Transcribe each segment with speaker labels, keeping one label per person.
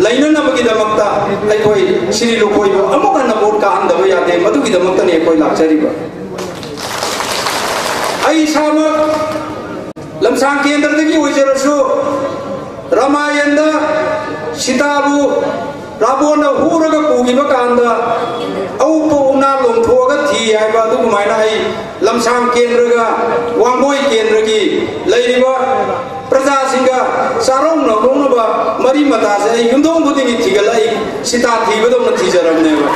Speaker 1: लेननबगीदमक्ता अखोई श्री लुकोइबो अमुक हन्ना वोट काहन्दब यादे मदुगीदमक्तने अखोई लाक्चरिबो आई सामक लमसांग केंद्रदगी ओइजरसु रामायणदा सीताबु रावण हुरगा पुगिबा कांदा औपो उना लोंथोगा थी हाइबा दुगुमाइना आई लमसांग केंद्रगा वांगोई केंद्रगी लैरिबा प्रजा सिंगा सारों नगोंबा मरी मता से युंदों बुदिंगी थिगलाई सीता थीबदो न थीजरमनेबा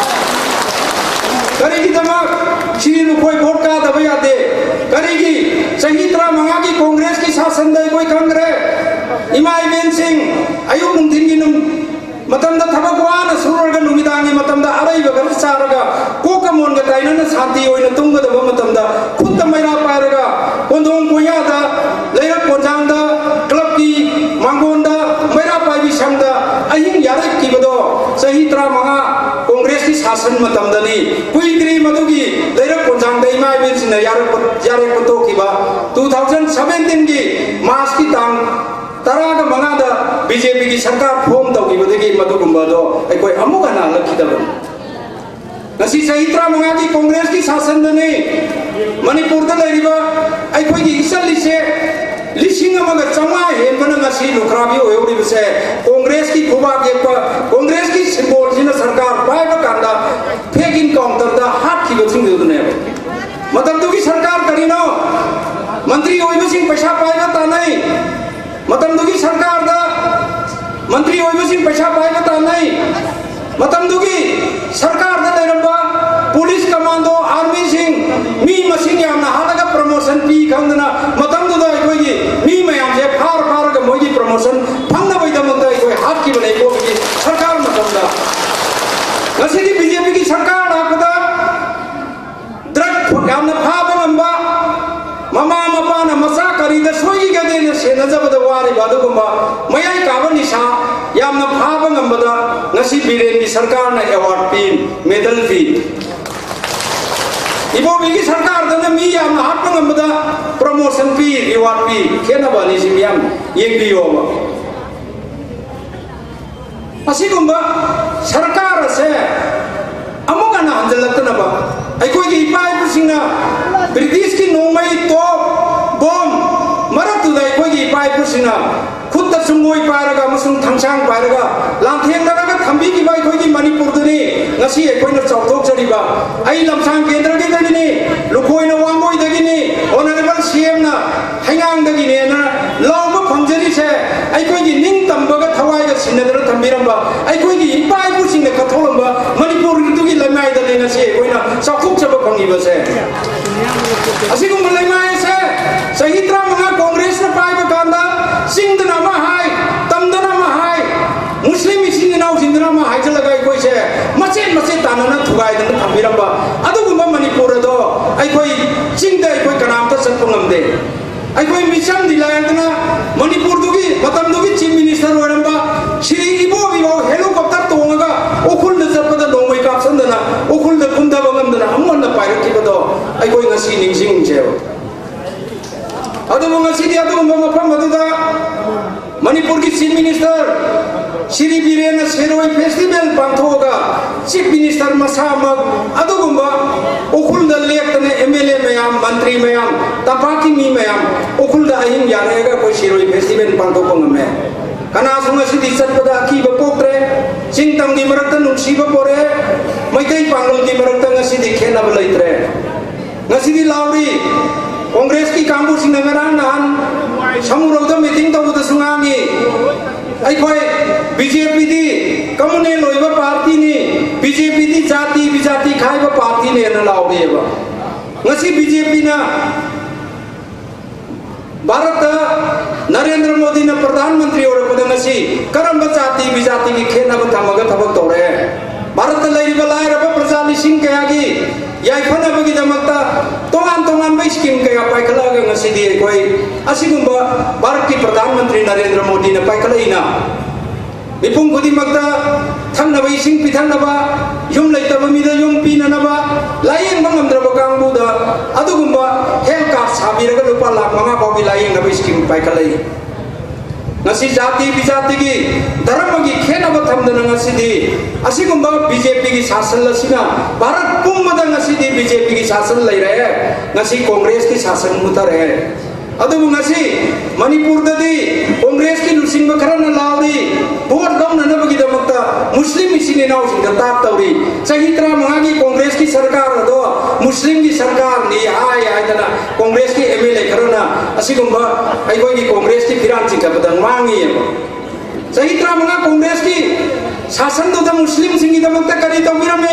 Speaker 1: करेगी तमाक श्री कोई वोट का दबे आते करेगी सही तरह मंगा की कांग्रेस की शासन दे कोई कांग्रेस इमाई बेन सिंह अयुब मुंथिन की मतमदा थबक वाना सुरगा नुमिदांगी मतमदा अरैबा गल सारगा कोकमोन गा ताइनना शांति ओइना तुंगदबा मतमदा खुद मैना पारगा कोंदों कोयादा लेरा कोजांगदा क्लब की मांगोंदा मैरा पाइबी संगदा अहिंग यारक कीबदो सही तरह मंगा कांग्रेस की शासन मतमदनी कुइद्री मदुगी लेरा कोजांगदा इमाई बेन सिंह यारक पतो कीबा 2017 की मार्च की तांग तराग मंगादा बीजेपी की सरकार फॉर्म तौगिबदगी मदुगुंबदो अखोई अमुगना लखिदबन नसी सही तरह मंगा की कांग्रेस की शासन ने मणिपुर दा लेरिबा अखोई की इसलिसे लिसिंग अमगा चंगा हेनबन नसी लुखराबी ओयोरिबसे कांग्रेस की खुबा के कांग्रेस की सिंबल जिना सरकार पाइबा कांदा फेक इनकाउंटर दा हाथ की बथिंगदने मतलब दुगी सरकार करिनो मंत्री ओइबसिंग पैसा पाइबा तानै मतमदुगी सरकार दा मंत्री ओइबसिंग पैसा पाइबा तानै मतमदुगी सरकार दा लेरबा पुलिस कमांडो आर्मी सिंह मी मसिंग यामना हालगा प्रमोशन पी खंदना मतमदुदा अखोई मी मयाम से फार फारगा मोगी प्रमोशन फंगनबैदमक्ता अखोई हाथ की बने को सरकार मतमदा नसिदी बीजेपी की सरकार आकदा ड्रग यामना फाबा ngamba mama mapana masa karida soi gade na senajabada wari badugumba mayai kaban nisha yamna phaba ngambada ngasi biren ki sarkar na award pin medal fi ibo bigi sarkar dana mi yamna hatpa ngambada promotion pi reward pi khena bani sim yam yengdiyo ba asigumba sarkar se amugana hanjalatna ba aikoi ki ipai pusina British की नोमई तो बम मरतुदा अखोई पाइ पुसिना खुद सुंगोई पारगा मसुंग थंगसांग पारगा लांथेंदरगा थंबी की by अखोई मणिपुर दुनी ngasi अखोइना चौथोक जरिबा आई लमसांग केंद्र के दगिनी लुखोइना वांगोई दगिनी ऑनरेबल सीएम ना हैंगांग दगिनी ना लौबा फंगजरी से अखोई की निंग तंबगा थवाइगा सिनदर थंबिरंबा अखोई की पाइ पुसिना कथोलंबा मणिपुर दुगी लमाई दले ngasi अखोइना चौथोक जब फंगिबा से असिगुम लेमाय से सही तरह मंगा कांग्रेस ने पाइबा कांदा सिंधना मा हाय तमदना मा हाय मुस्लिम सिंह नाउ सिंधना मा हाय जलगा कोई से मचे मचे तानना थुगाय दन थंबिरंबा अदुगुम मणिपुर दो अखोई चिंगदा अखोई कनामता सत्पंगमदे अखोई मिशन दिलायदना मणिपुर दुगी मतम दुगी चीफ मिनिस्टर ओरंबा श्री इबो इबो हेलीकॉप्टर तोंगा ओखुल न जपदा नोमई कापसंदना ओखुल न कुंदबा गमदना अमन पाइरकिबदो अखोई ngasi ningsing jew adu ngasi dia adu mafam aduda manipur ki chief minister shri biren seroi festival panthoga chief minister masama adu gumba okul da lektane mla mayam mantri mayam tapaki mi mayam okul da ahim yarega koi seroi festival panthoga ngame kana sunga sidi satpada ki ba pokre singtam di marakta nunsiba pore maitai pangal di marakta ngasi dikhena balaitre ngasi di lauri Congress की कांगू सिंगरा नान समुद्र meeting तब सुंगांगी अखोई BJP दी कमुने लोइबा party ने BJP दी जाति विजाति खाइबा पार्टी ने न लाउरेबा ngasi बीजेपी ना भारत नरेंद्र मोदी ने प्रधानमंत्री ओरपदा ngasi करम जाति विजाति की खेना बथमगा थबक तोरे भारत लैरिबा लाइरबा प्रजा लिसिंग कयागी याइफनबगी दमक्ता तोंगान तोंगान बै स्कीम कया पाइखलागा ngasi di koi asigumba Bharat की प्रधानमंत्री नरेंद्र मोदी ने पाइखलाइना मिपुंग खुदिमक्ता थंगनबा इसिंग पिथंगनबा युम लैतबा मिदा युम पिननबा लायेंग बंगमद्रबा कांगबुदा अदुगुम्बा हेल्थ कार्ड साबिरगा लुपा लाख 5 पाउगी लायेंगनबा स्कीम पाइखलाई ngasi jati bijati gi dharma gi khena ba thamdana ngasi di asigumba BJP gi shasan lasina bharat pumada ngasi di BJP gi shasan lai rahe ngasi congress ki shasan mutar hai adu ngasi manipur dadi congress ki lusing ba kharana lauri vote dom na bagi damakta muslim isine naw sing da tap tauri chahi tra manga gi congress ki sarkar do muslim ki sarkar ni hai ai dana congress ki MLA kharana asigumba ai koi gi congress ki firan ching ka badang mangi chahi tra manga congress ki shasan do da muslim sing gi damakta kari tawirame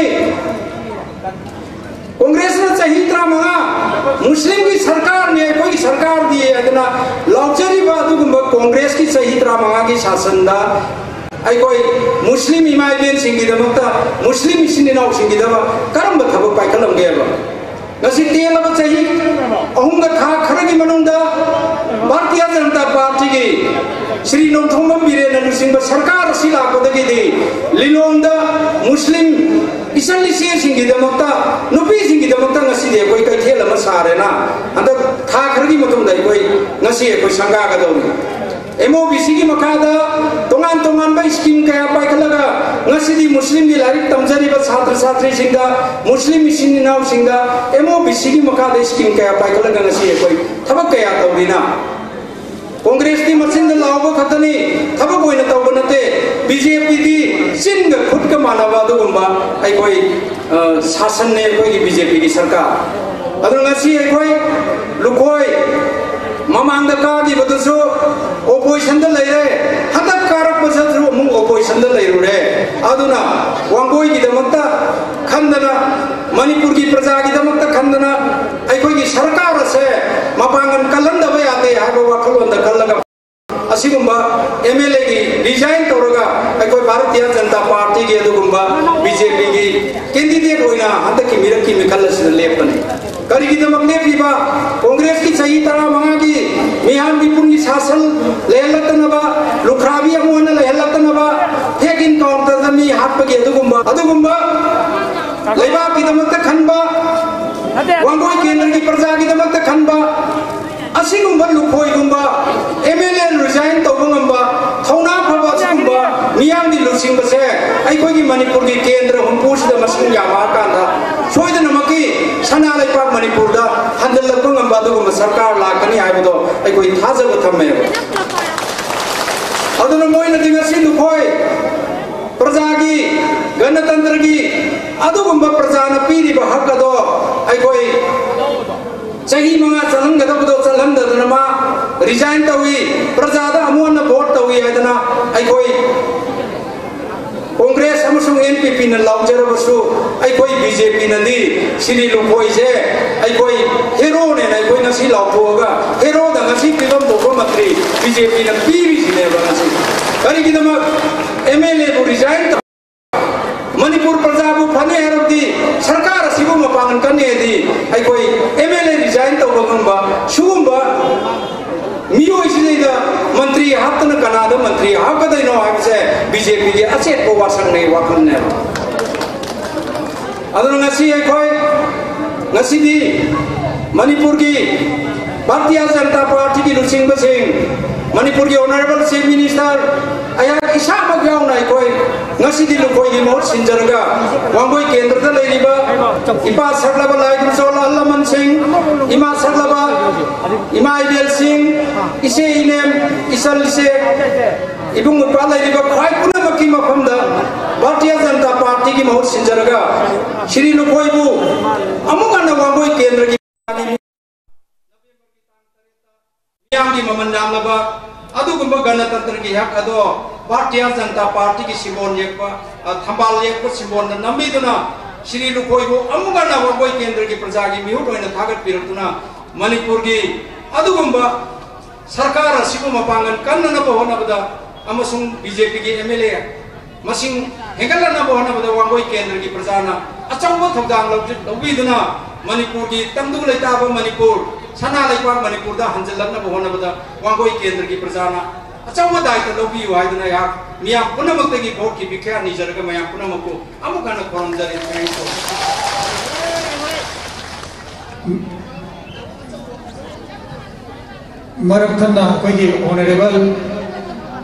Speaker 1: Congress ने चाही त्रा मगा मुस्लिम की सरकार ने कोई सरकार दिए अदना लॉन्चरी बादु गुंबा कांग्रेस की चाही त्रा मगा की शासन दा आई कोई मुस्लिम इमाइलेन सिंगी दमता मुस्लिम इसिने नाउ सिंगी दबा करम बथब पाइकलम गेबा ngasi tiel ba chahi ahung ga tha khara gi manungda Bharatiya Janata Party gi Shri Nongthongam Birena Nusing ba sarkar sila ko dagi di lilongda muslim isali se singi damakta nupi singi damakta ngasi de koi kai thela ma sare na anda tha khara gi matum dai koi ngasi koi sanga ga do MOBC gi makada tongan tongan ba scheme kaya pai khalaga ngasi di muslim di larik tamjari ba chhatra chhatri singda muslim isini naw singda MOBC gi makada scheme kaya pai khalaga ngasi koi thabak kaya tawrina Congress की machine लाभ खतनी थबक होइना तब नते BJP दी सिंग खुद का मानवा दुगुंबा आई कोई शासन ने कोई BJP की सरकार अदर ngasi आई कोई लुकोई ममांग दा का दी बदसो ओपोजिशन दा लैरे हतक कारक बसथ्रु मु ओपोजिशन दा लैरु रे अदुना वांगोई की दमक्ता खंदना मणिपुर की प्रजा की दमक्ता खंदना आई कोई की सरकार से मपांगन कलन दबे आते हागो वखलों दा कलगा असिगुंबा MLA की डिजाइन तोरगा आई कोई भारतीय जनता पार्टी की अदुगुंबा BJP की कैंडिडेट होइना हतक की मिरकी मिकलस लेपने करी की दमक ने पीबा कांग्रेस की सही तरह मंगा की मिहान की पुंगी शासन लेहलत नबा लुखरावी अमुन लेहलत नबा फेक इनकाउंटर दमी हाथ पगे अदुगुंबा लेबा की दमक खनबा वांगोई केंद्र की प्रजा की दमक खनबा असिगुंबा लुखोइगुंबा MLA रिजाइन तोबंगंबा थौना फबा सिगुंबा मियाम दी लुसिंग बसे आई कोई की मणिपुर की केंद्र हुंपुस द मसिंग यामा कांदा सोइदन मकी सना लेपाक मणिपुर दा हंदल लपंगंबा दुगुंबा सरकार लाकनी आइबदो आई कोई थाजब थमे अदुन मोइना दिगसि लुखोइ प्रजा की गणतंत्र की अदुगुंबा प्रजा न पीरिबा हक दो आई कोई चाही मंगा चलन गदबदो चलन ददनमा रिजाइन तवी प्रजा दा अमोन वोट तवी आदना आई कोई कांग्रेस अमसुंग NPP न लाउजरबसु आई कोई BJP नदी सिरि लुखोइ जे आई कोई हेरो ने आई कोई नसी लाउथोगा हेरो दा नसी पिलम दोको मंत्री BJP न पीरी सिने बनसी करी किदमा MLA को रिजाइन मणिपुर प्रजा को फने हरदी सरकार सिबो मपांगन कने दी आई कोई MLA रिजाइन तो बगंबा शुगुंबा मियो इसिदा मंत्री हातन कनाद मंत्री हाकदैनो हाबसे BJP के अचेत को वासंग नै वाखन ने अदन ngasi आई कोई ngasi दी मणिपुर की भारतीय जनता पार्टी की लुसिंग बसिंग मणिपुर की ऑनरेबल चीफ मिनिस्टर आया इसा बगाव नाय कोई ngasi di lukoi di mot sinjarga wangoi kendra da leiriba ipa sarlaba lai gursola allaman singh ima sarlaba ima idel singh ise inem isal ise ibung pa leiriba khai puna maki mafamda Bharatiya Janata Party ki mot sinjarga shri lukoi bu amuga na wangoi kendra ki yang di mamandang laba अदुगुंबा गणतंत्र की हक अदो भारतीय Janata party की symbol येकपा थंबाल येकपा symbol नंबीदुना श्री लुखोइबो अमुगना वगोई केंद्र की प्रजा की मिहुट होइना थागत पिरतुना मणिपुर की अदुगुंबा सरकार असिबो मपांगन कन्नना बहोनबदा अमसुंग BJP की MLA मसिंग हेगलना बहोनबदा वगोई केंद्र की प्रजाना अचौबो थोगदांग लौबीदुना मणिपुर की तंदु लेताबो मणिपुर सना लेपाक मणिपुर दा हंजलना बहोनबदा वांगोई केंद्र की प्रजाना अचौबा दायित्व लौबियु हाइदना या मियाम पुनमक्तगी भोट की बिख्या निजरगा मयाम पुनमको अमुकना खोरमजरे थैंक यू
Speaker 2: मरम थन्ना कोई ऑनरेबल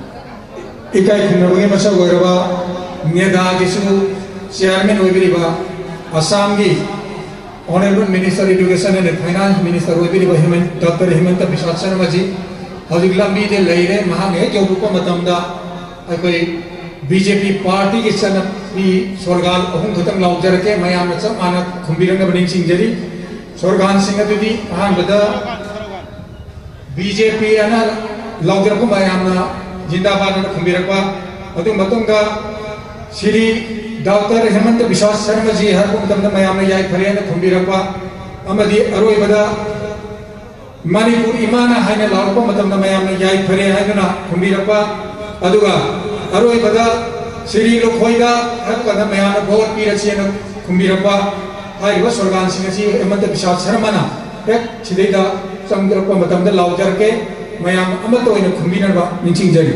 Speaker 2: इकाई खुनबगे मसक ओइरबा नेदा गिसु चेयरमैन ओइबिरिबा असम की honourable minister education and finance minister ओइबिरिबा डॉक्टर हेमंत बिस्वा शर्मा जी हजिक लंबी दे लेरे महांग हे जोबुको मतमदा अखोई बीजेपी पार्टी के सन भी स्वर्गाल अहुम खतम लाउजरके मयाम चप माना खुंबिरंग बनिंग सिंजरी स्वर्गान सिंह दुदी महांग बदा बीजेपी अना लाउजरको मयाम जिंदाबाद अना खुंबिरकवा अदु मतंगा श्री डॉक्टर हेमंत बिस्वा शर्मा जी हर कुमदम मयाम याई फरेन खुंबिरकवा अमदी अरोइबदा मणिपुर इमाना हाइना लाउरको मतम मयाम याई फरे हाइना खुंबिरकवा अदुगा अरोइबदा श्री लोखोइदा हरकदा मयाम भोट पीरसिन खुंबिरकवा हाइबा स्वर्गान सिंह जी हेमंत बिस्वा शर्माना एक सिदैदा चंगरको मतम लाउजरके मयाम अमत ओइना खुंबिनरबा निंचिंजरी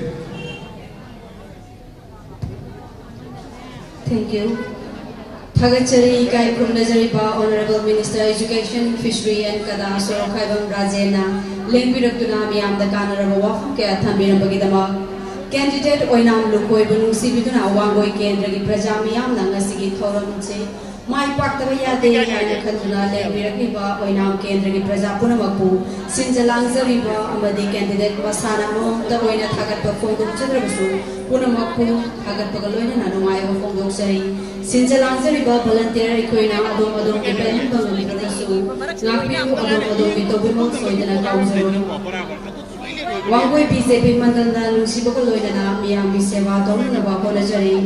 Speaker 3: Thank you. Thagachari Ikai Prumnajariba Honorable Minister Education, Fishery and Kada Sorokaibam Rajena, Lengbidaktuna Miyam the Kanaraba Wafam Kaya Thambirambagidama, Candidate Oinam Lukoi Bunung Sibiduna Wangoi Kendra Prajamiyam Nangasigi Thoramse, My Paktavaya De Yana Kanduna Lengbidakiba Oinam Kendra Prajapunamapu, Sinjalangzariba Amadi candidate Masana Mo, the Oina Thagat Photo Chitrasu. Punamaku Hagat Pagaloina Nanumai of Fongosari, Sinjalangzariba volunteer Equina Adom Adom Ibrahim Bangasu, Napi Adom Adom Vitobumo Soidana Kauzari. Wangoi BJP Mandana Sibokoloidana, Miam Biseva, Domina Polajari.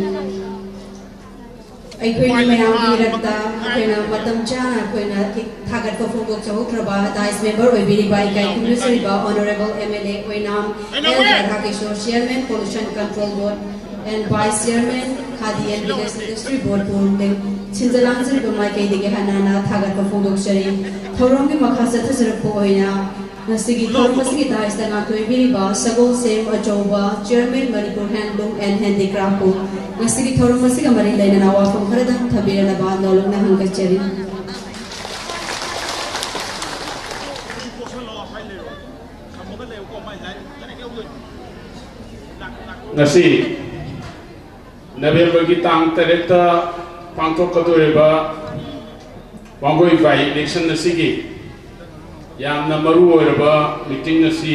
Speaker 3: Equina Mayam Irata, Aquina Matam Chana, Aquina Hagat Fongo Chahutraba, Dice member will be by Kai Honorable MLA Quinam, Elder Hakishore, Chairman, Pollution Control Board, and Vice Chairman, Khadi and Business Industry Board, Sinzalanzar, Gumaka, the Hanana, Hagat Fongo Shari, Torongi Makasata Serapoina, Nasigi Tormasiki Dice, the Nakuibiriba, Sagol Same Ajoba, Chairman, Manipur Handloom and Handicraft. Nasigi Tormasika Marilla and Awa from Haradan, Tabira Naba, Nolona Hankacheri.
Speaker 4: Nasi November की तांग तरेता पांतो कतोरेबा वांगोई भाई election नसी की याम नमरू Oreva meeting नसी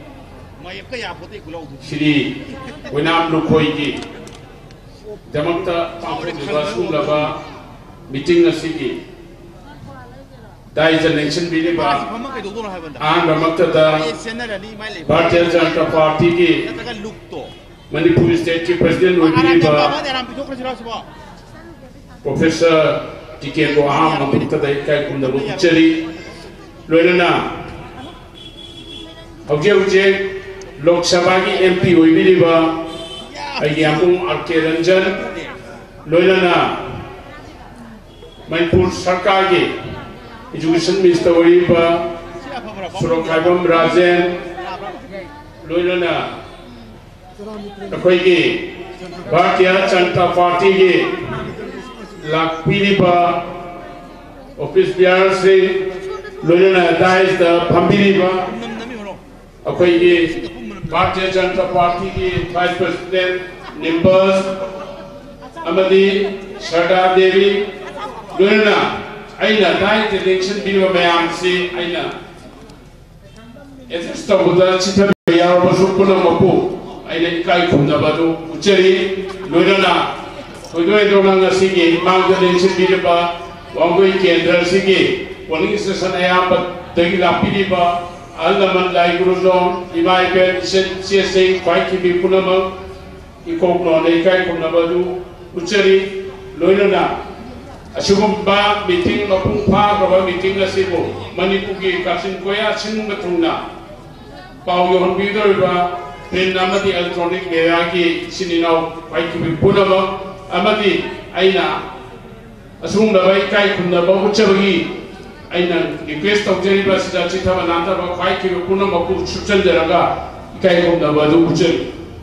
Speaker 4: श्री विनाम लुकोई की जमकता पांतो दिवस सुमलबा meeting नसी की दाइज election बिले बा आन रमकता दा भारतीय जनता पार्टी की मणिपुर स्टेट के प्रेसिडेंट प्रोफेसर टीके को आम ममता दायिका कुंदबु चरी लोइना हौजे लोकसभा की एमपी ओइबिरिबा आइयामुं आरके रंजन लोइना मणिपुर सरकार के एजुकेशन मिनिस्टर ओइबा सुरोखाइबम राजेन लोइना अखोई भारतीय जनता पार्टी के लापीबा ऑफिस बिहार से लोइना दाइस द फंबिबा अखोई भारतीय जनता पार्टी के वाइस प्रेसिडेंट निम्बर्स अमदी सरदार देवी लोइना आइना दाइस इलेक्शन बिलो मयाम से आइना एजेस्ट बुदा चिता यार बसु पुनमपु आइना इकाई खुमनाबादु उचरी लोइना कोइदोय दोनांगा सिगे मांगदा इलेक्शन बिलोबा वांगोई केंद्र सिगे पोलिंग स्टेशन आयाम दगी लापीबा अलमन लाइगुरुजों इमाइबे से क्वाइ की पुनम इकोक्नो इकाई खुमनाबादु उचरी लोइना अशुगुम्बा मीटिंग मपुंग फाग्रबा मीटिंग असिबो मणिपुर की कासिन कोया सिंग मथुंगना पाव योहनबिदोरिबा प्रिंट अमदी इलेक्ट्रॉनिक मीडिया की सिनिनाव पाइकी पुनम अमदी आइना असुंगबा इकाई खुमनाबा उचबगी आइना रिक्वेस्ट तौजरिबा सिदा चिथाबा नांताबा पाइकी पुनम मपु सुचलजरगा इकाई खुमनाबा दु उचरी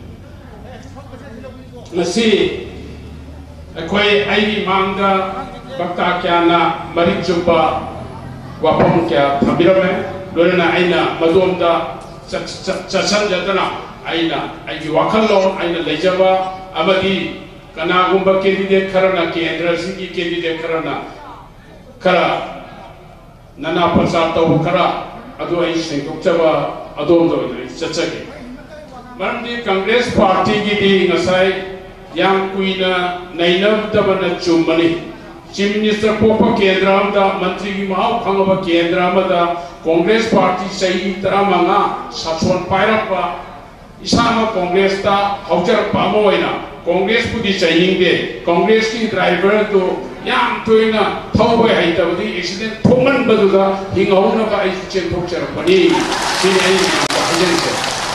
Speaker 4: नसी अखोई आई मांगदा बक्ता क्या ना मरिक चुपा वापम क्या थबिरमे लोना आइना मदोमदा चसन जतना aina aigi wakhallo aina lejaba amadi kanagumba candidate kharana kendra sigi candidate kara nana prasad taw kara adu ai sengokchaba adom do chachage marandi Congress party gi di ngasai yang kuina nainam tabana chumani Chief Minister Popa Kendra da Mantri gi mau khangaba Kendra da Congress party sai taramanga sachon pairapa isama Congress ta haujar pamoina Congress pudi chainingde Congress ki driver to yang toina thawbai haitabadi accident thoman baduda hingawna ba ai chen thokchar pani sini ai agency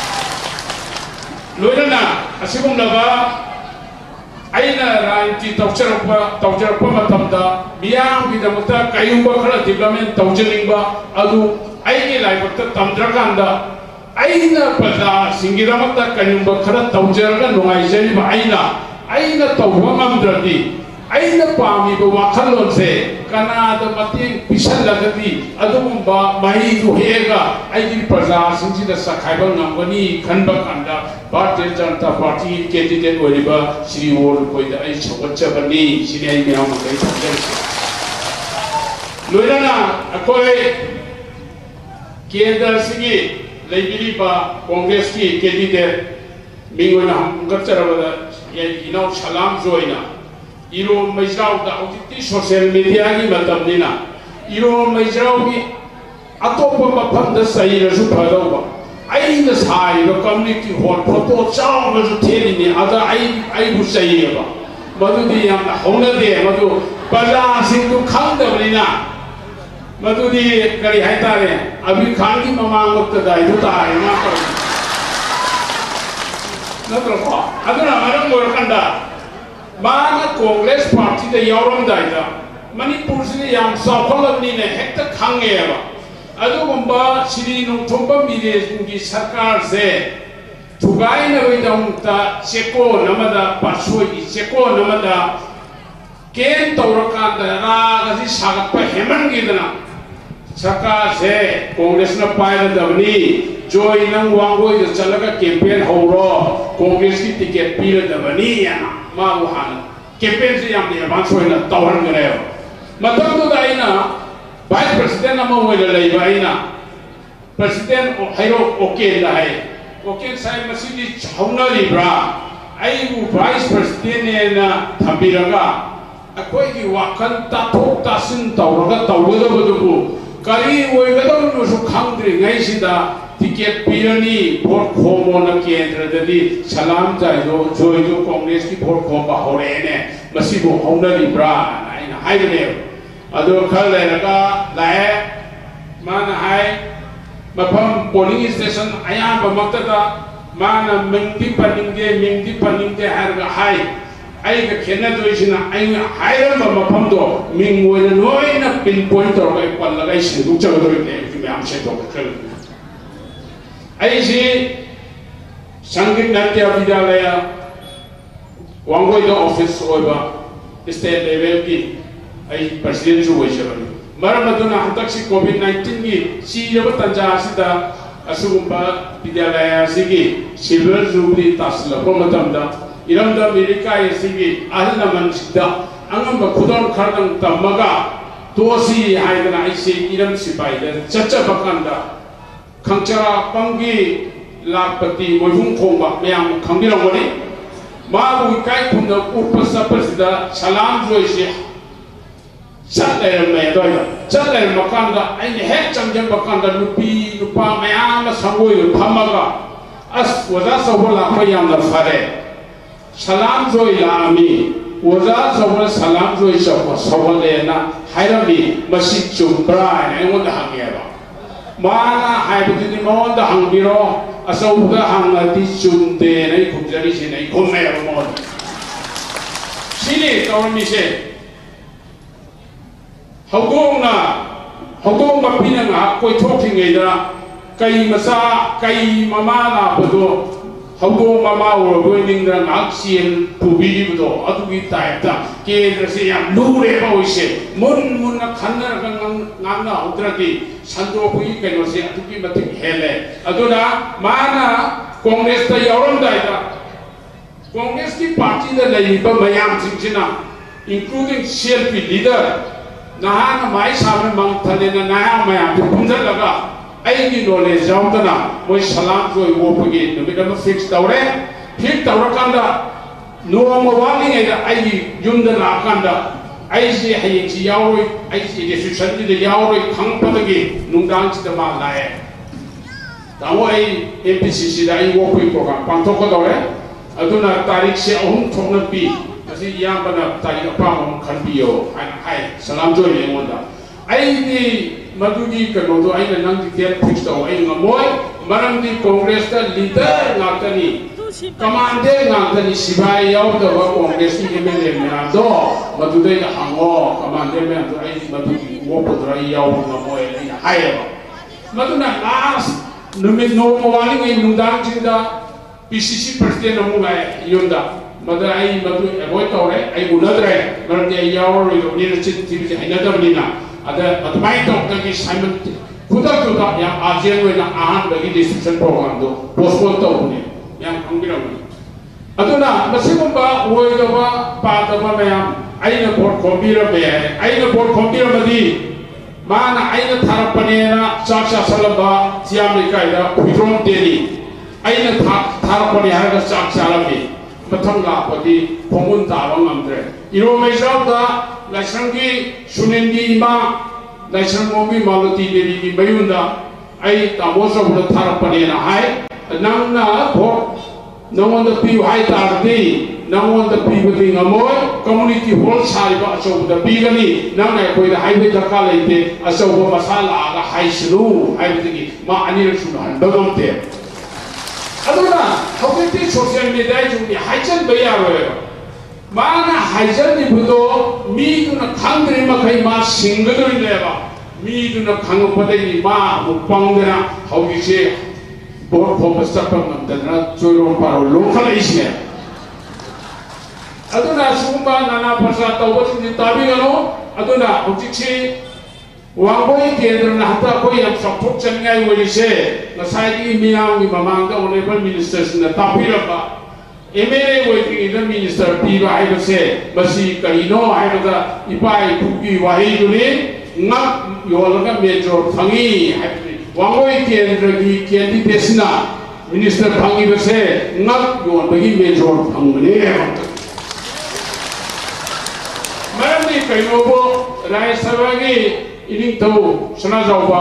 Speaker 4: loirana asibum laba aina ranti tawchar pa matamda miyam gi damta kayumba khala development tawjaringba adu aigi laibakta tamdrakanda aina pada singiramata kayumba khala tawjarga nungaijariba aina tawhamamdradi aina pami ba wakhalon se kanada mateng pisalagadi adumba mahi du hega aigi praja sinjida sakhaiba ngambani khanba kanda Bharatiya Janata Party candidate wariba Shri Wol koida ai chawachabani sini ai miyam kai thamjari loirana akoi kendra sigi leibiriba Congress ki candidate mingona hamgatcharabada ya inau salam joina iro maizrau da auditi social media gi matamnina iro maizrau gi atopa maphamda saira su phadauba aina sai ro community hall photo chaw su thelini ada ai bu saira madu di yang hona de madu baza sing tu khangdabrina madu di kari haitare abi khangi mama mukta dai tu tai ma ko natro ko aduna maram gor kanda mana Congress party da yauram daida Manipur sini yang safal ni ne hekta khange ba adu gumba Shri Nongthompa Mire gi sarkar se thugai na oi damta cheko namada pasoi gi cheko namada ken tawraka da ra ga si sagat pa heman gi dana sarkar se Congress na paira dabni joy nang wangoi da chalaga campaign horo Congress ki ticket pira dabni ya mau han campaign se yang dia bansoi na tawhan gare matam to daina vice president ama wala lai baina president hairo okay la hai okay sai masidi chauna libra ai bu vice president ne na thambiraga akoi gi wakan ta thok ta sin tawraga tawga bu kari oi ga dong nu su khangdri ngai sida ticket pirani vote khomo na kendra dadi salam jai do joy do Congress ki vote khom ba hore ne masibu hauna libra aina haidne ado khale raga lae mana hai mafam polling station aya ba makta mana mingdi paningde harga hai ai ga khena do isina ai hairam ba mafam do ming woina noina pinpoint ro kai pallaga isin du chaga do ne ki am se do khel ai si Sangit Natya Vidyalaya wangoi do office oiba state level ki ai president ju waishabani maramaduna hataksi COVID-19 gi si yaba tanja sida asugumba Vidyalaya sigi silver jubilee tasla promatamda iramda America sigi ahnaman sida angamba khudon khardang tamaga tosi haidana aisi iram sipai da chacha bakanda khangchara pangi lakpati moihung khongba mayam khangbirangoni mabu kai khunda urpasa presida salam joisi Chale makanda ai hek chamjam bakanda nupi nupa mayam sangoi phamaga as waza sawala khayam na fare salam joi lami waza sawala salam joi sawale na hairami masjid chumbra ai wonda hangeba mana haibudi monda hangbiro asawda hangati chunde nai khumjari se nai khomne mon sini kawmi se Hogong mapina nga koi thok ngai da kai masa kai mama na bodo hogong mama wo goining da ngak sien pubi bodo atu gi tai ta ke da se ya nure ba oise mun na khanna ngang na udra ki sando pui kai no se atu ki matik hele aduna mana Congress ता यावरमदाइदा कांग्रेस की party दा लैलिबा मयाम सिंगसिना including CLP leader नहान माई सामने मंग थलेना नया मयाम पुंजलगा आईगी नॉलेज जाउदना मोय सलाम जोय वोपगे नमिदम फिक्स तौरे फिक्स तौरकांदा नोम वालिंगैदा आईगी युमदा लाकांदा आईसी हयेंसी यावरोय आईसी डिस्ट्रिक्शन दि यावरोय खंगपदगी नुंदांसिदा लाए तामो आई एमपीसीसी दा आई वोपगे प्रोग्राम पांथोकदौरे अदुना तारीख से अहुम थोकनपी असी याबना तारीख अपाम खनबियो हाय सलाम जोय लेंगोंदा आईदी मधुगी कनोदो आइना नंग डिटेल फिक्स तौ आई ngमोय मरमदी कांग्रेस दा लीडर नातनी कमांडर नातनी सिपाही यावदबा कांग्रेस की एमएलए म्यादो मधुदै हांगो कमांडर म्यादो आई मधुगी वोपदरा याव ngमोय आइना हायबा मधुना लास्ट नुमित नोमवाली ngai nungdang jingda PCC president amungai yonda mada ai madu avoid tawre ai unadre maramdi ai yaw ni chit tibji hainadabnina ada matmai doctor ki Simon kuda kuda yang ASEAN wena ahan bagi decision program do postpone tawne yang angbiram aduna masigumba woidaba padaba mayam aina board kombira be aina board kombira madi mana aina tharapane chaksha salamba siamri kaida withdrawn deli aina tharapane haraga chaksha lambi mathanga padi pongun tawa ngamdre iro meisauda laisangi sunengi ima laisangomi maluti devi ki mayunda ai tamosa bula tharapane na hai nangna bhot nangwanda pi hai tardi nangwanda pi budi ngamoy community hall sariba asobuda bigani nangna koida highway daka leite asobu masala aga haislu haibudi ma anir sunan bagomte aduna hawti social media juni haijan bayaro mana haijan ni budo mi duna khangri ma khai ma singgadoi leba mi duna khangpadai ma mupangdana hawgi se bor focus tapam namdana choiro paro local isne aduna sumba nana phasa tawbati ni tabigano aduna hojiksi wangboy kendra na hata ko yam support changai wolise nasai gi miyang gi mamangda honorable ministers na tapiraba MLA working in the minister piba haibase basi karino haibaga ipai pugi wahi dune ngak yolaga metro phangi haibi wangboy kendra gi candidate na minister phangi base ngak yon bagi metro phangmane marami karino bo rai sabagi ini tahu sana jawab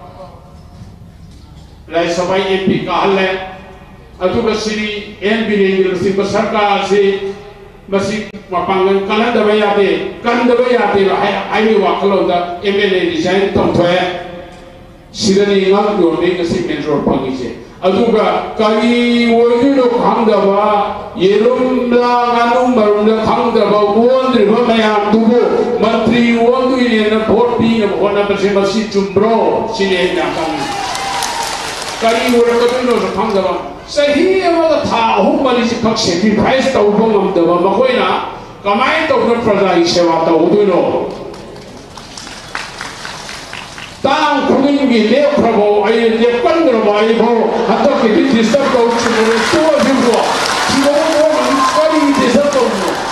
Speaker 4: lai sabai MP kahale atu basiri NB University basarkar se basi mapangan kalan dabayate ai wakalo da MLA design tomthoe sidani ngak yo ne kasi metro pangi se aduga kai woido khangdaba yerum la nganu marunda khangdaba wondri ba mayam dubo mantri wondu ine vote pi na bona basi basi chumbro sine na kang kai woido no khangdaba sahi amala tha hum bali si khak sacrifice taw bom daba makoina kamai taw na praja hi sewa taw duno tang khungin gi le prabo ai le pandra bai bo hato ke disturb ko chumore to jimbo chibo mo man kari disturb ko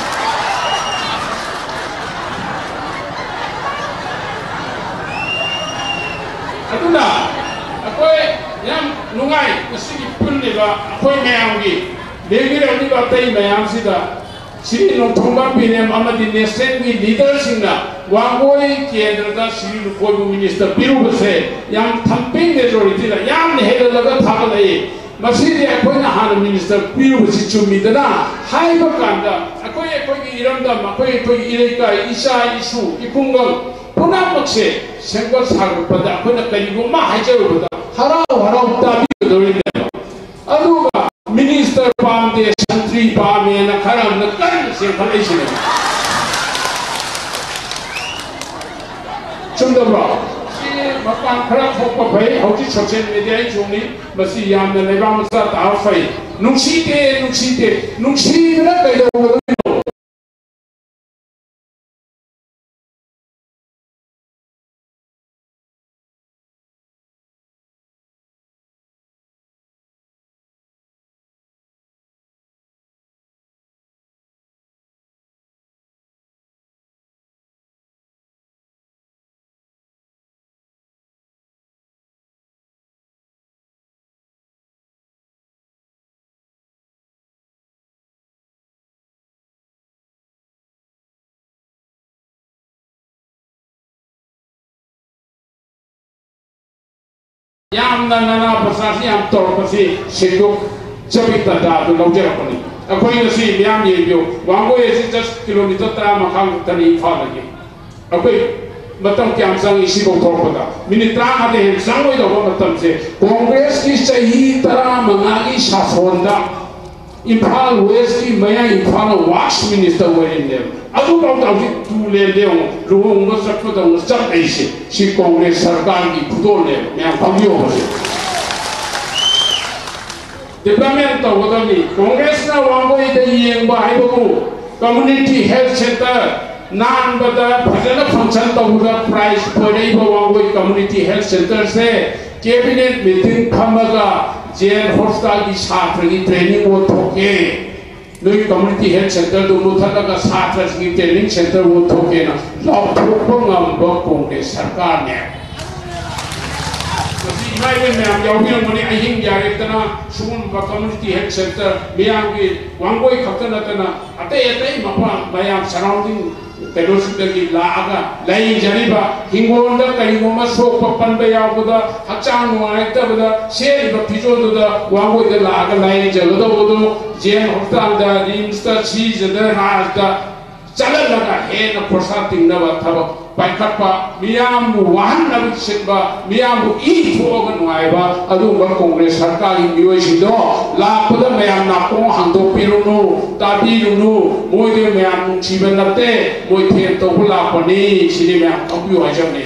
Speaker 4: aduna akoi yam nungai nasigi punni ba akoi mayam gi legire ni ba tai mayam sida Sri Nongthongba Pinem amadi nation ki leader singna wangoi kendra da Sri Nukoi minister biru base yam thamping majority la yam ne heda laga thakalai masiri akoina han minister biru base chumi dana haiba kanda akoi ki iramda akoi ileka isa isu ipungal punamakse sengwa sagu pada akoina kaigo ma haijaru pada harau tabi dori aduga minister pamde santri pame na kharam na kan se phalai sine chumdabra si mapan khara khokpa bhai hauji social media jungni masi yamna lebam sa ta fai nuksi na kaido यामना नाना प्रशासन याम तौरपसी सेदुक chubby तदा तो लौजरपनी अखोई नसी म्याम येबियो वांगो एसी 10 किलोमीटर तरा मखांग तनी फालगे अखोई मतम क्याम संग इसी को थोपदा मिनिट 30 आते हैं संगोई दो मतम से कांग्रेस की सही तरह मंगागी शासनदा इम्फाल वेस्ट की मया इम्फाल वाक्स मिनिस्टर वेरिंदे अदु बाउताउजी तुले देओ रुंग सटपदा सब ऐसे सी कांग्रेस सरकार की फुटोले म्याम फंगियो होसे डेवलपमेंट तौगदनी कांग्रेस ना वांगोई दे येंबा हाइबो कम्युनिटी हेल्थ सेंटर नान बदा भजन फंक्शन तौगा प्राइस परेबो वांगोई कम्युनिटी हेल्थ सेंटर से कैबिनेट मीटिंग फमगा जेल हॉस्टल की छात्र की ट्रेनिंग वो थोके नई कम्युनिटी हेल्थ सेंटर दो मुथला का छात्र की ट्रेनिंग सेंटर वो थोके ना लॉक थोको ngam कांग्रेस सरकार ने इमाई में हम यावियों मने अहिंग यारे तना सुन कम्युनिटी हेल्थ सेंटर मियाम की वांगोई खतना तना अते मपा मयाम सराउंडिंग तेलोसिदगी लागा लाई जरिबा हिंगोंदा करिगोमा सोक पपन यावदा हचांग नुआइतबदा सेरिबा फिजोदुदा वांगोइदा लागा लाई जगदा बोदो जेन हॉस्पिटलदा रिम्सदा सीजदा राजदा चललगा हेन प्रसातिंगनबा थबक पाइखटपा मियाम वाहन नबि सिनबा मियाम ई थोगन नुआइबा अदुबा कांग्रेस सरकार की मियोइसिदो लापदा मयाम नाको हांदो पिरुनु ताबिरुनु मोइदे मयाम नुंसिबन नते मोइ थेन तोबला पनी सिनि मयाम तबियो हाजमने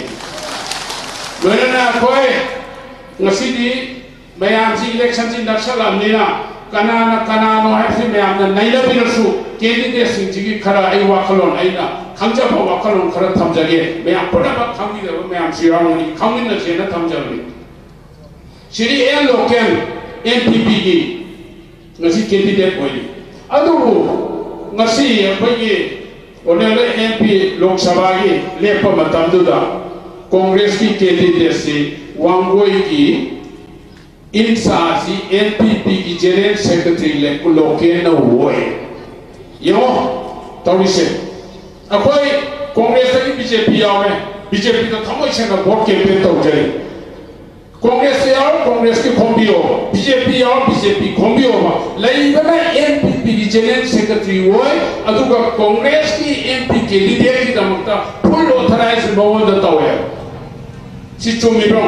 Speaker 4: लोयना खोय ngasiदी मयाम जी इलेक्शन जी नक्सलामनिना कनानो हाइसे मयाम नाइलबिरसु कैंडिडेट सिंजी खरा आई वाखलोन आइना खंजब वाखलोन खरा थमजगे मयाम पुरबा खंगिदब मयाम सिरांगनि खंगिन सेना थमजगे सिरी ए लोकल एमपीपी की ngasi कैंडिडेट होई अदुबु ngasi अखोइगे ओनेले एमपी लोकसभा की लेप मतमदुदा कांग्रेस की कैंडिडेट से वांगोई की इंसासी एनपीपी की जनरल सेक्रेटरी लोकेल हुए यो तौरिसे अखोई कांग्रेस की बीजेपी आवे बीजेपी तो थमोई से वोट कैंपेन तौजरी कांग्रेस से आओ कांग्रेस की खोंबियो बीजेपी आओ बीजेपी खोंबियो लेइबना एनपीपी की जनरल सेक्रेटरी हुए अदुगा कांग्रेस की एमपी कैंडिडेट की दमकता फुल ऑथराइज्ड मवंद तौए सिचुमिब्रो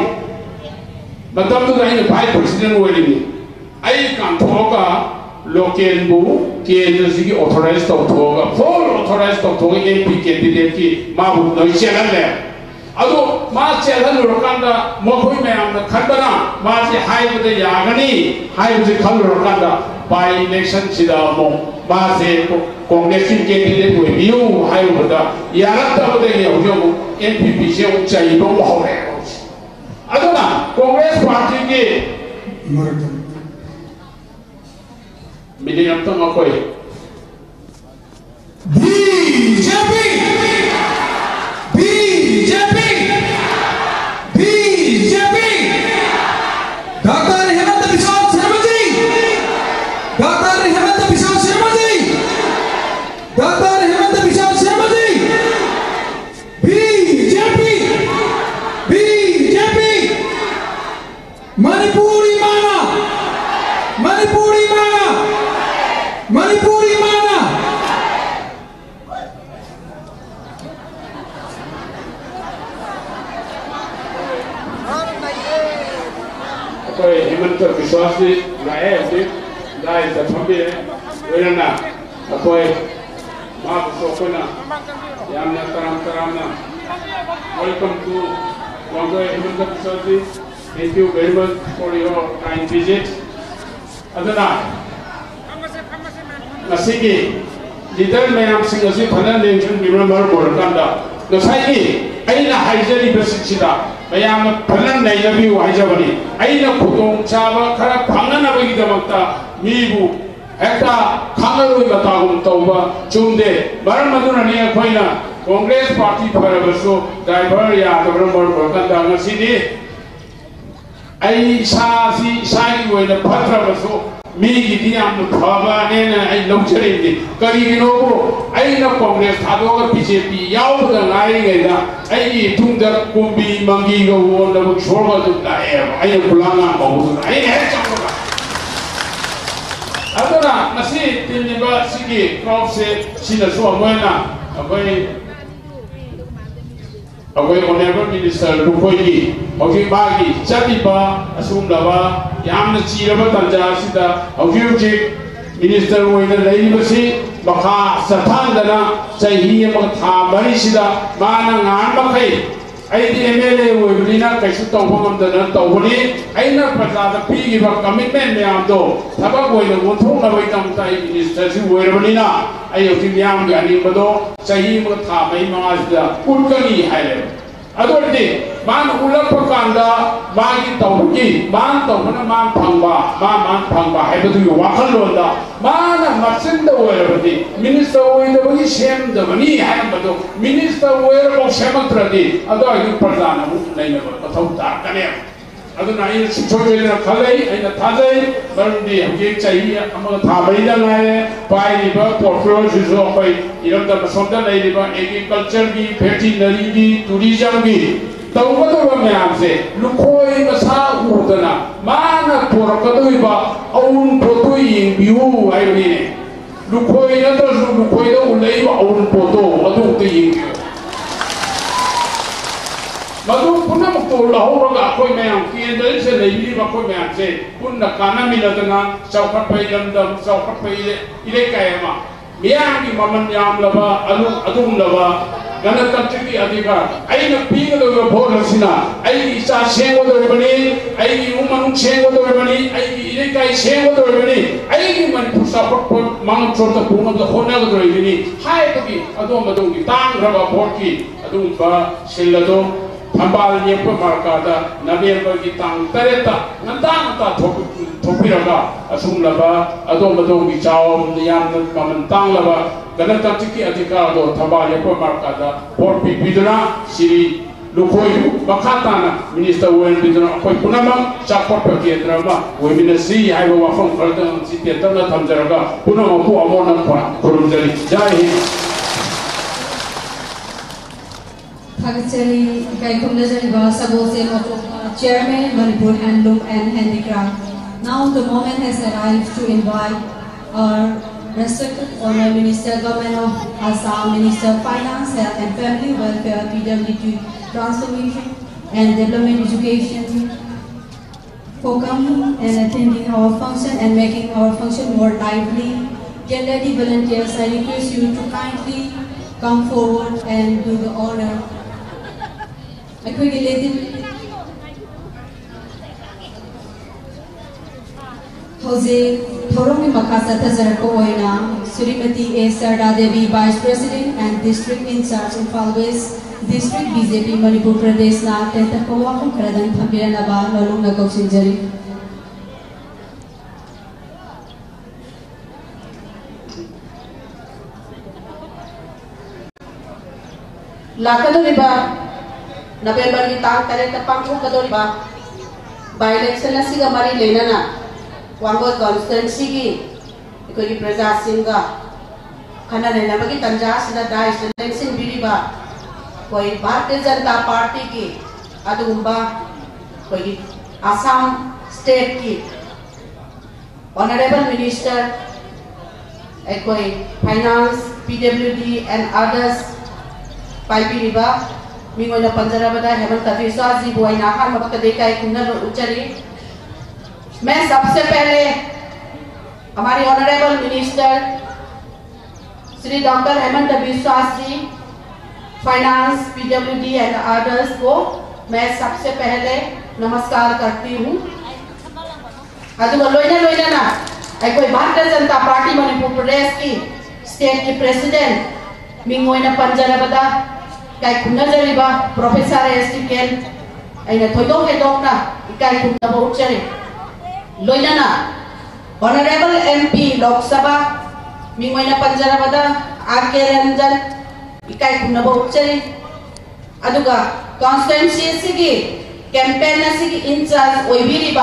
Speaker 4: मतलब तो नहीं भाई प्रेसिडेंट हुए नहीं आई कांठोगा लोकेल बु केंद्र जी की ऑथराइज तो होगा फुल ऑथराइज तो होगा एमपी कैंडिडेट की माबु नहीं चलन ले अदो मा चलन लोकांदा मखोई में हम खंडना मा से हाई बदे यागनी हाई बदे खल लोकांदा बाय इलेक्शन सिदा मो मा से कांग्रेस की कैंडिडेट हुए बियो हाई बदा यारता बदे यो एमपी से ऊंचाई बो होवे अदुना कांग्रेस पार्टी के मिनियम तो मकोई BJP BJP BJP
Speaker 2: doctor Himanta Biswa Sarma ji doctor Himanta Biswa Sarma ji doctor Himanta Biswa Sarma ji BJP Manipuri माना मणिपुरी माना मणिपुरी माना
Speaker 4: कोई हेमंत विश्वास जी लाए होते लाए तथम्बे वेरना कोई मां सोकोना यामना तरामना वेलकम टू वांगो Himanta Biswas ji Thank you very much for your kind visit. Adana, ngasigi leader mayam sing asi phana nation remember borkanda. Ngasai aina haijari besida mayam phana nailabi haijabani. Aina khutong chaba khara phangana bagi damakta mibu hekta khangaroi batagum tauba chumde baran maduna ne khoina Congress party pharabaso driver ya remember borkanda ngasidi आई सासी साई वो इन्हें पत्र बसो मीगी दियाम फबा नेना आई लौचरेंदे करिगिनोबो आइना कांग्रेस थादोगा बीजेपी यावदा गाइगैदा आइगी तुंगदा कुंबी मंगी गो वोनबो छोरगा दुलाए आई बुलांगा बहु आई है चंगबा अदरा नसी तिनिबा सिगी क्रॉप से सिना सो मोयना अबे ऑनरेबल मिनिस्टर लुकोई होगी बागी चलीबा असुमलाबा यामना चीरबा तंजा सिदा होगी मिनिस्टर ओइना लेइबसी बखा सथांदना सही म था मरी सिदा माना ngan मखै आइदी एमएलए ओइबलिना कैसु तौबमदना तौबनी आइना प्रजादा पीगिबा कमिटमेंट म्यामदो थबक ओइना गोथोंनबै तमताई मिनिस्टर सि ओइरबनिना आई होगी याम गानी बदो सही म था मै मासिदा कुटकनी हाइले अदोदि मान उलपकांदा मागी तौबकी मान तौबना मान फंगबा हाइबदु वाखलोंदा माना मसिंदा ओइरबदि मिनिस्टर ओइदबगी सेमदबनी हाइबदो मिनिस्टर ओइरबो सेमत्रदि अदो आई प्रजाना मु नैनबो कथौ ताकने अदुना आई सुचोयना खलै आइना थाजै बरदि हगे चाहि अमग थाबैदा लाए पाइलिबा पोर्टफोलियो सिसो अखै इरमदा सोमदा लैलिबा एग्रीकल्चर की वेटरनरी की टूरिज्म की तौबदोबा म्यामसे लुखोय मसा उदना माना पोरकदोइबा औन पोतो यिंबिउ आइबिने लुखोय नत्रसु लुखोयदा उलैबा औन पोतो अदु ते यिंबिउ मधु पुनः मुक्तो लाहौरगा कोई मैम केंद्र से लेबी बा कोई मैम से पुनः काना मिलदना चौखट पे लंदम चौखट पे इले कायमा मियां की ममन याम लबा अदुम लबा गणतंत्र की अधिकार आइना पीगदो भोट लसिना आइगी इसा सेंगदो बनी आइगी उमनु सेंगदो बनी आइगी इले काय सेंगदो बनी आइगी मन पुसा पट मांग छोट पुंग द होनगदो बनी हाय तकी अदो मदो की तांग रबा भोट की अदुम बा सिलदो थंबाल येप मार्कादा नवेंबर की तांग तरेता नंता थोपिरगा असुमलबा अदोमदो की चाव याम ममन तांग लबा गणतंत्र की अधिकार दो थंबाल येप मार्कादा वोट पिबिदना श्री लुखोयु बखाताना मिनिस्टर वेन बिदना कोई पुनमक सपोर्ट केंद्रमा वेबिनसी हाइबो वाफम खरदन सितेतना थमजरगा पुनमकु अमोनन खुरुमजरी जय Hind
Speaker 3: Thagachari Kaikumnajariba Sabose Chairman Manipur Handloom and Handicraft. Now the moment has arrived to invite our respected Honorable Minister Government of Assam, Minister of Finance, Health and Family Welfare, PWD Transformation and Development Education for coming and attending our function and making our function more lively. Dear lady volunteers, I request you to kindly come forward and do the honor. Jose Thoromi Makasa Tazarako Oina, Surimati A. Sarda Devi, Vice President and District in charge in West District BJP Manipur Pradesh na Tentakawa Karadan Thambiranaba Nolong Nagoksinjari.
Speaker 5: Lakadoriba November की तांग करे तब पंखों कदोरिबा by election नसीगा मरी लेना ना वांगो constituency की कोई प्रजा सिंगा खाना लेना बगी तंजास ना दाइस इलेक्शन बिरिबा कोई भारतीय जनता पार्टी की अदुम्बा कोई असम स्टेट की ऑनरेबल मिनिस्टर कोई फाइनेंस PWD and others पाइपिरिबा मिंगोना पंजराबदा हेमंत बिस्वा जी बोई नाखा मबक देखा एक कुंडल उच्चरी मैं सबसे पहले हमारी honourable minister Shri doctor Himanta Biswa ji finance PWD and others को मैं सबसे पहले नमस्कार करती हूँ। अदुगो लोइना ना कोई भारतीय जनता पार्टी मणिपुर प्रदेश की स्टेट की प्रेसिडेंट मिंगोना पंजराबदा kai kunajariba Professor S.T. Ken aina thoidok hedokna kai kunaba uchare loinana Honorable MP Lok Sabha mingoina Panjarabada R.K. Ranjan kai kunaba uchare aduga constituency sigi campaign sigi in charge oibiriba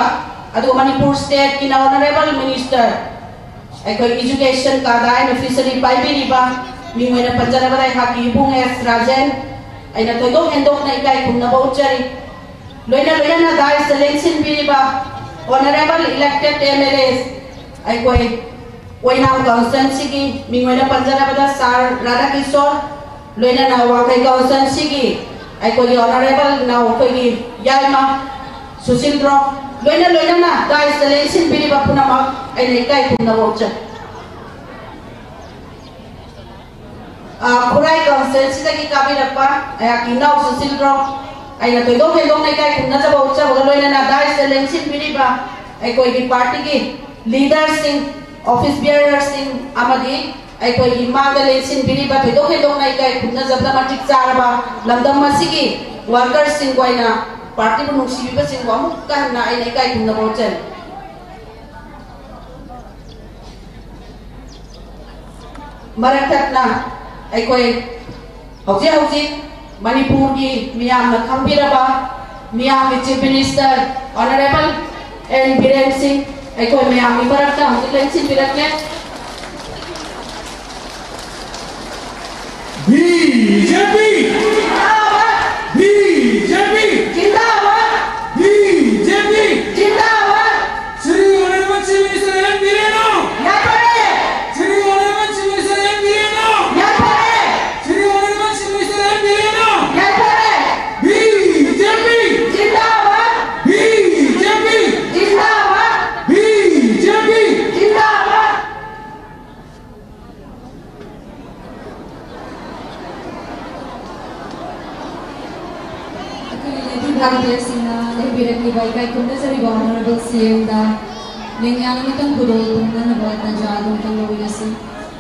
Speaker 5: अदो Manipur state की honourable minister अखोई education का दाइन ऑफिसरी पाइबिरिबा मिंगोइना पंजरबदा hockey इबुंग S राजन आइना तोइदो हेंदोक ना इकाई खुमना बहुचरी लोइना लोइना ना दाइ सेलेक्शन बिरिबा ऑनरेबल इलेक्टेड एमएलएस अखोई ओइनाम काउंसिल की मिंगोइना पंजरबदा सार राधा किशोर लोइना ना वांगै काउंसिल की अखोई ऑनरेबल ना अखोई याइमा सुशील ड्रॉप लोइना लोइना ना दाइ सेलेक्शन बिरिबा पुनामा आइना इकाई खुमना बहुचरी खुराई काउंसिल सिदगी काबिरप्पा आयाकी नाउ सुशील ड्रॉप आइना तोइदो हेंदोक ना इकाई खुमना जबा उच्चा बगा लोइना ना दाइ सेलेक्शन बिरिबा अखोई की पार्टी की लीडर सिंह ऑफिस बियरर सिंह अमदी अखोई की मांग लेक्शन बिरिबा तोइदो हेंदोक ना इकाई खुमना जबदा मटिक चारबा लमदम मसिगी वर्कर सिंह कोइना पार्टी को नुक्सीबा सिंह को अमुक कहना आइना इकाई खुमना बहुचन मरकतना अखोई हौजे हौजे मणिपुर की मियाम ना खंबिरबा मियाम की chief minister honourable N Biren Singh अखोई मियाम की मरकता हौजे लेक्शन बिरकने
Speaker 2: बीजेपी बीजेपी
Speaker 5: जिंदाबाद
Speaker 2: बीजेपी
Speaker 5: जिंदाबाद
Speaker 2: Shri honourable chief minister N बीरेनो
Speaker 5: यहाँ पर
Speaker 2: Shri honourable chief minister N बीरेनो
Speaker 5: यहाँ पर
Speaker 2: Shri honourable chief minister N बीरेनो
Speaker 5: यहाँ पर
Speaker 2: बीजेपी
Speaker 5: जिंदाबाद
Speaker 2: बीजेपी
Speaker 5: जिंदाबाद
Speaker 2: बीजेपी
Speaker 5: जिंदाबाद
Speaker 3: भारतीय सिंह लेबिरकली बाइकाई कुंडे सरी ऑनरेबल सीएम दा लेंग्याना में तंग गुरो कुंडा न बात न जादू तंग लोग यसी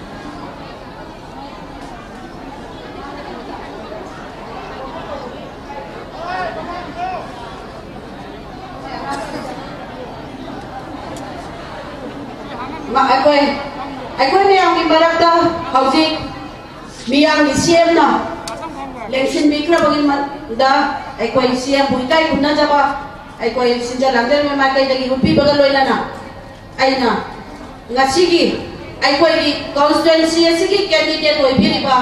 Speaker 5: मा अखोई मियाम की मरकता हौजे मियाम की सीएम ना लेक्शन बिक्रा बगिन दा अखोई सीएम बुइकाई कुन्ना जबा अखोई सिंजा लंदर में माइकाई दगी हुपी बगल लोइना ना आइना ngasiगी अखोई की कांस्टिट्यूएंसी असिगी कैंडिडेट होई बिरिबा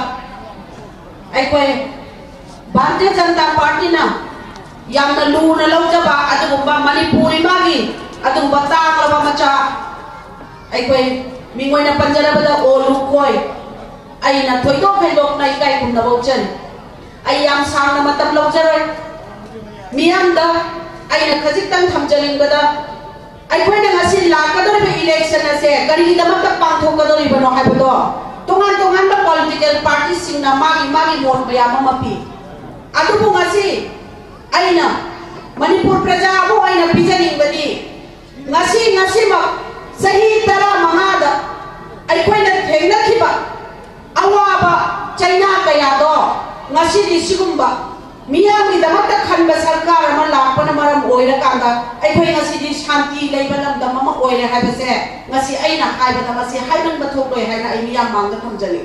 Speaker 5: अखोई भारतीय जनता पार्टी ना यामना लूना लौजबा अदुबा मणिपुरी मागी अदुबा तागलबा मचा अखोई मिंगोइना पंजरबदा ओलुकोय आइना थोइदो हेंदोक ना इकाई खुमना बहुचन आई याम सांगना मतम लौजरोय मियाम दा आइना खजितन थमजलिंगदा अखोइना ngasi लाकदोरिबे इलेक्शन असे करिगिदमक पांथोकदोरिबनो हाइबदो तोंगान तोंगान बा पॉलिटिकल पार्टी सिंगना मागी मागी मोट बयाम मपी अदुबु ngasi आइना मणिपुर प्रजा अबो आइना पिजनिंगबदी ngasi मा सही तरह महादा अखोइना थेंगनखिबा अवाबा चाइना कयादो ngasi di sigumba मियाम की दमक खनब सरकार अमा लापन मरम ओइरा कांदा अखोइ ngasi di शांति लेबा लमदम अमा ओइरा हाइबसे ngasi आइना हाइबदा मसी हाइबन बथोकलोय हाइना आई मियाम मांगदा थमजली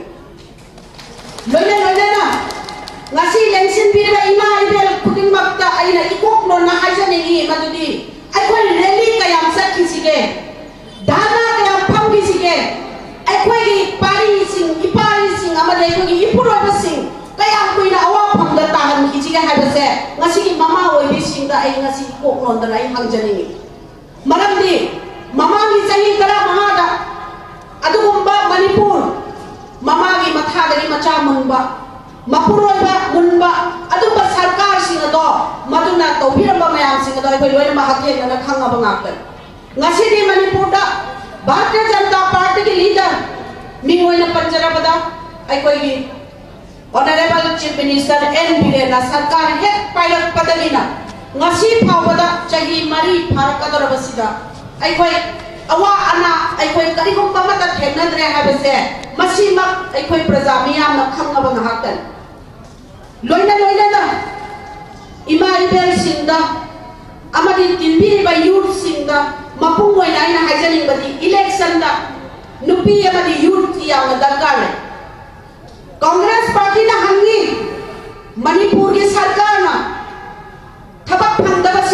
Speaker 5: लोइना लोइना ना ngasi लेंसिन बिरा इमा इबेल खुदिंग मक्ता आइना इकोक नो ना हाइजनेगी मदुदी अखोइ रैली कयाम सखिसिगे दाना कयाम फंगिसिगे अखोइ की पारी सिंग इपारी सिंग अमा अखोइ की इपुरोबा सिंग कया कुइना अवा फंगदा ताहन खिजिगे हाइबसे ngasi की ममा ओइबि सिंगदा आई ngasi कोक नोंदना आई हंगजनिंगी मरमदी ममा की सही करा महादा अदुगुंबा मणिपुर ममा की मथादगी मचा मुनबा मपुरोइबा मुनबा अदुबा सरकार सिंगदो मदुना तौबिरबा मयाम सिंगदो अखोइ लोइना महकेना खंगबा ngakan ngasi di मणिपुर दा भारतीय जनता पार्टी की लीडर मिंगोइना पंजरबदा अखोइ की ऑनरेबल चीफ मिनिस्टर एन बीरेना सरकार हेक पायलट पदगिना ngasi फावदा चही मरी फारकदरबसिदा अखोइ अवा अना अखोइ करिगुम्बा मता थेनद्रे हाबसे मसीमक अखोइ प्रजा मियाम न खंगबा ngahaktan लोइना लोइना ना इमा इबेल सिंगदा अमदी तिनबी बा यूथ सिंगदा मपुंग ओइना आइना हाइजनिंगबदी इलेक्शन दा नुपी अमदी यूथ की याम दरकार है कांग्रेस पार्टी ना हंगी मणिपुर की सरकार ना थबक फंगदबसिंग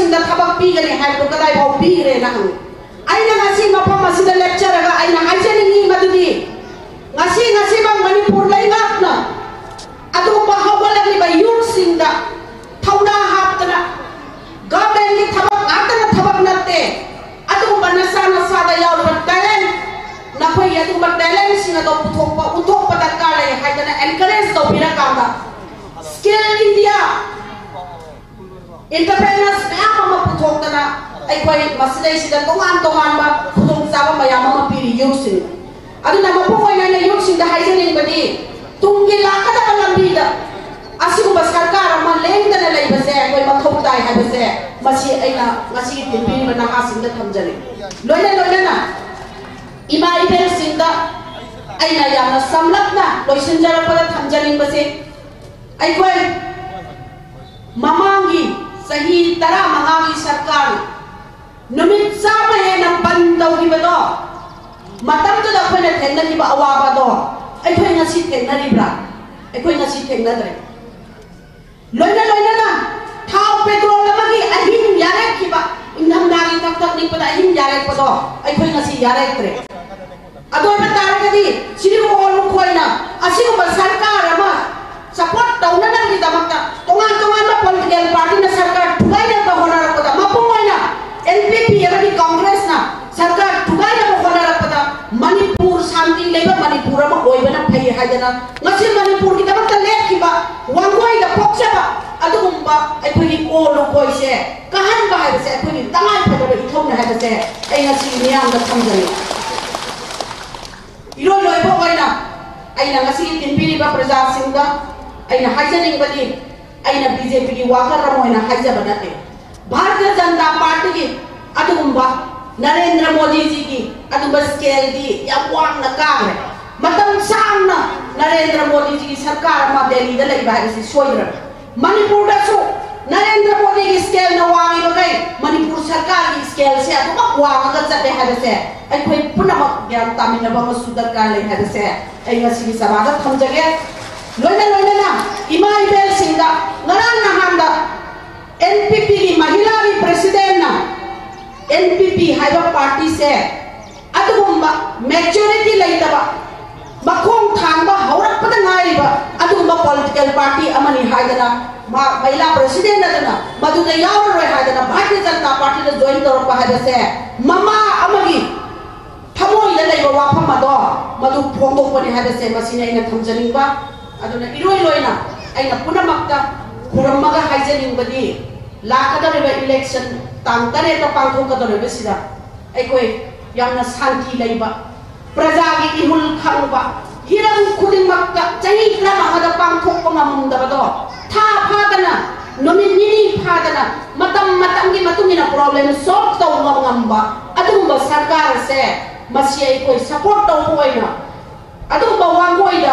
Speaker 5: सिंह दा थबक पीगने है तो कदाई भाव पीगरे ना हंग आइना ngasi mapam masida lecture ga aina haijani ni madudi ngasi bang Manipur lai ngakna adu bahawalagli ba youth sing da thauda haptana government ni thabak atana thabak natte adu banasa da yaw ba talent na khoi adu ba talent sing da uthok pa dakar lai haidana encourage to bira kaunda skill India entrepreneurs maya ma puthok dana ai koi masdai sida tongan ba khudong saba mayam ma piri youth sing adu na mapoi na youth sing da haijani badi tunggi lakada lambi da asigu ba sarkar ma leng da lai ba se koi ma thok dai ha ba se masi aina ngasi tin pin ba na ha sing da thamjani loina na ima ibel sing da aina ya na samlak na loisin jara pa thamjani ba se ai koi mamangi sahi tara mahangi sarkar numit sama he na bandau gi bado matam to da khone thengna gi ba awa ba do ai khoi ngasi thengna ri bra ai khoi ngasi thengna dre loina na thau petrol ma gi ahim yare ki ba inam na gi tak ni pa ahim yare pa do ai khoi ngasi yare tre adoi ba tar ga di siri ko ol khoi na asi ko ba sarkar ma support tauna na gi damak ta tongan ma political party na sarkar thuai na ka hona ra pa ma poi na NPP yamani Congress na sarkar tugai na hona ra pada Manipur shanti leba Manipur ma oi bana phai haidana ngasi Manipur ki damak ta lek ki ba wangoi da pokcha ba adum ba ai phoi ko lo koi se kahan ba hai se phoi tangai phai ba ithom na hai se ai ngasi niam da thamjani iro loi ba oi na ai na ngasi tinpiri ba praja singh da ai na haijani badi ai na BJP ki wakar ra moi na haija banate भारतीय Janata party की अदुगुंबा नरेंद्र मोदी जी की अदुगुंबा scale दी या वांग न कागरे मतम सांग न नरेंद्र मोदी जी की सरकार मा दिल्ली दा लई बाहर से सोइर मणिपुर दा सो नरेंद्र मोदी की स्केल न वांगी बगै मणिपुर सरकार की स्केल से अदुगुंबा वांग गा जते है से आई कोई पुनः ज्ञान तामिन बम सुदर का ले है से आई ngasi सभा दा थमजगे लोइना ना इमा इबेल सिंगा नरान नहांदा NPP की महिला की प्रेसिडेंट ना NPP हाइबा पार्टी से अदुगुंबा मैच्योरिटी लैतबा मखों थांबा हौरक पद नाइबा अदुगुंबा पॉलिटिकल पार्टी अमनी हाइदना महिला प्रेसिडेंट अदना मधुदे यावर रोय हाइदना भारतीय जनता पार्टी ने ज्वाइन तौर पर हाइबा से ममा अमगी थमोई ले लैबा वाफम मदो मधु फोंगो पनि हाइबा से मसिने इन थमजनिंबा अदुना इरोय लोइना आइना पुनमक्ता खुरमगा हाइजनिंबदी लाकदरिबा इलेक्शन तांग तरे तो पांथोकदरिबा सिदा अखोय यामना शांति लैबा प्रजा की इहुल खांबा हिरम खुदिमक्का चही क्रमहदा पांथोकपा ngamdabado tha phadana nominini phadana matam gi matungina problem solve taw ngamba adumba sarkar se masi akhoi support taw hoina adumba wangoida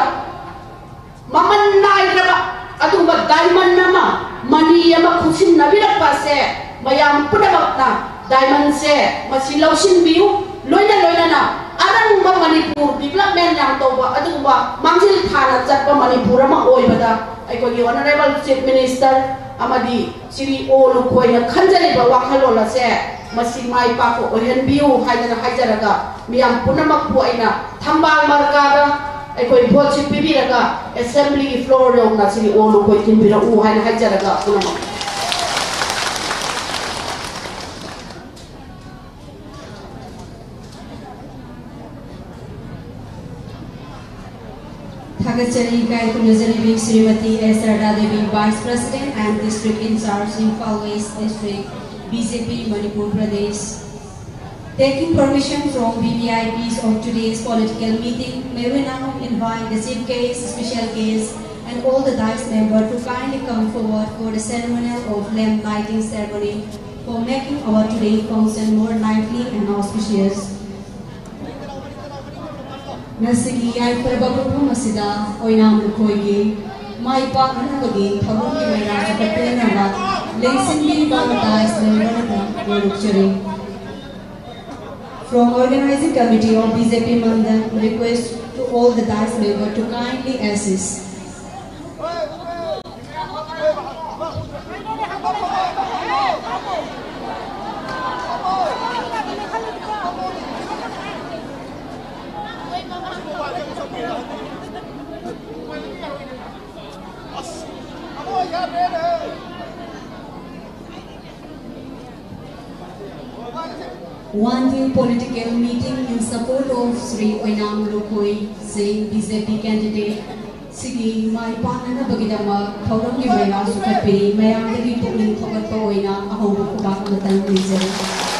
Speaker 5: maman nairaba adumba diamond nama mani yama khusin nabira pase mayam pudabakna diamond se masi lausin biu loina na arang ma Manipur development yang toba adumba mangsil thana jatba Manipur ma oibada ai ko honorable chief minister amadi siri olu koina khanjari ba wakhalola se masi mai pa ko ohen biu haidana haijaraga miyam punamak pu aina thambal markada अखोई भोट से पिबीरगा assembly की floor रो ना सिली ओलो कोई तिनबिरा उ हाइन हाइजरगा पुनमा
Speaker 3: Thagachari Kai Kunajari Srimati S. Radha Devi, Vice President and District in charge in Imphal West District, BJP, Manipur Pradesh. Taking permission from VVIPs of today's political meeting, may we now invite the chief guest, special guest, and all the Dice members to kindly come forward for the ceremonial of lamp lighting ceremony for making our today's function more lively and auspicious. Nasigi ay perbabu masida oinam lukoigi mai pa anagagi thabuk ki maina sa patena ba lensingli ba Dice member na luxury. From organizing committee of BJP Mandan, request to all the Dice members to kindly assist. one day political meeting in support of Sri Oinam Lokoi Singh, BJP candidate. Sigi mai panana bagidama thauram ki maya sukapiri mayam dagi pukling thogat pa oina aho kubak matan reason.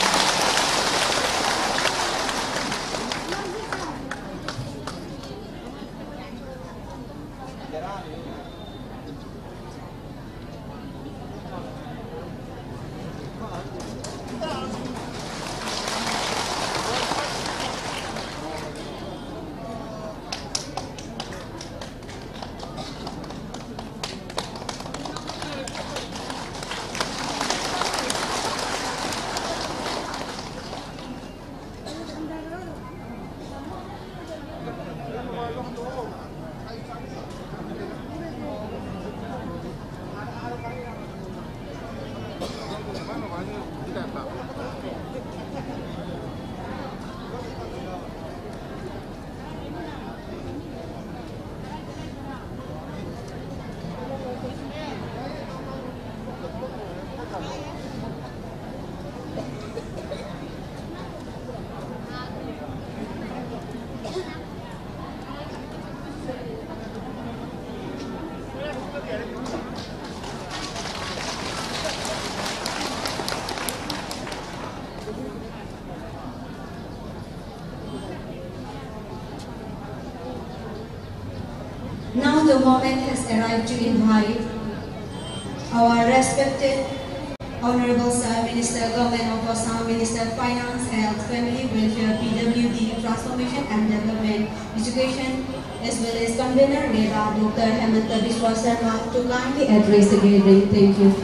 Speaker 3: Now the moment has arrived to invite our respected Honorable Sir Minister, Government of Assam, Minister Finance, Health, Family Welfare, PWD, Transformation and Development, Education, as well as Convener Reda, Dr. Hemanta Biswa Sarma, to kindly address the gathering. Thank you.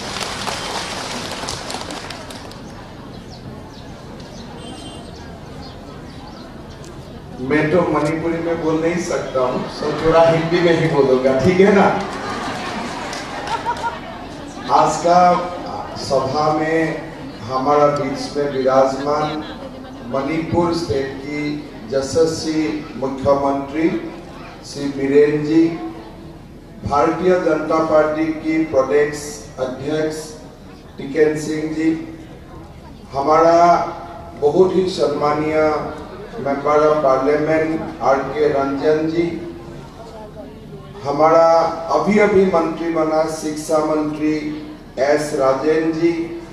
Speaker 6: मैं तो मणिपुरी में बोल नहीं सकता हूँ, तो थोड़ा हिंदी में ही बोलूंगा, ठीक है ना। आज का सभा में हमारा बीच में विराजमान मणिपुर स्टेट की यशस्वी मुख्यमंत्री श्री बीरेन जी, भारतीय जनता पार्टी की प्रदेश अध्यक्ष टिकेन सिंह जी, हमारा बहुत ही सम्मानीय member of parliament R K. Ranjan ji, हमारा अभी मंत्री बना शिक्षा मंत्री एस. राजेन जी,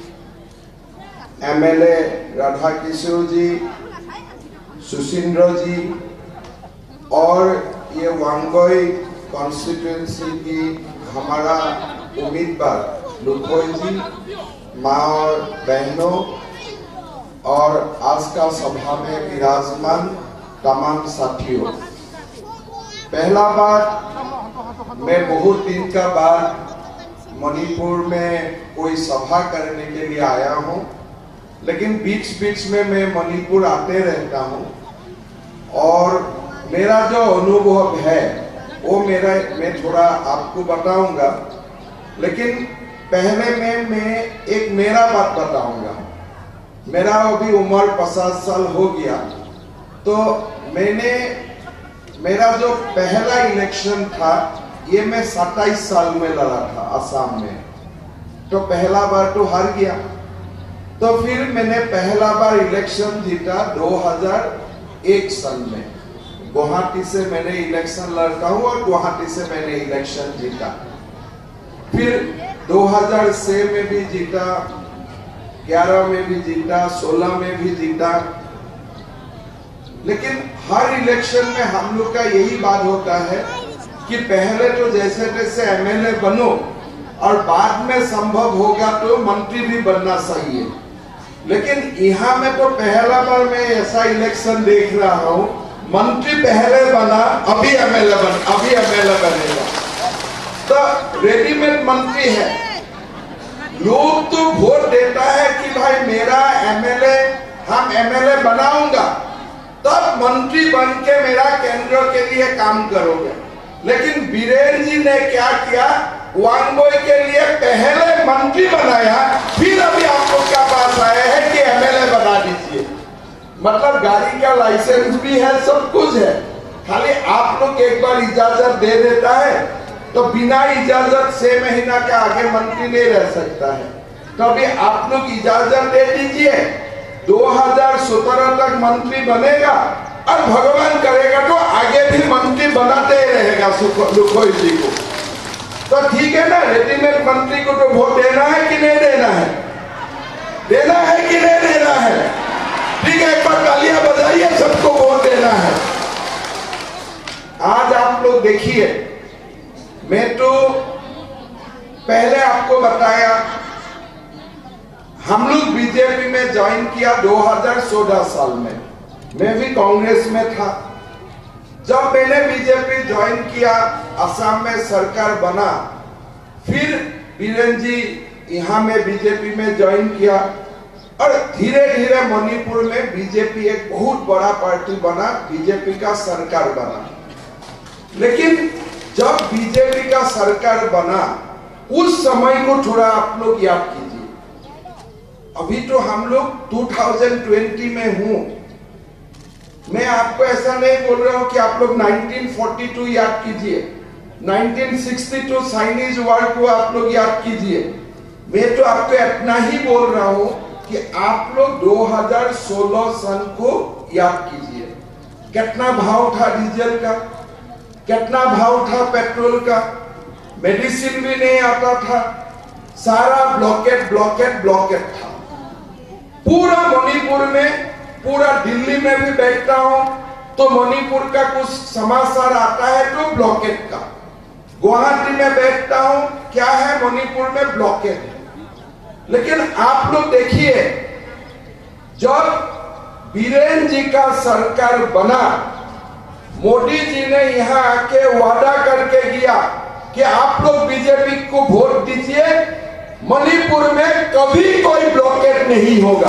Speaker 6: एमएलए राधा किशोर जी, सुशींद्र जी, और ये वांगोई कॉन्स्टिट्यूएंसी की हमारा उम्मीदवार लुकोई जी, माँ और बहनों, और आज का सभा में विराजमान तमाम साथियों, पहला बार मैं बहुत दिन का बाद मणिपुर में कोई सभा करने के लिए आया हूं, लेकिन बीच में मैं मणिपुर आते रहता हूं और मेरा जो अनुभव है वो मैं थोड़ा आपको बताऊंगा, लेकिन पहले मैं एक मेरा बात बताऊंगा। मेरा अभी उम्र 50 साल हो गया, तो मेरा जो पहला इलेक्शन था ये मैं 27 साल में लड़ा था असम में, तो पहला बार तो हार गया, तो फिर मैंने पहला बार इलेक्शन जीता 2001 सन में। गुवाहाटी से मैंने इलेक्शन लड़ता हूँ और गुवाहाटी से मैंने इलेक्शन जीता, फिर 2006 में भी जीता, 11 में भी जीता, 16 में भी जीता। लेकिन हर इलेक्शन में हम लोग का यही बात होता है कि पहले तो जैसे तैसे एमएलए बनो और बाद में संभव होगा तो मंत्री भी बनना चाहिए। लेकिन यहाँ में तो पहला बार मैं ऐसा इलेक्शन देख रहा हूँ, मंत्री पहले बना अभी एमएलए बनेगा, तो रेडीमेड मंत्री है। लोग तो वोट देता है कि भाई मेरा एमएलए, हम एमएलए बनाऊंगा तब मंत्री बन के मेरा केंद्र के लिए काम करोगे। लेकिन बीरेन जी ने क्या किया, वांगबोई के लिए पहले मंत्री बनाया, फिर अभी आप लोग के पास आए हैं कि एमएलए बना दीजिए। मतलब गाड़ी का लाइसेंस भी है, सब कुछ है, खाली आप लोग एक बार इजाजत दे देता है तो बिना इजाजत 6 महीना के आगे मंत्री नहीं रह सकता है। तो अभी आप लोग इजाजत दे दीजिए। 2000 तक मंत्री बनेगा और भगवान करेगा तो आगे भी मंत्री बनाते ही रहेगा लुखोई जी को। तो ठीक है ना, रेडीमेड मंत्री को तो वोट देना है कि नहीं देना है? देना है कि नहीं देना है? ठीक है, एक बार तालियां बजाइए, सबको वोट देना है। आज आप लोग देखिए, मैं तो पहले आपको बताया, हम लोग बीजेपी में ज्वाइन किया 2016 साल में। मैं भी कांग्रेस में था। जब मैंने बीजेपी ज्वाइन किया, असम में सरकार बना, फिर बीरेन जी यहाँ में बीजेपी में ज्वाइन किया और धीरे धीरे मणिपुर में बीजेपी एक बहुत बड़ा पार्टी बना, बीजेपी का सरकार बना। लेकिन जब बीजेपी का सरकार बना, उस समय को थोड़ा आप लोग याद कीजिए। अभी तो हम लोग 2020 में हूं। मैं आपको ऐसा नहीं बोल रहा हूं कि आप लोग 1942 याद कीजिए, 1962 चाइनीज वॉर को आप लोग याद कीजिए। मैं तो आपको इतना ही बोल रहा हूं कि आप लोग 2016 सन को याद कीजिए। कितना भाव था डीजल का, कितना भाव था पेट्रोल का, मेडिसिन भी नहीं आता था, सारा ब्लॉकेट ब्लॉकेट ब्लॉकेट था पूरा मणिपुर में। पूरा दिल्ली में भी बैठता हूं तो मणिपुर का कुछ समाचार आता है तो ब्लॉकेट का। गुवाहाटी में बैठता हूं, क्या है, मणिपुर में ब्लॉकेट है। लेकिन आप लोग देखिए, जब बीरेन जी का सरकार बना, मोदी जी ने यहां आके वादा करके गया कि आप लोग बीजेपी को वोट दीजिए, मणिपुर में कभी कोई ब्लॉकेट नहीं होगा।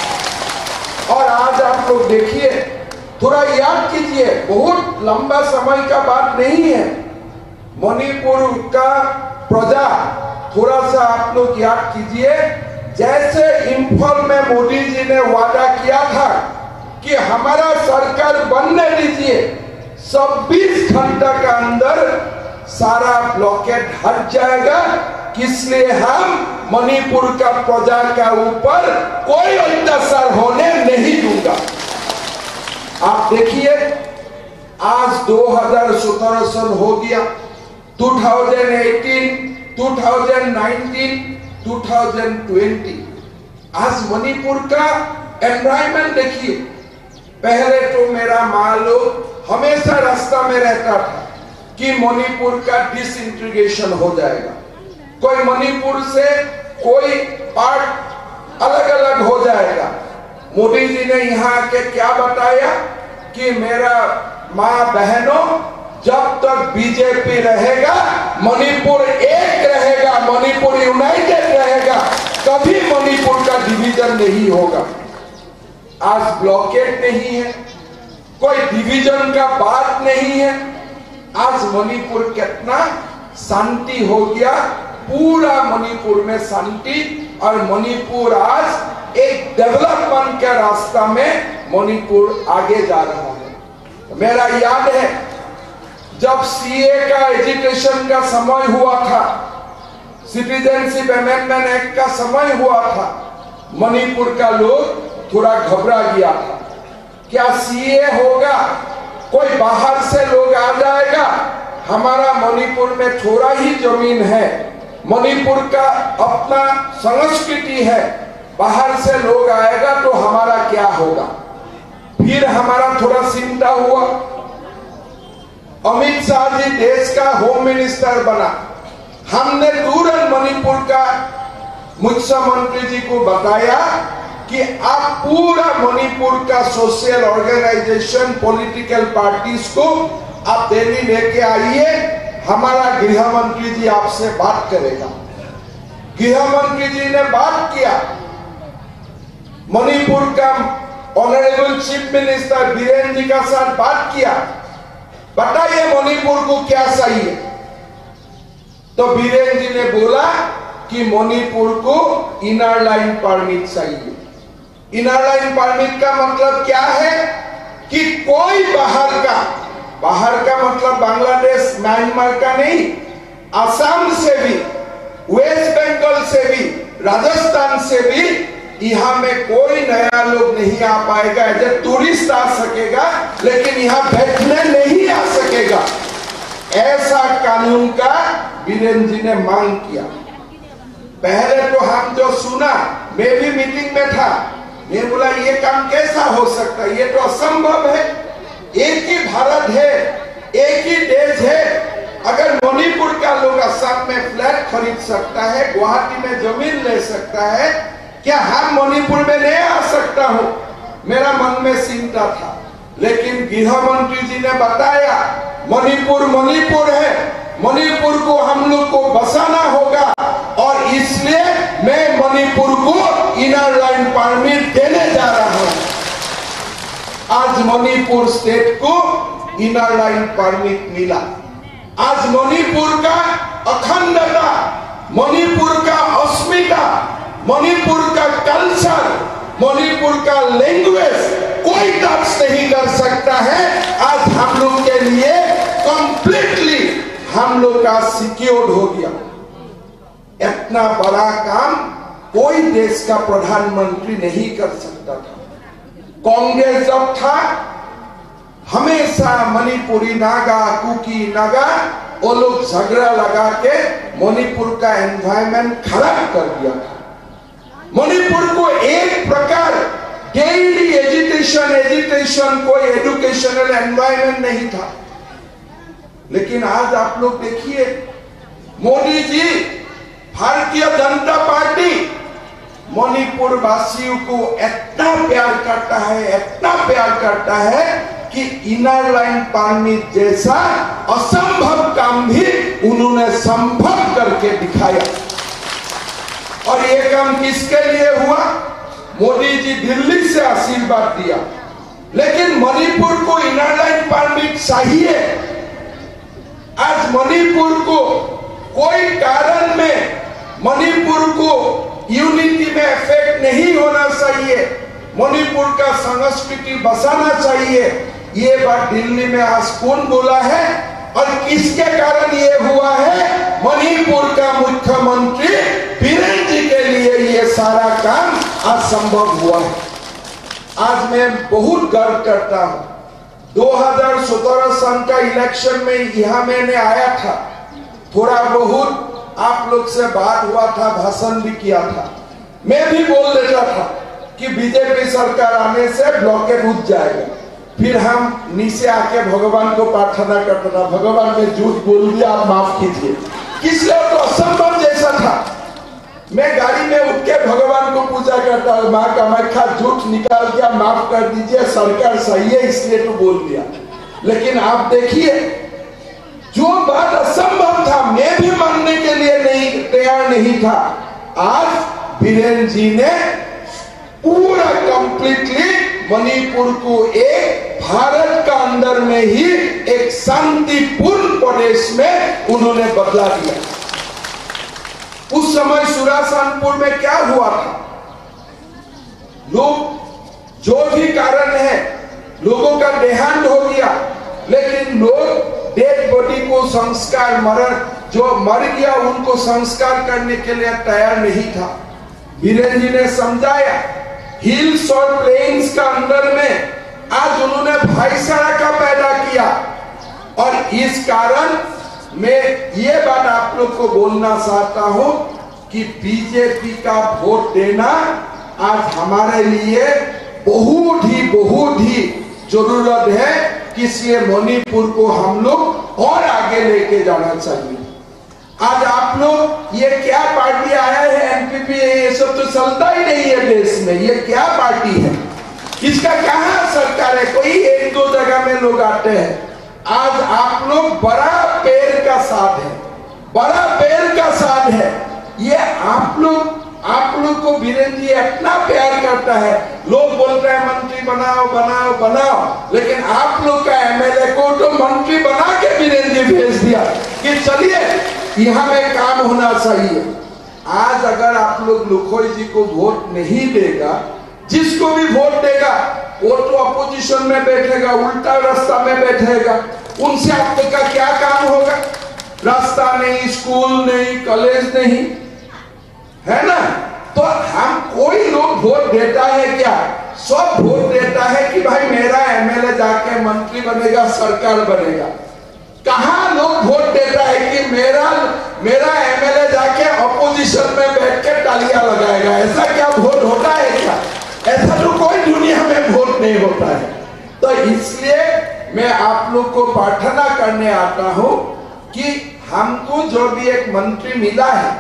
Speaker 6: और आज आप लोग देखिए, थोड़ा याद कीजिए, बहुत लंबा समय का बात नहीं है। मणिपुर का प्रजा, थोड़ा सा आप लोग याद कीजिए, जैसे इंफॉल में मोदी जी ने वादा किया था कि हमारा सरकार बनने दीजिए, 26 घंटा का अंदर सारा ब्लॉकेट हट जाएगा। इसलिए हम मणिपुर का प्रजा का ऊपर कोई अत्याचार होने नहीं दूंगा। आप देखिए, आज 2017 सन हो गया, 2018, 2019, 2020। आज मणिपुर का एनवायरमेंट देखिए। पहले तो मेरा माँ लोग हमेशा रास्ता में रहता था कि मणिपुर का डिसइंटीग्रेशन हो जाएगा, कोई मणिपुर से कोई पार्ट अलग अलग हो जाएगा। मोदी जी ने यहाँ आके क्या बताया कि मेरा माँ बहनों, जब तक बीजेपी रहेगा मणिपुर एक रहेगा, मणिपुर यूनाइटेड रहेगा, कभी मणिपुर का डिवीजन नहीं होगा। आज ब्लॉकेट नहीं है, कोई डिवीजन का बात नहीं है। आज मणिपुर कितना शांति हो गया, पूरा मणिपुर में शांति, और मणिपुर आज एक डेवलपमेंट के रास्ता में मणिपुर आगे जा रहा है। मेरा याद है, जब सीए का एजुकेशन का समय हुआ था, सिटीजनशिप अमेंडमेंट एक्ट का समय हुआ था, मणिपुर का लोग थोड़ा घबरा गया था। क्या सीए होगा, कोई बाहर से लोग आ जाएगा, हमारा मणिपुर में थोड़ा ही जमीन है, मणिपुर का अपना संस्कृति है, बाहर से लोग आएगा तो हमारा क्या होगा। फिर हमारा थोड़ा चिंता हुआ। अमित शाह जी देश का होम मिनिस्टर बना, हमने तुरंत मणिपुर का मुख्यमंत्री जी को बताया कि आप पूरा मणिपुर का सोशल ऑर्गेनाइजेशन, पॉलिटिकल पार्टीज को आप दिल्ली लेके आइए, हमारा गृह मंत्री जी आपसे बात करेगा। गृह मंत्री जी ने बात किया, मणिपुर का honourable chief minister Biren ji का साथ बात किया, बताइए मणिपुर को क्या चाहिए। तो बीरेन जी ने बोला कि मणिपुर को इनर लाइन परमिट चाहिए। इनर लाइन परमिट का मतलब क्या है कि कोई बाहर का मतलब बांग्लादेश, म्यांमार का नहीं, असम से भी, वेस्ट बंगाल से भी, राजस्थान से भी यहाँ में कोई नया लोग नहीं आ पाएगा, एज ए टूरिस्ट आ सकेगा, लेकिन यहाँ बैठने नहीं आ सकेगा। ऐसा कानून का बीरेन जी ने मांग किया। पहले तो हम जो सुना, मैं भी मीटिंग में था, मैं बोला ये काम कैसा हो सकता है, ये तो असंभव है। एक ही भारत है, एक ही देश है। अगर मणिपुर का लोग असम में फ्लैट खरीद सकता है, गुवाहाटी में जमीन ले सकता है, क्या हम मणिपुर में नहीं आ सकता हूँ? मेरा मन में चिंता था, लेकिन गृह मंत्री जी ने बताया मणिपुर मणिपुर है, मणिपुर को हम लोग को बसाना होगा, और इसलिए मैं मणिपुर को इनर लाइन परमिट देने जा रहा हूँ। आज मणिपुर स्टेट को इनर लाइन परमिट मिला। आज मणिपुर का अखंडता, मणिपुर का अस्मिता, मणिपुर का कल्चर, मणिपुर का लैंग्वेज कोई टच नहीं कर सकता है। आज हम लोग के लिए कंप्लीटली हम लोग का सिक्योर्ड हो गया। इतना बड़ा काम कोई देश का प्रधानमंत्री नहीं कर सकता था। कांग्रेस जब था, हमेशा मणिपुरी नागा, कुकी नागा, वो लोग झगड़ा लगा के मणिपुर का एनवायरमेंट खराब कर दिया था। मणिपुर को एक प्रकार डेली एजुकेशन कोई एजुकेशनल एनवायरनमेंट नहीं था। लेकिन आज आप लोग देखिए, मोदी जी, भारतीय जनता पार्टी मणिपुर वासियों को इतना प्यार करता है, इतना प्यार करता है कि इनर लाइन परमिट जैसा असंभव काम भी उन्होंने संभव करके दिखाया। और ये काम किसके लिए हुआ? मोदी जी दिल्ली से आशीर्वाद दिया, लेकिन मणिपुर को इनर लाइन परमिट चाहिए। आज मणिपुर को कोई कारण में मणिपुर को यूनिटी में इफेक्ट नहीं होना चाहिए, मणिपुर का संस्कृति बसाना चाहिए। ये बात दिल्ली में आज कौन बोला है और किसके कारण ये हुआ है? मणिपुर का मुख्यमंत्री बीरेन जी के लिए ये सारा काम आज संभव हुआ है। आज मैं बहुत गर्व करता हूँ। 2017 सन का इलेक्शन में यहाँ मैंने आया था, थोड़ा बहुत आप लोग से बात हुआ था, भाषण भी किया था। मैं भी बोल देता था कि बीजेपी सरकार आने से ब्लॉकेज उठ जाएगा। फिर हम नीचे आके भगवान को प्रार्थना करता था, भगवान ने झूठ बोल दिया, आप माफ कीजिए। किसलिए? तो असंभव जैसा था। मैं गाड़ी में उठ के भगवान को पूजा करता हूँ, माँ कामाख्या झूठ निकाल दिया, माफ कर दीजिए, सरकार सही है इसलिए तो बोल दिया। लेकिन आप देखिए, जो बात असंभव था, मैं भी मानने के लिए नहीं तैयार नहीं था, आज बीरेन जी ने पूरा कंप्लीटली मणिपुर को एक भारत का अंदर में ही एक शांतिपूर्ण प्रदेश में उन्होंने बदला दिया। उस समय सुरासनपुर में क्या हुआ था? लोग जो भी कारण है, लोगों का देहांत हो गया, लेकिन लोग डेड बॉडी को संस्कार, मरण जो मर गया उनको संस्कार करने के लिए तैयार नहीं था। बीरेन जी ने समझाया, हिल्स और प्लेन्स का अंदर में आज उन्होंने भाईचारा का पैदा किया। और इस कारण मैं ये बात आप लोग को बोलना चाहता हूं कि बीजेपी का वोट देना आज हमारे लिए बहुत ही जरूरत है। किसी मणिपुर को हम लोग और आगे लेके जाना चाहिए। आज आप लोग, ये क्या पार्टी आया है एनपीपी, ये सब तो चलता ही नहीं है देश में। ये क्या पार्टी है? इसका कहाँ सरकार है? कोई एक दो जगह में लोग आते हैं। आज आप लोग बड़ा पेड़ का साथ है, बड़ा पेड़ का साथ है। ये आप लोग को बीरेन जी इतना प्यार करता है। लोग बोलते हैं मंत्री बनाओ बनाओ बनाओ, लेकिन आप लोग का एमएलए को तो मंत्री बना के बीरेन जी भेज दिया कि चलिए यहाँ में काम होना चाहिए। आज अगर आप लोग लुखोई जी को वोट नहीं देगा, जिसको भी वोट देगा वो तो अपोजिशन में बैठेगा, उल्टा रास्ता में बैठेगा। उनसे आपका क्या काम होगा? रास्ता नहीं, स्कूल नहीं, कॉलेज नहीं, है ना? तो तो हम कोई लोग वोट देता है क्या? सब वोट देता है कि भाई मेरा एमएलए जाके मंत्री बनेगा, सरकार बनेगा। कहाँ लोग वोट देता है कि मेरा एमएलए जाके अपोजिशन में बैठ के तालियां लगाएगा? ऐसा क्या वोट होता है क्या? ऐसा तो कोई दुनिया में वोट नहीं होता है। तो इसलिए मैं आप लोग को प्रार्थना करने आता हूं कि हमको जो भी एक मंत्री मिला है,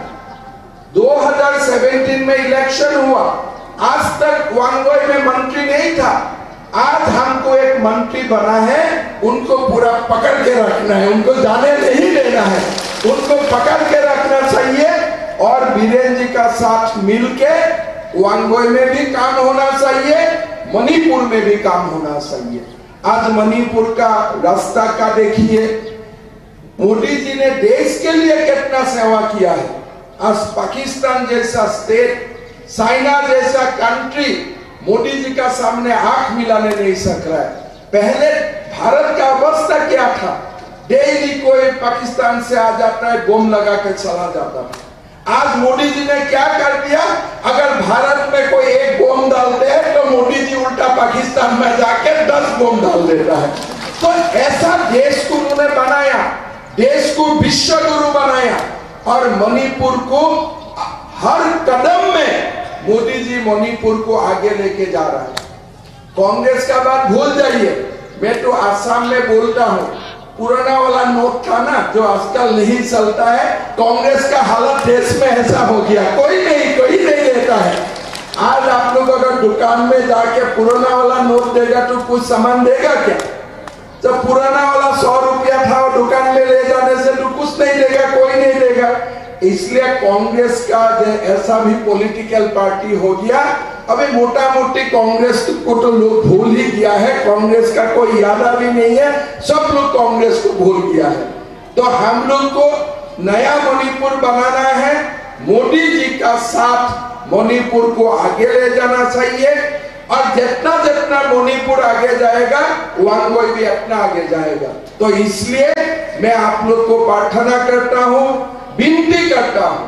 Speaker 6: 2017 में इलेक्शन हुआ, आज तक वांगोई में मंत्री नहीं था। आज हमको एक मंत्री बना है, उनको पूरा पकड़ के रखना है, उनको जाने नहीं देना है, उनको पकड़ के रखना चाहिए। और बीरेन जी का साथ मिलके वांगोई में भी काम होना चाहिए, मणिपुर में भी काम होना चाहिए। आज मणिपुर का रास्ता का देखिए, मोदी जी ने देश के लिए कितना सेवा किया है। आज पाकिस्तान जैसा स्टेट, चाइना जैसा कंट्री मोदी जी का सामने आंख मिलाने नहीं सक रहा है। पहले भारत का अवस्था क्या था? डेली कोई पाकिस्तान से आ जाता है, बम लगा के चला जाता था। आज मोदी जी ने क्या कर दिया? अगर भारत में कोई एक बम डालते हैं तो मोदी जी उल्टा पाकिस्तान में जाके 10 बम डाल देता है। तो ऐसा देश को उन्होंने बनाया, देश को विश्व गुरु बनाया। और मणिपुर को हर कदम में मोदी जी मणिपुर को आगे लेके जा रहा है। कांग्रेस का बात भूल जाइए। मैं तो आसाम में बोलता हूँ, पुराना वाला नोट था ना जो आजकल नहीं चलता है, कांग्रेस का हालत देश में ऐसा हो गया, कोई नहीं लेता है। आज आप लोग अगर दुकान में जाके पुराना वाला नोट देगा तो कुछ सामान देगा क्या? जब पुराना वाला 100 रुपया था और दुकान में ले जाने से तो कुछ नहीं देगा, कोई नहीं देगा। इसलिए कांग्रेस का ऐसा भी पॉलिटिकल पार्टी हो गया। अभी मोटा मोटी कांग्रेस को तो लोग भूल ही गया है, कांग्रेस का कोई यादा भी नहीं है, सब लोग कांग्रेस को भूल गया है। तो हम लोग को नया मणिपुर बनाना है, मोदी जी का साथ मणिपुर को आगे ले जाना चाहिए। और जितना जितना मणिपुर आगे जाएगा, वांगोई भी अपना आगे जाएगा। तो इसलिए मैं आप लोग को प्रार्थना करता हूँ, विनती करता हूँ,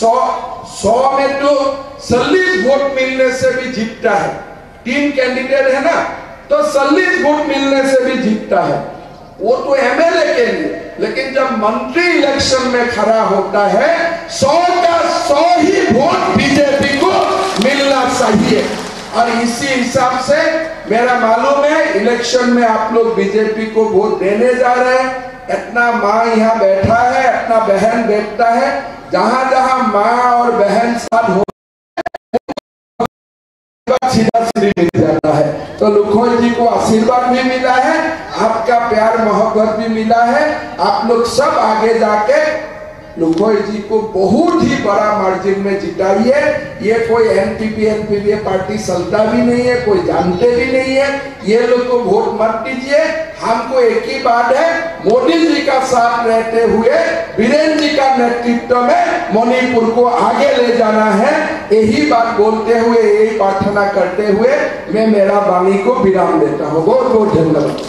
Speaker 6: 100 में तो 40 वोट मिलने से भी जीतता है। 3 कैंडिडेट है ना, तो 40 वोट मिलने से भी जीतता है। वो तो एमएलए के लिए, लेकिन जब मंत्री इलेक्शन में खड़ा होता है, 100 का 100 ही वोट बीजेपी को मिलना चाहिए। और इसी हिसाब से मेरा मालूम है इलेक्शन में आप लोग बीजेपी को वोट देने जा रहे हैं। इतना माँ यहाँ बैठा है, इतना बहन बैठता है, जहां जहां माँ और बहन साथ हो सीधा मिल जाता है। तो लुखोई जी को आशीर्वाद भी मिला है, आपका प्यार मोहब्बत भी मिला है। आप लोग सब आगे जाके लुखोई जी को बहुत ही बड़ा मार्जिन में जिताइए। ये कोई एनपीपी पार्टी चलता भी नहीं है, कोई जानते भी नहीं है। ये लोग को वोट मत दीजिए। हमको एक ही बात है, मोदी जी का साथ रहते हुए बीरेन जी का नेतृत्व में मणिपुर को आगे ले जाना है। यही बात बोलते हुए, यही प्रार्थना करते हुए मैं मेरा वाणी को विराम देता हूँ। बहुत बहुत धन्यवाद।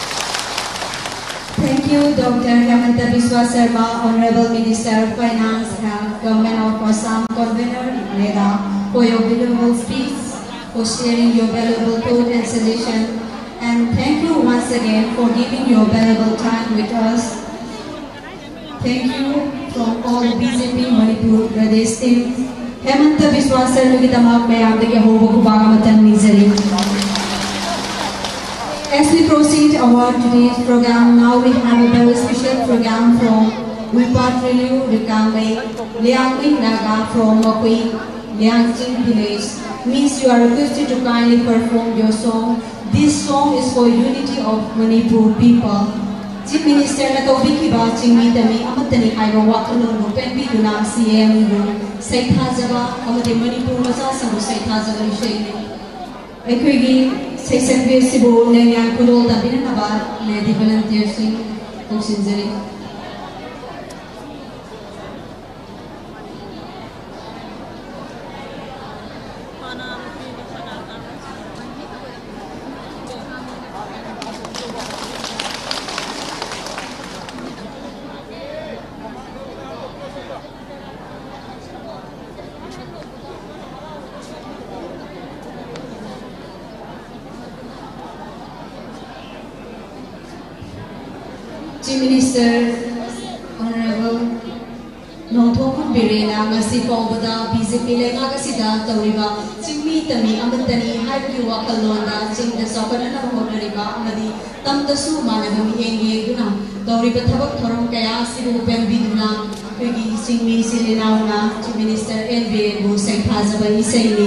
Speaker 3: Thank you, Dr. Hemanta Biswa Sarma, Honorable Minister of Finance and Government of Assam, Convener Neda, for your valuable speech, for sharing your valuable thought and suggestion, and thank you once again for giving your valuable time with us. Thank you from all BJP Manipur Pradesh team. Hemanta Biswa Sarma ki tamam mayam deke hobo kubaga matan nizari. As we proceed our today's program, now we have a very special program from Wipatriliu Rikangmei, Liangmei Naga from Mokwi, Liangjing village. Means you are requested to kindly perform your song. This song is for unity of Manipur people. Chief Minister na tawbiki ba chingmi tami amatani haiba wakalon mo penbi duna CM ru saitha jaga amade Manipur maza samu saitha jaga ishaini. Ekwegi Session Sibo Nanya Kudo Tabinaba, Lady Volunteer Sing, Oxinzeri. Chief Minister Honorable Nongthong Birena ngasi pawbada BJP lenga kasida tawriba chingmi tami amatani haibki wakalonda chingda sokana na honariba amadi tamdasu managa mihengi duna tawriba thabak thorom kaya sibu pembiduna kegi chingmi silinauna Chief Minister NBA bu saithajaba isaini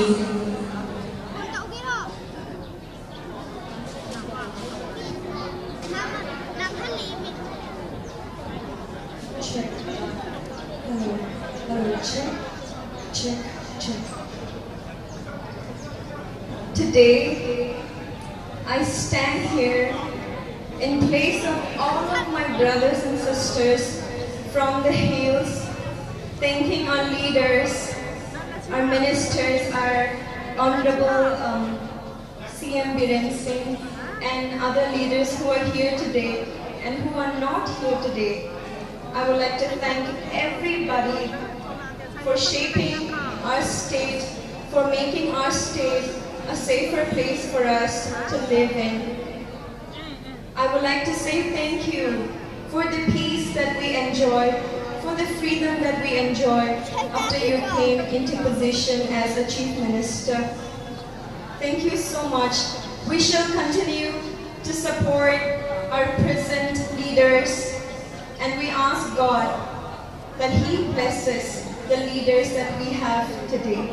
Speaker 7: Today, I stand here in place of all of my brothers and sisters from the hills, thanking our leaders, our ministers, our Honorable CM Biren Singh, and other leaders who are here today and who are not here today. I would like to thank everybody for shaping our state, for making our state a safer place for us to live in. I would like to say thank you for the peace that we enjoy, for the freedom that we enjoy after you came into position as a Chief Minister. Thank you so much. We shall continue to support our present leaders, and we ask God that He blesses the leaders that we have today.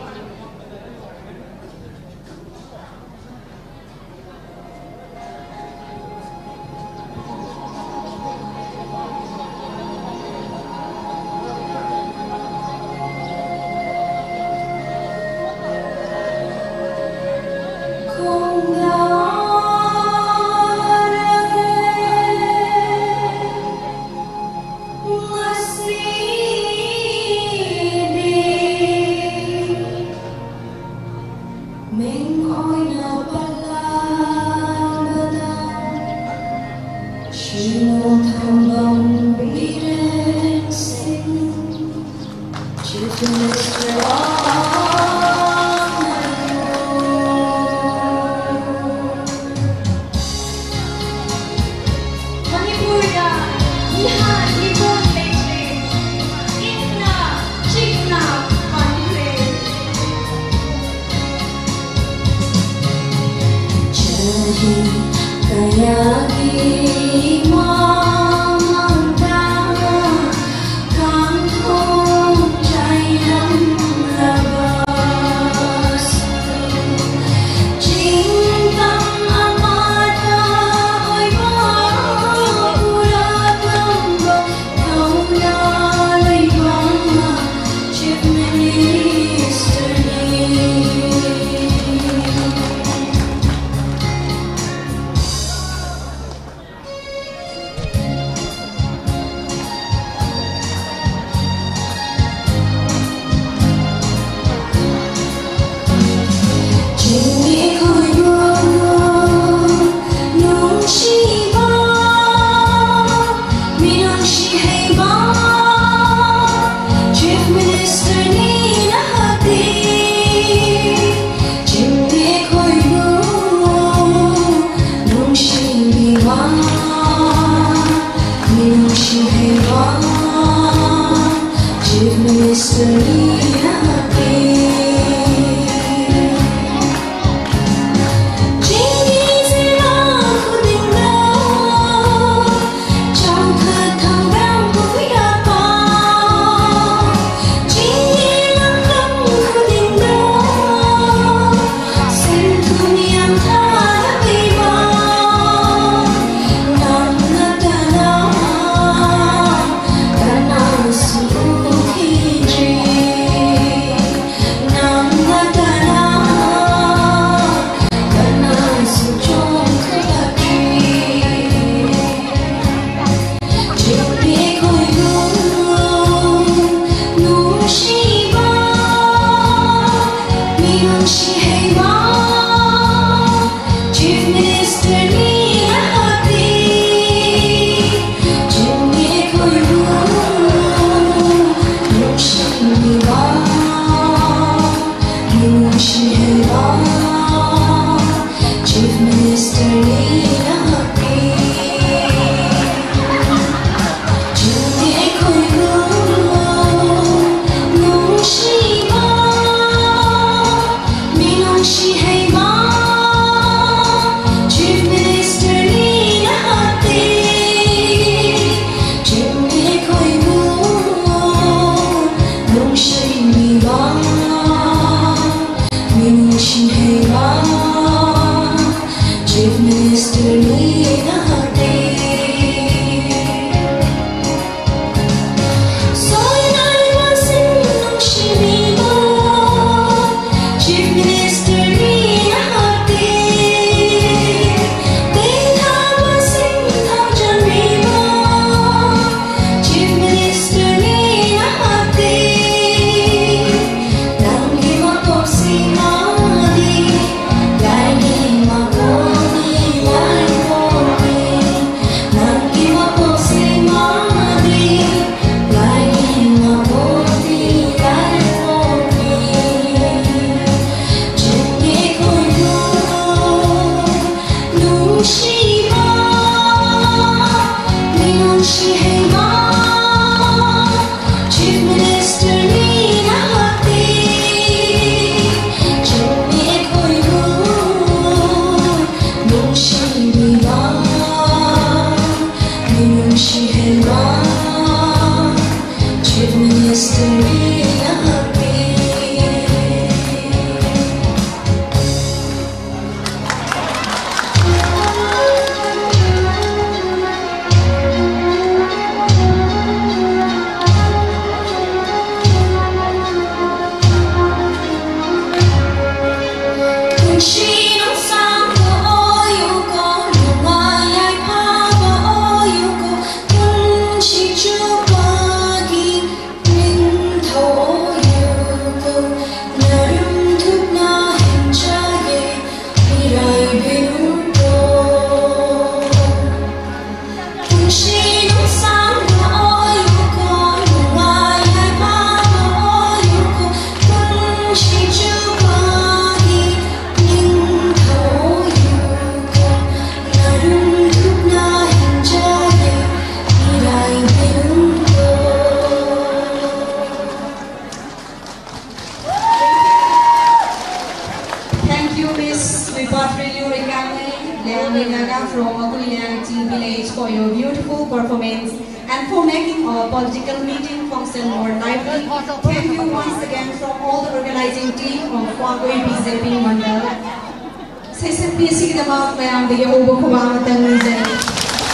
Speaker 3: Rekame, Leonie Naga from Makuliang village for your beautiful performance and for making our political meeting function more lively. Thank you once again from all the organizing team of Wangoi BJP Mandal. Session PC the mark mayam the Yobo Kubama Tanizan.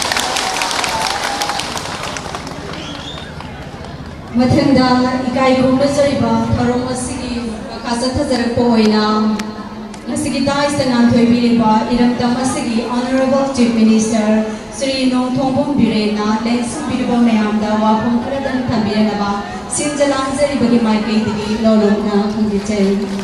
Speaker 3: Mathanda Ikai Gumazariba, Taromasi, Makasata Zarapoina. Masigi Dais Tanan Toibiriba, Iram Damasigi, Honorable Chief Minister, Sri Nong Tombong Birena, Lensu Biriba Mayamda, Wapong Karadan Tabiranaba, Sinjalanzari Bagi Maiki, Lolona, Kundite.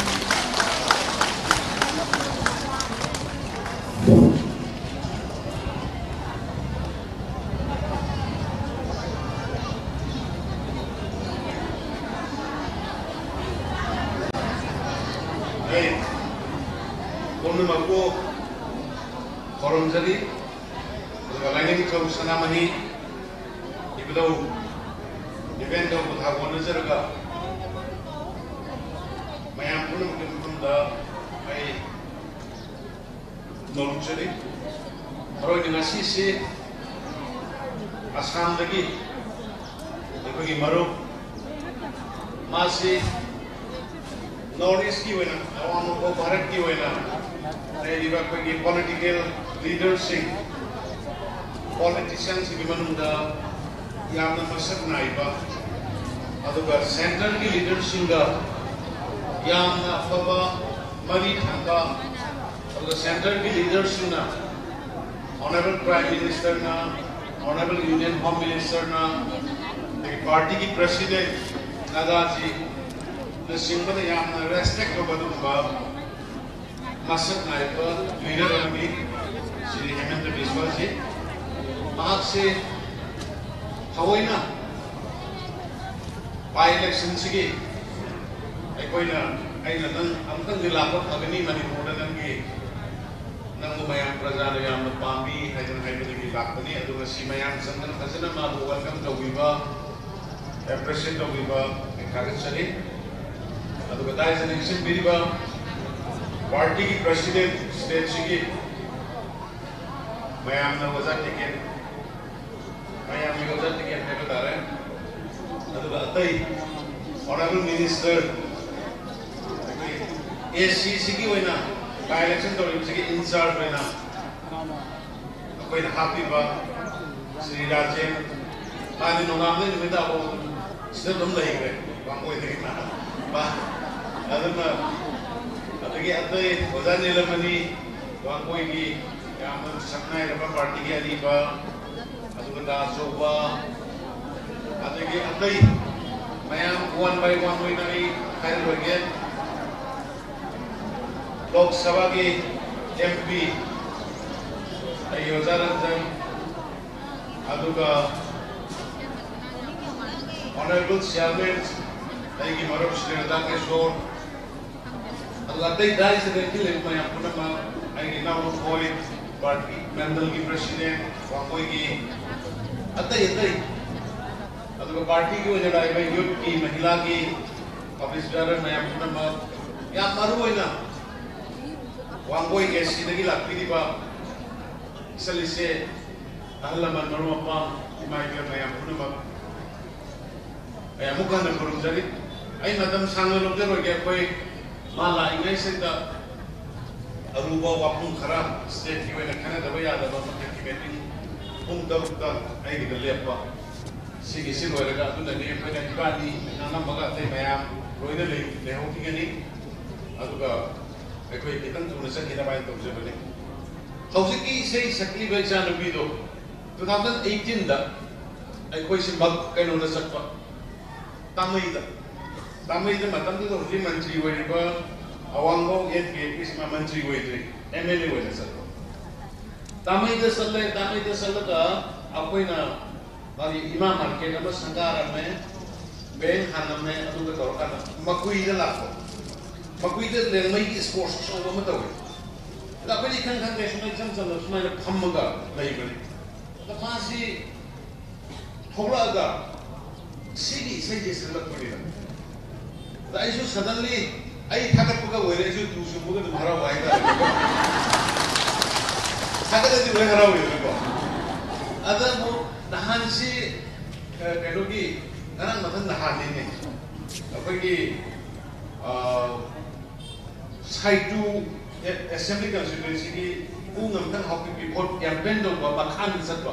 Speaker 8: Sanamani, Iblo, event of Hagonazerga, Mayam Punum from the Noluchari, Roy Nasisi, Assam Dagi, the Maru, Masi, Norris Kiwena, I want to go Barak Kiwena, they evacuate political leadership. Politicians in the Yamna Masak Naiba, other center leadership, Yamna Faba, Mari Tanga, the center leadership, Honorable Prime Minister, Honorable Union Home Minister, the party president, Nadaji, the symbol Yamna respect of Badumba, Masak Naiba, leader of me, Sri Hemanta Biswaji. Maakse Hawaina by election sige Aikoina Aina Amtang Dilapa Agani Manipura Nangi Nangumayam Prajana Yam Pambi Hajan Haibani Lakani Adumasi Mayam Sandan Hazana Mabu welcome to Viva appreciate of Viva Kagachari Adugata is an election Viva party president state sige Mayam Navazat ticket Mayam Navazat ticket Nebadare Adugatai Honorable Minister ACC ki wena by election to in charge wena ako'y happy ba Sri Rajen Mani nungamne nimita ako sila dum lahigre wangko'y tingin na ba aduna adagi atay wazan nila mani wangko'y ki yaman saknay na pa party ki aliba aduga soba adagi atay mayam one by one way na ay kaya wagyan Lok Sabha के MP अयोध्यारंजन अदुगा Honorable Chairman ताकि मरब श्रीलंका के शोर अदुगा तई दाई से देखी ले मैं अपना मां आई नाउ कोई पार्टी मंडल की प्रेसिडेंट वाकोई की अतई अदुगा पार्टी की वजह से मैं यूथ की महिला की ऑफिसर मैं अपना मां या मारू है ना Wangkoi ke sini lagi di bawah selesai halaman normal apa dimai ke mayam pun apa ayam bukan berkurang jadi ayam macam sangat lokal orang koi malah ingai senda aruba wapun kharap state kiwe nak kena dapat ada apa macam kiwe dah ayam kita lihat apa sini orang kat tu dah ni apa dah ibadi nama maga teh mayam roy dah leho tiga ni aduga Ekoi kita tu nasi kita bayar tu sebab ni. Hausi ki sei sakli baca nabi do. 2018 dah. Ekoi si mag kain orang sakpa. Tamai dah macam tu hausi menteri wajib awang ko yet ke kis ma menteri wajib MLA wajib sakpa. Tamai dah salah dah. Ekoi na bagi imam market nama sanggaran me, bank hanam me atu ke dorkan. Makui dah lah. Makui itu lelai ki sports show apa macam tu. Tapi ni kan national exam sama semua khamga lagi beri. Tapi si thoda agak sini saja selak beri. Tapi itu suddenly ai thagat puga wore ju tu su puga tumhara wai da thagat di wai harau ye ko ada mo nahan si kadogi anak mathan nahan ni apoi ki saitu assembly constituency ki ungam kan hockey ki vote campaign do ba makhan satwa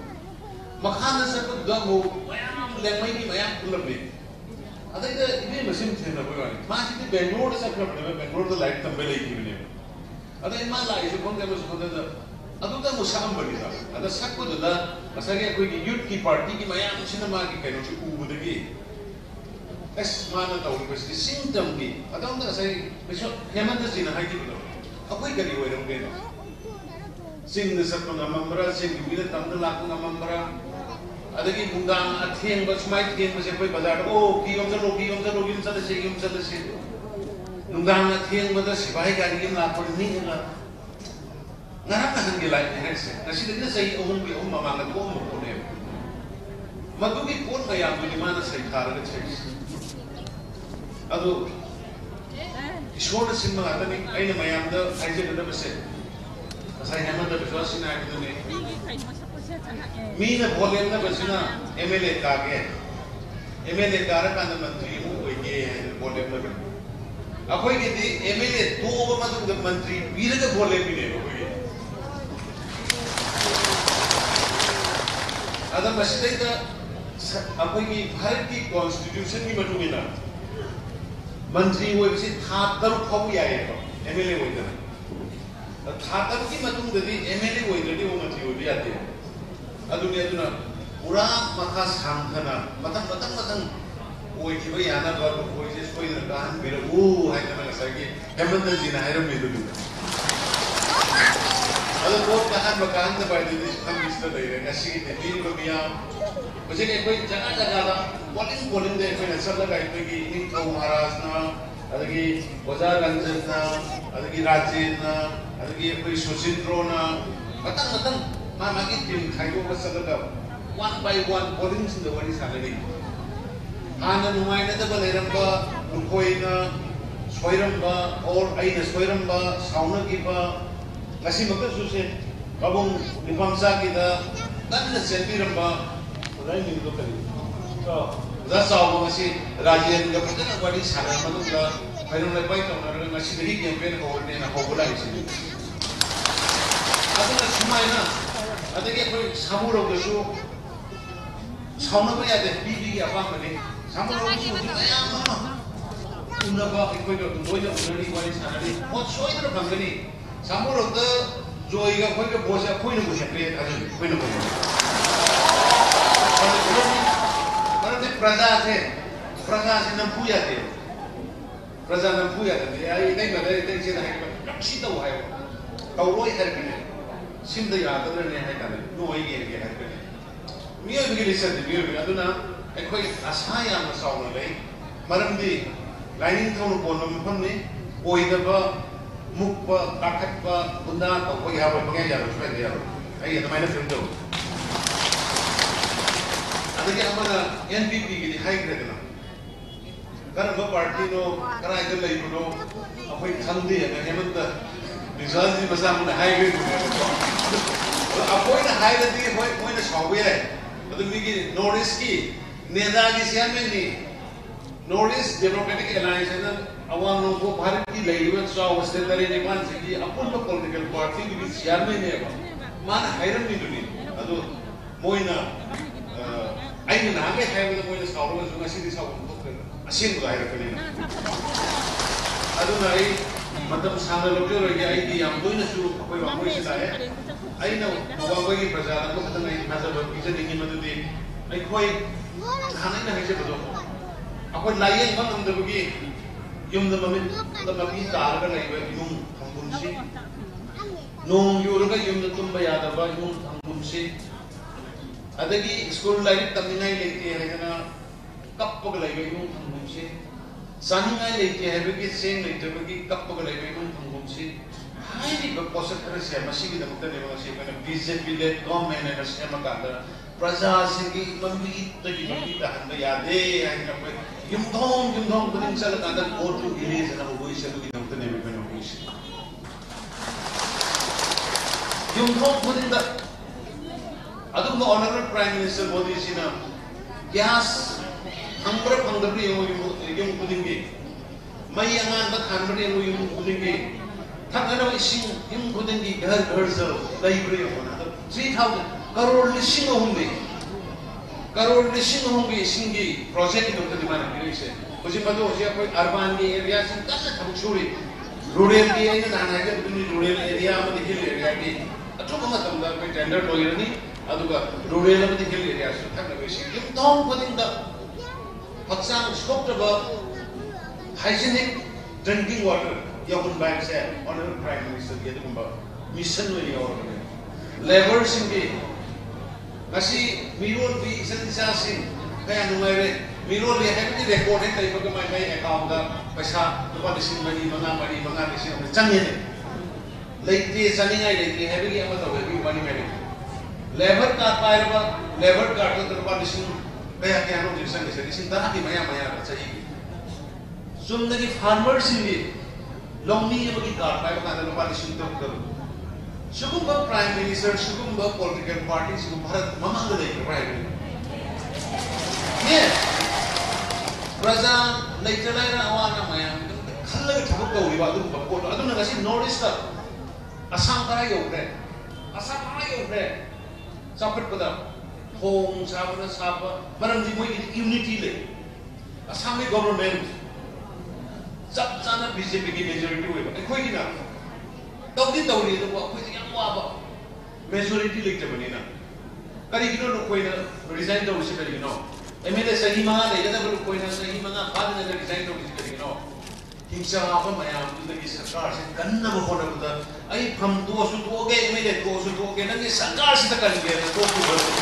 Speaker 8: da mo mayam lengmai ki mayam pulam ni ada ida ini mesin thena boy masih di Bangalore sa club ne Bangalore da light tambe lai ki ne ada iman lai so kon ga so da adu da musam bani da ada sakko da masari koi ki youth ki party ki mayam cinema ki kaino chu u da gi es mana da university symptom ki ada da sai beso Hemant ji na hai ki do akoi gari wai ram ge sin da sakko na mamra sin ki bila tam da lakku na mamra adagi mundang atheng ba sumai theng ba se koi bazar o ki yom sa logi sa se yom sa se mundang atheng ba da sibai gari yom la por ni na ngara ka hang lai ne se kasi da sai ohum bi ohum ma na ko mo ne madu ki kon ba ya bu ni mana sai thar ga che adu ishwar sinma adani aina mayam da aije da ba se sai Hemant da Biswas na ai ne मीन बोलें ना बसना MLA कागे MLA कारक आने मंत्री हूँ कोई ये है बोलें ना बस अब कोई कहती MLA दो वो मतलब मंत्री बीरे के बोले भी नहीं कोई अगर मसले का अब कोई की भारत की कॉन्स्टिट्यूशन की मटू मिला मंत्री वो इसे थातर खाऊ आए तो MLA वो इधर थातर की मतुम दरी MLA वो इधर वो मंत्री वो भी आते हैं adunya aduna pura maka sangkhana matang oi ki bai ana ba ko je soi na kan bira hai kana la sagi Hemant ji na hairam me du adu ko kan ba kan da bai di ham minister dai re ngasi ne din ko biya mujhe ke koi jaga da polling de koi na sab la kai ki ni ko maharaj na adagi Bazar Ranjan na adagi Rajen na adagi koi Suchitro na matang Mama tim kayu pasal one by one polling sin the wari salary. Hana numai na da baleram ba lukoi na soiram ba or aina soiram ba sauna ki ba ngasi makta suse babong dipamsa ki da dan na selfiram ba rai ni do kali. So da saw ngasi Rajen ga pata na wari salary manu ga kairam lai bai ta na ngasi dhi campaign ho ne na ho bola isi. Aduna sumai na adagi koi samuro ke su sauna ba ya de bibi ya ba mane samuro ke su ya ma unna ba koi do doja unni wali sanari ho soi dra bangani samuro da joi ga koi ke bosa koi ne bosa pe ta koi ne bosa par de praja se nam puya de praja nam puya de ai dai ma dai se na hai si to hai tau loi har ke Simda ya kadar ne hai kadar no ai ge hai kadar miyo bi li sad miyo bi aduna ekoi asaya ma sauna lai maram di lining thonu ko no pham ni oi da ba muk ba takat ba bunda ko koi ha ba ngai ya ro sai ya ai ya mai na film do adagi amana NPP gi hai kadar na kar ba party no karai da lai no apoi khandi ya Hemant da Biswas ji masa mun hai ge apoi na hai da di moi na sawe hai adu mi ki Northeast ki neda ki chairman ni Northeast Democratic Alliance na awam no ko bharat ki laiwa chaw wasdari ni man se ki apun political party ki chairman ne ba man hairam ni duni adu moi na ai na ge hai da moi na saw ro so ngasi di saw ko asin ko hai ra kani adu na ai मतलब सामने लोग जो रह गया आई दी हम कोई न शुरू कोई वाकोई से लाए आई ना वाकोई की प्रजाता को खत्म नहीं ना सब पीछे देखी मत दी आई कोई खाने ना है से बदो अकोई लाइए हम दब की युम दब में दब की तार का लाइए युम हम कुंसी नों यूर का युम तुम बया दब युम हम कुंसी अदगी स्कूल लाइफ तमिनाई लेती है ना कब पग लाइए युम हम कुंसी सानिंgai leite hai bagi seng leite bagi kap ko lai bai mun thangum si हाई पोषक से बीजेपी लेड गवर्नमेंट प्रजा की मम्मी तहब यादे युमथों खुद चलकान वोट विलेज युमथों खुद honourable prime minister Modi ji gas फंग्र फंग्रबी युम खुद मई अगान थानबी युम खुद थकना इसिंग युम खुद घर घर से लेब्रे 3,000 करोड़ लिसिंग होंगे करोड़ लिसिंग होंगे इसिंग की प्रोजेक्ट की तो माना किसे उसी मतो उसी कोई अर्बन की एरिया से कल थबक छोड़ी रूरल की है ना ना के रूरल एरिया में हिल एरिया की अथवा मतलब कोई टेंडर लोइरनी अदुगा रूरल में हिल एरिया से थकना इसिंग युम तों खुद हक्सांग स्कोप्टब हाइजीनिक ड्रिंकिंग वाटर याबुन बैंक से ऑनरेबल प्राइम मिनिस्टर के दुगुंबा मिशन में और लेबर सिंगे ngasi mirol bi sensa sing kaya numaire mirol bi happy record hai kai ko mai account da paisa lupa lising mani lising change ne leite saningai leite happy ama to bi mani mai labor card pair ba labor card to lupa lising kaya kaya no lising lising da ki maya ka chai sum da ki farmer sing bi longni ki card pair ba lupa lising to karo Sugumba Prime Minister, Sugumba political party, Sugumba Mamanga Prime Minister. Yes. Raja, later Awana Mayam, Kala Tabuko, Bapot, I don't know, I see noticed Assam Karayo bread. Assam Karayo bread. Sapper Pada, Home, Sabana Sapa, Madam Unity. Assam government, Sapsana BJP majority, a quick enough. Tawdi to ko yang wa majority lekte bani na kari kino no koi na resign to usi kari no emele sahi manga le da bro koi na sahi manga baad na resign to usi kari no hingsa apa mayam tu ki sarkar se kanna bo khona buda ai pham to su to ge emele to su to ge na ki sarkar se ta kan ge na to ku bar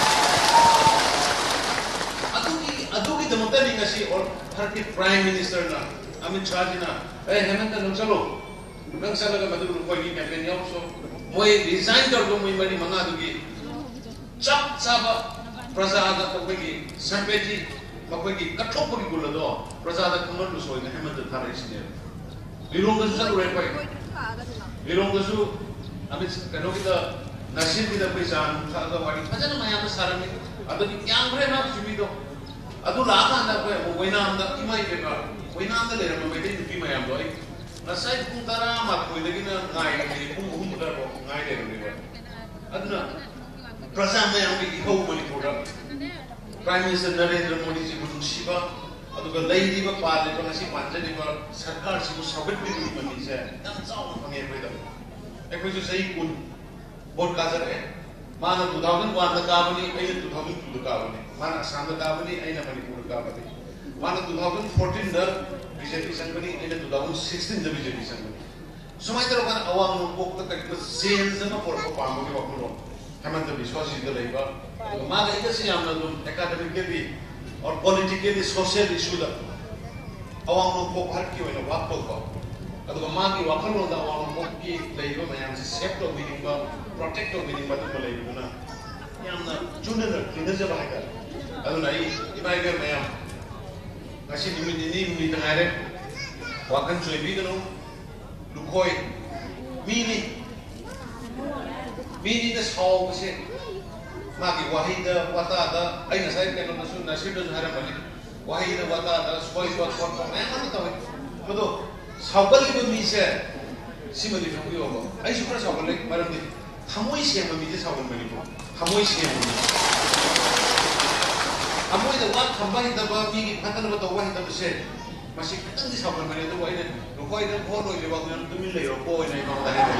Speaker 8: ko adu ki damta ni ngasi or har ki prime minister na Amit Shah ji na Hemant no chalo nang salaga madu koi ki campaign yaw so moi resign kar do moi mari manga du ki chap saba prasada ko ki sampeti ko ki kathop ki gula do prasada kumar lu so ne hemant thare isne lirong ga sa ure koi lirong ga su amit kano ki da nasib ki da pesan sa da wadi phajana maya ma sarami adu ki kyang bre na sumi do adu la ka na ko oina am da imai ke ka oina am da le ma me ti mayam do ai Nasai pun tara mat koi lagi na ngai ni pun tara ko ngai le ni ba aduna prasa me am ki ho mani pura Prime Minister Narendra Modi ji bu shiba adu ga lai di ba pa le ko nasi panja ni ba sarkar si bu sabit bi ni mani se dam chau na ngai pe da e ko ju sai kun bot ka jar hai mana 2001 da ka bani ai 2002 da ka bani mana asam da ka bani ai na manipur ka bani mana 2014 da BJP Sangani in 2016 the BJP Sangani. So my there one awang no book the sales and for Pamu Wakuno. Hamant the Biswas in the labor. Mother academically or politically social issue that awang no book had you in a wapoko. At the Magi Wakano the awang book labor may have scepter meaning protector meaning but the labor. Yamna Junior Kinazabaka. I don't know if I get my Kasi ni tengare wakan cuebi kano lukoi mini na saw kasi magi wahida wata ada ay nasay kano nasun nasib dan haram balik wahida wata ada spoil wat wat ay ano tahu betul sawal itu misa si mali fakuyo ba ay super sawal like maram di hamoy siya mamiti sawal balik hamoy siya Amoy da wat khambay da ba mi khatan ba to wa da se masi khatan di sabon mane to wa ine ro ko ine phone oi le ba ngan tu mi le ro ko ine ma da he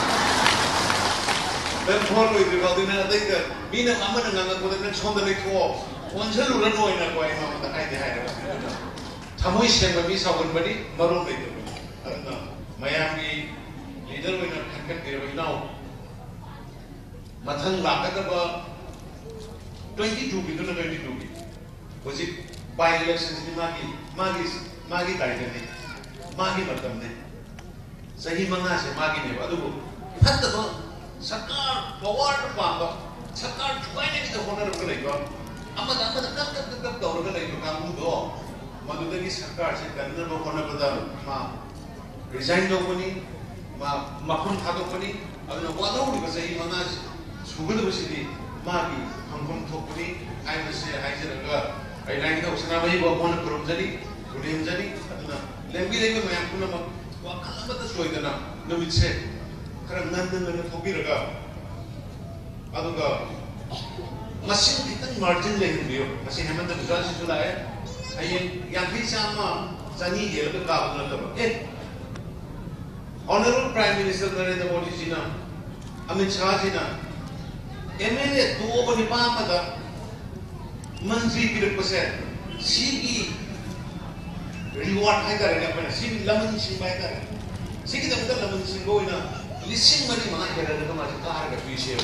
Speaker 8: ben phone oi le ba dina da ka mi na amma na ngan ko da chon da le ko on se lu ran oi na ko ai ma da ai de hai da thamoy se ma mi sabon bani maro le to na mayam gi leader oi na khakan ke ba nau mathang la ka ba 22 bi to 22 bi was it by elections ni magi tayo ni magi matam ni सही मंगा से मागी ने अदुबो फत्तबो सरकार power पाबो सरकार जुवाइने की honour को लेको अमदा कब तौर का लेको कामू दो मदुदगी सरकार से कन्नर बो होनर बदा मा रिजाइन दो बनी मा मफुन थादो बनी अदुना वालो नि सही मंगा सुगद बसिदी मागी हमकम थोपनी आइबसे आइजरगा आई लाइन का उसना भाई बो होनर करमजनी गुडेमजनी अदुना लेंबी लेको मयाम पुनम वाखल अमदा सोइदना नमिसे खरम नंदन थोबिरगा अदुगा मसिन खितन मार्जिन लेहबियो मसिन हेमंत बिजवाल से जुलाए अये यांखी चामा चनी हेलग काबन लब ए honourable prime minister Narendra Modi ji ना अमित शाह जी ना एमएलए दो बनि पामदा मंत्री पिरपसे सीगी रिवार्ड हाइदर ने अपन सी लमन सिंह हाइदर सीगी दम लमन सिंह गोइना लिसिंग मनी मा हेरन का मा कार का पीछे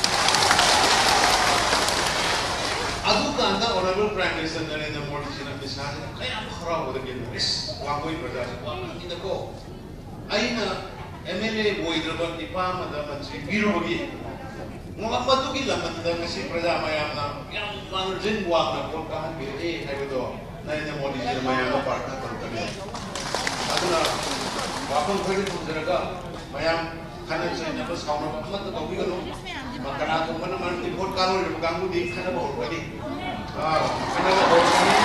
Speaker 8: अदु कांदा honourable prime minister Narendra Modi ji ने बिसाज कयाम खराब होद के इस वाकोई प्रजा से इनको आइना एमएलए गोइद्रबन निपामदा मंत्री बिरोगी मोहम्मद की लमन द मसी प्रजा मायामना याम मानजिन वाकना कोन का हन बिरे हाइबदो नरेंद्र मोदी जी मायाम पार्टनर करकने अदुना वापन खोइ तुजरगा मायाम खाना चाहिँ न साउन मत गबी गनो मकना तो मन मन ति भोट कारो रे गांगु दि खाना भोट गनी खाना भोट गनी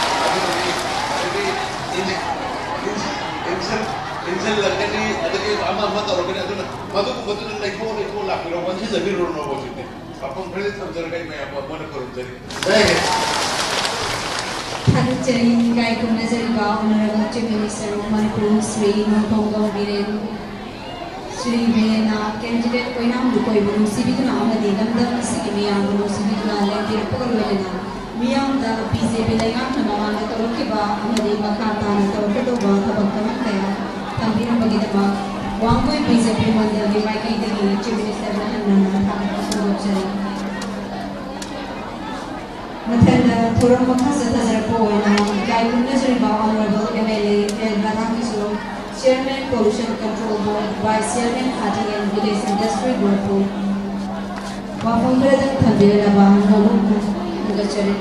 Speaker 8: इंसन लगनी अदके अमा मत और गनी अदुना मधु को बतन लेको ला फिरो वंशी जबीर रो नो बोसिते अपन फ्रेंड समझर गई मैं अब मन करू जरी जय हे
Speaker 3: थागचरी गाय को नजर बा honourable chief minister Manipur Shri Nongthombam Biren Shri वीरेना कैंडिडेट कोई नाम दुकोई बनु सिबिदुना अमदि लमदम सिगी मियाम बनु सिबिदुना लेंतिर पगलोलेना मियाम दा बीजेपी लेंगाम नमांग तरोके बा अमदि मखाता न तरोके दो बा तबक्कम कया तंबीर बगिदमा वांगोई बीजेपी मंडल के माइकई दगी चीफ मिनिस्टर नहन्ना थागत सुगोचरी मथल थोरम मखा सतजर पोइना गाय को नजर बा honourable MLA L Radhakishore Chairman Pollution Control Board, Vice Chairman Housing and Village Industry Board को वापन प्रदन थंबेरा बाहन नमून मुगचरे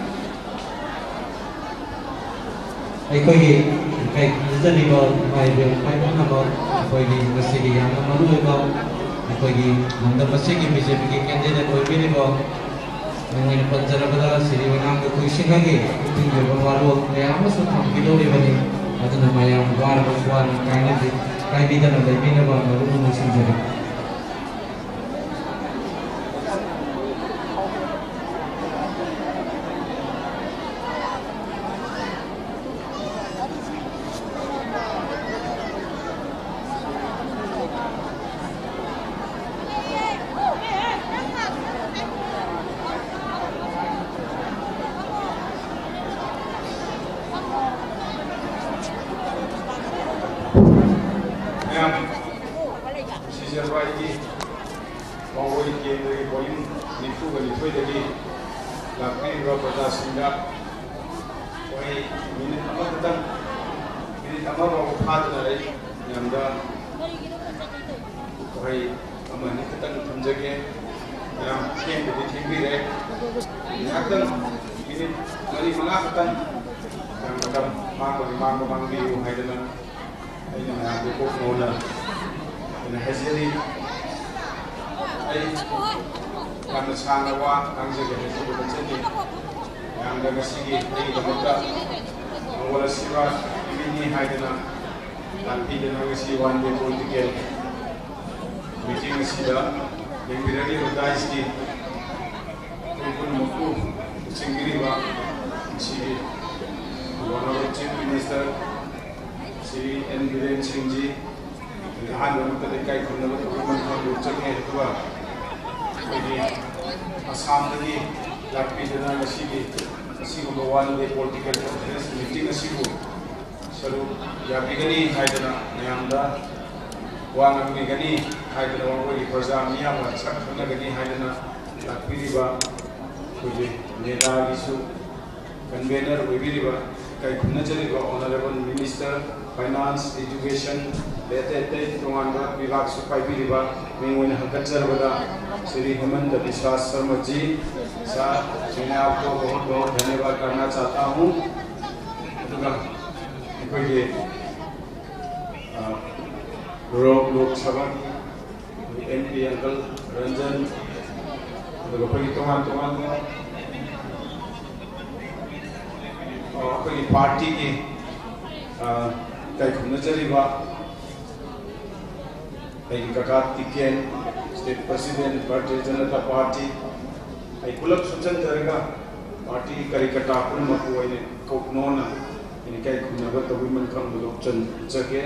Speaker 9: अखोई कई नजरिबो माइबे पाइबनबो अखोई नसिगी याना मरुबो अखोई मंदपसिगी बीजेपी की कैंडिडेट ओइबिरिबो नंगिन पंजरबदा सिरिवनाम को खुशिंगागी तिंगो वालो यामसु थंबिदोरिबनी aduna mayam war kai bidana dai bina ba maru musin jari
Speaker 2: Convener, Honorable Minister, Finance, Education,
Speaker 1: लेते तोान विभाग से पाइबा मैं हकचरबदा श्री हेमंत विश्वास शर्मा जी साहब मैं आपको बहुत बहुत धन्यवाद करना चाहता हूँ। लोकसभा MP अंकल रंजन तोान पार्टी की खुनजरीब कका टिकेन स्टेट प्रेसिडेंट भारतीय जनता पार्टी पुलप सुचनजरगा पार्टी कार्यकर्ता पुनमक कौनोना कई खुनब तौबीमन खंबदो चंचगे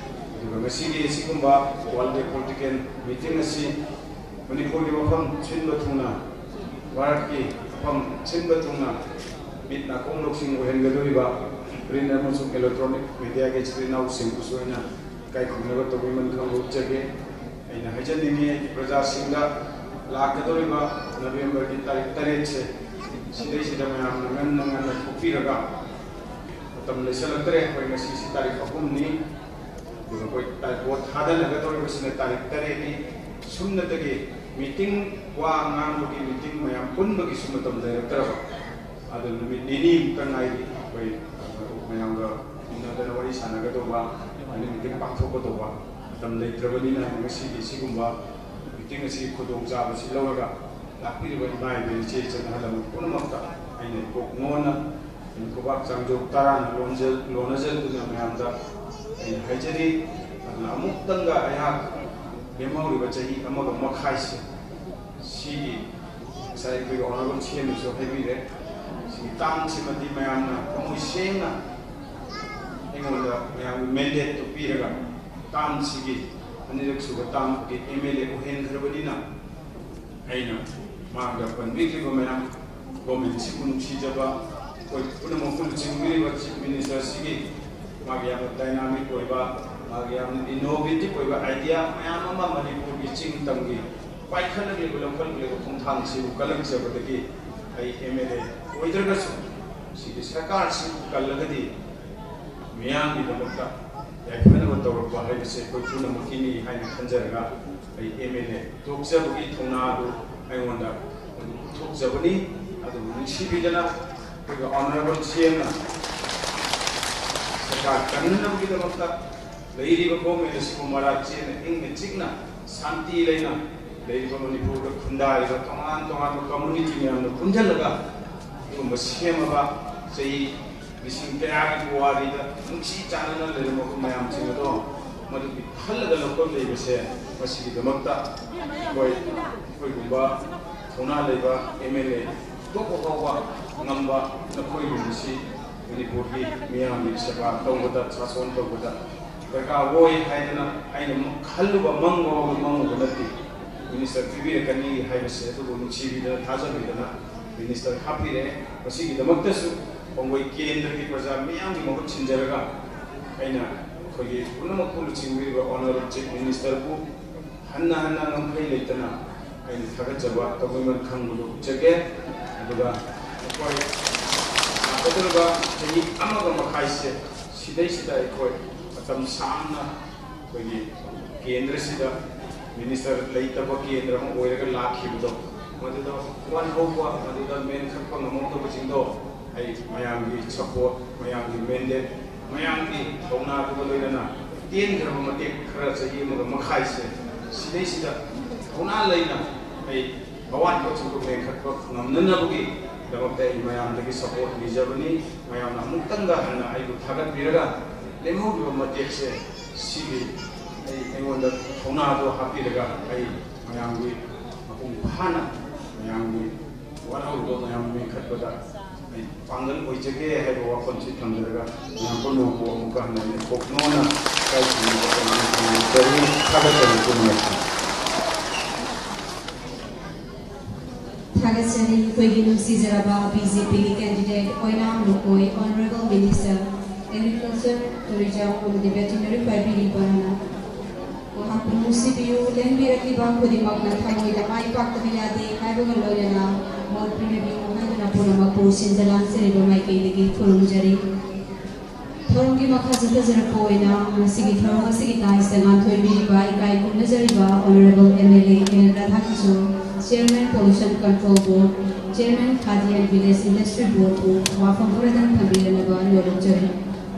Speaker 1: वर्ल्ड पॉलिटिकल मीटिंग मणिपुर की मफम छिनब थूना भारत की मफम छिनब थूना मिट नाकों लोग प्रिंट इलेक्ट्रॉनिक मीडिया के स्क्रीन कई खुनब तौबीमन खंबदे हजनिंगे प्रजा लाकदोरीब नवेंबर की तारीख 3 से मैम थोपीरगा लेसलक्तरे तारीख 3 वोट थादनगदोरीबसिना तारीख 3 सुमनदगी मीटिंग वा की मीटिंग मैम पुनबगी सुमतम लेरक्तरब अदु नुमित निनी तंगाई कोई मैम इनदन वरी सानगदोबा अनि मीटिंग पाथोकदोबा तम लेत्रबनिना सिगुम्बा मीटिंग असी खुदोंचाबसी लौरगा लाक्पिरिबा इमाय बेचे चनहलम पुनमक्ता आइने कोकनोना इनकोबाक चांगजो तारान लोनजल दुना मैमदा आइने हाइजरी अमुक्तंगा अयाक मेमौरिबा चही अमग मखाइसे सिगी साइ कोइ ऑनरेबल सीएम सो हेबिरे सी ताम सिमति मैमना कमुइ सेंगना एंगोंदा मैम मैंडेट तो पीरगा ताम सिगी अनिरक सुब ताम के MLA को हेन खरबदिना आइना मागा पनबिक्लिबा मैम गवर्नमेंट सिकुन सिजबा कोइ पुनमकुल चिंगमिरिबा चीफ मिनिस्टर सिगी मागे याम डायनामिक ओइबा मागे याम इनोवेटिव ओइबा आइडिया मैम अमा मणिपुर की चिंग तंगी पाइखनगे लखनगे खोंथांग सिबु कलंगजबदगी आई MLA ओइद्रगसु सिगी सरकार सि कलगदी मियाम की दमकता याफनब तौरपा है कोई पुनमुखीनी है खंजरगा MLA थोक्जबगी थोनादु आइंदा थोक्जबनी अदु निसिबिदना कोई ऑनरेबल CM ना सरकार कन्नबगी दमकता लेरिबा गवर्नमेंट सिबु मराचेन इंग चिकना शांति लेना लेरिबा मणिपुर खुंदारिबा तोंगान कम्युनिटी में खुंजलगा दुम सेमबा सही लिसिंग कया की वारीदा नुक्सी चानना लेरमो मैम सिंगदो मदु हल्लदा लोकल लेबसे मसिगी दमक्ता कोई गुंबा थोना लेबा MLA तोको होवा नंबा नकोई गुंसी मणिपुर की मियाम की सेवा तौबदा सासन तौबदा दरका वोई हाइना आइना खल्लुबा मंगो नति मिनिस्टर पिबी कनी हाइबसे तो नुक्सी बिदा थाजबिदना मिनिस्टर खापिरे मसिगी दमक्तसु पंगोई केंद्र की प्रजा मियाम की महुत छिंजरगा आइना खोगी पुनमकुल चिंगबिबा ऑनरेबल चीफ मिनिस्टर को हन्ना नमखै लेतना आइना थागजबा तबैमन खंगुलु जगे अदुगा कोई अदुगा चही अमग मखाइसे सिदैसिदा कोई मतम सामना खोगी केंद्र सिदा मिनिस्टर लेतब केंद्र म ओइरगा लाखिबदो मदुदा वन होवा मदुदा मेन खपंग नमोतब चिंदो मैम की सपोर्ट मैम की मैंडेट मैम की थौना लोना तेन खरब मटे खर चही मखाई से थौना लेना भवान को मेखप नमनबगी मैम सपोर्ट नीजबनी मैम अमुक्तंगा हन्ना थागतपीरगा लेमौरिबा मटेक से थौना हापीरगा मैम की मपुंग फाना मैम की वानौरिबा मैम मेखपदा पांगल ओइजगे है वाफन से थमजरगा यहाँ को लोगों मुका हन्ना कोकनोना कई चीज़ थागतरी कुनमति
Speaker 3: थागतरी कोई नुसीजरबा BJP candidate Oinam Lukhoi honourable minister agriculture tourism और वेटरनरी पाइबरी बनाना वहाँ पर मुसीबियो लेंबी रखी बांग को दिमाग में था वो इधर माई पाक तभी यादें है वो गलो लेना मोर प्रीमियम में ना पूरा मपूर सिंधलान से रिबो माई के लिए थोड़ा मुझे थोरम की मखा जिता जरपो ओइना सिगी थोरम सिगी ताइस तंगान थोइबिबा इकाई कुमनजरिबा honourable MLA N Radha Kishore chairman pollution control board chairman Khadi and village industry board को वाफम पुरदन थंबिरनबा लोरजरी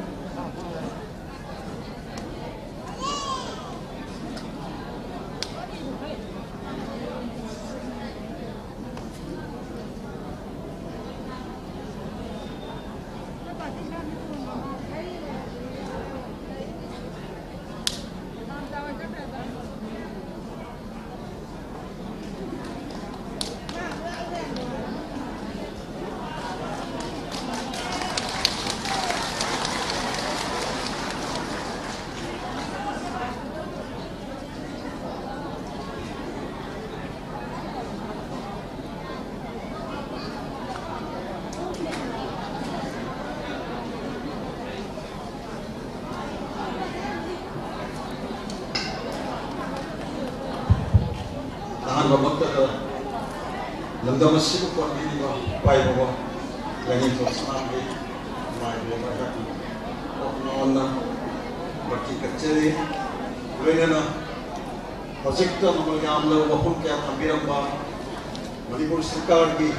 Speaker 10: मणिपुर सरकार की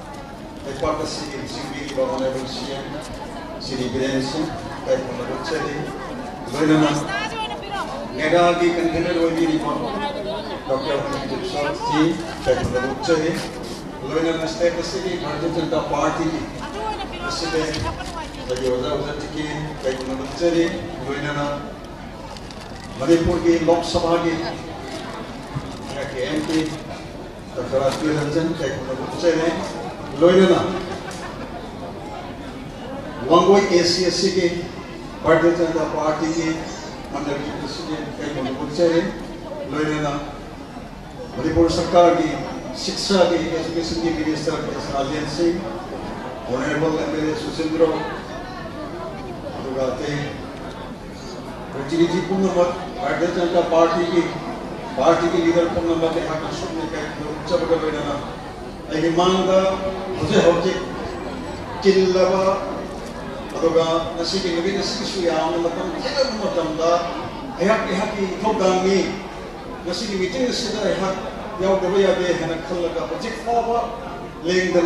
Speaker 10: श्री बीरेन्द्र सिंह नेगा की कन्वीनर डॉक्टर लोइना स्टेट भारतीय जनता पार्टी मणिपुर की लोकसभा की MP डॉक्टर राष्ट्रीय रंजन लोइना वांगोई ACSC के भारतीय जनता पार्टी के मंडल की प्रेसिडेंट लोइना मणिपुर सरकार की शिक्षा के एजुकेशन की minister Rajendra Singh honourable MLA Sushindra प्रतिनिधि पुनमत भारतीय जनता पार्टी की लीडर पुनमत मांगा हजे हजे चिल्लबा मीटिंग यादव यादे है खलगा हजे फाव लेंदन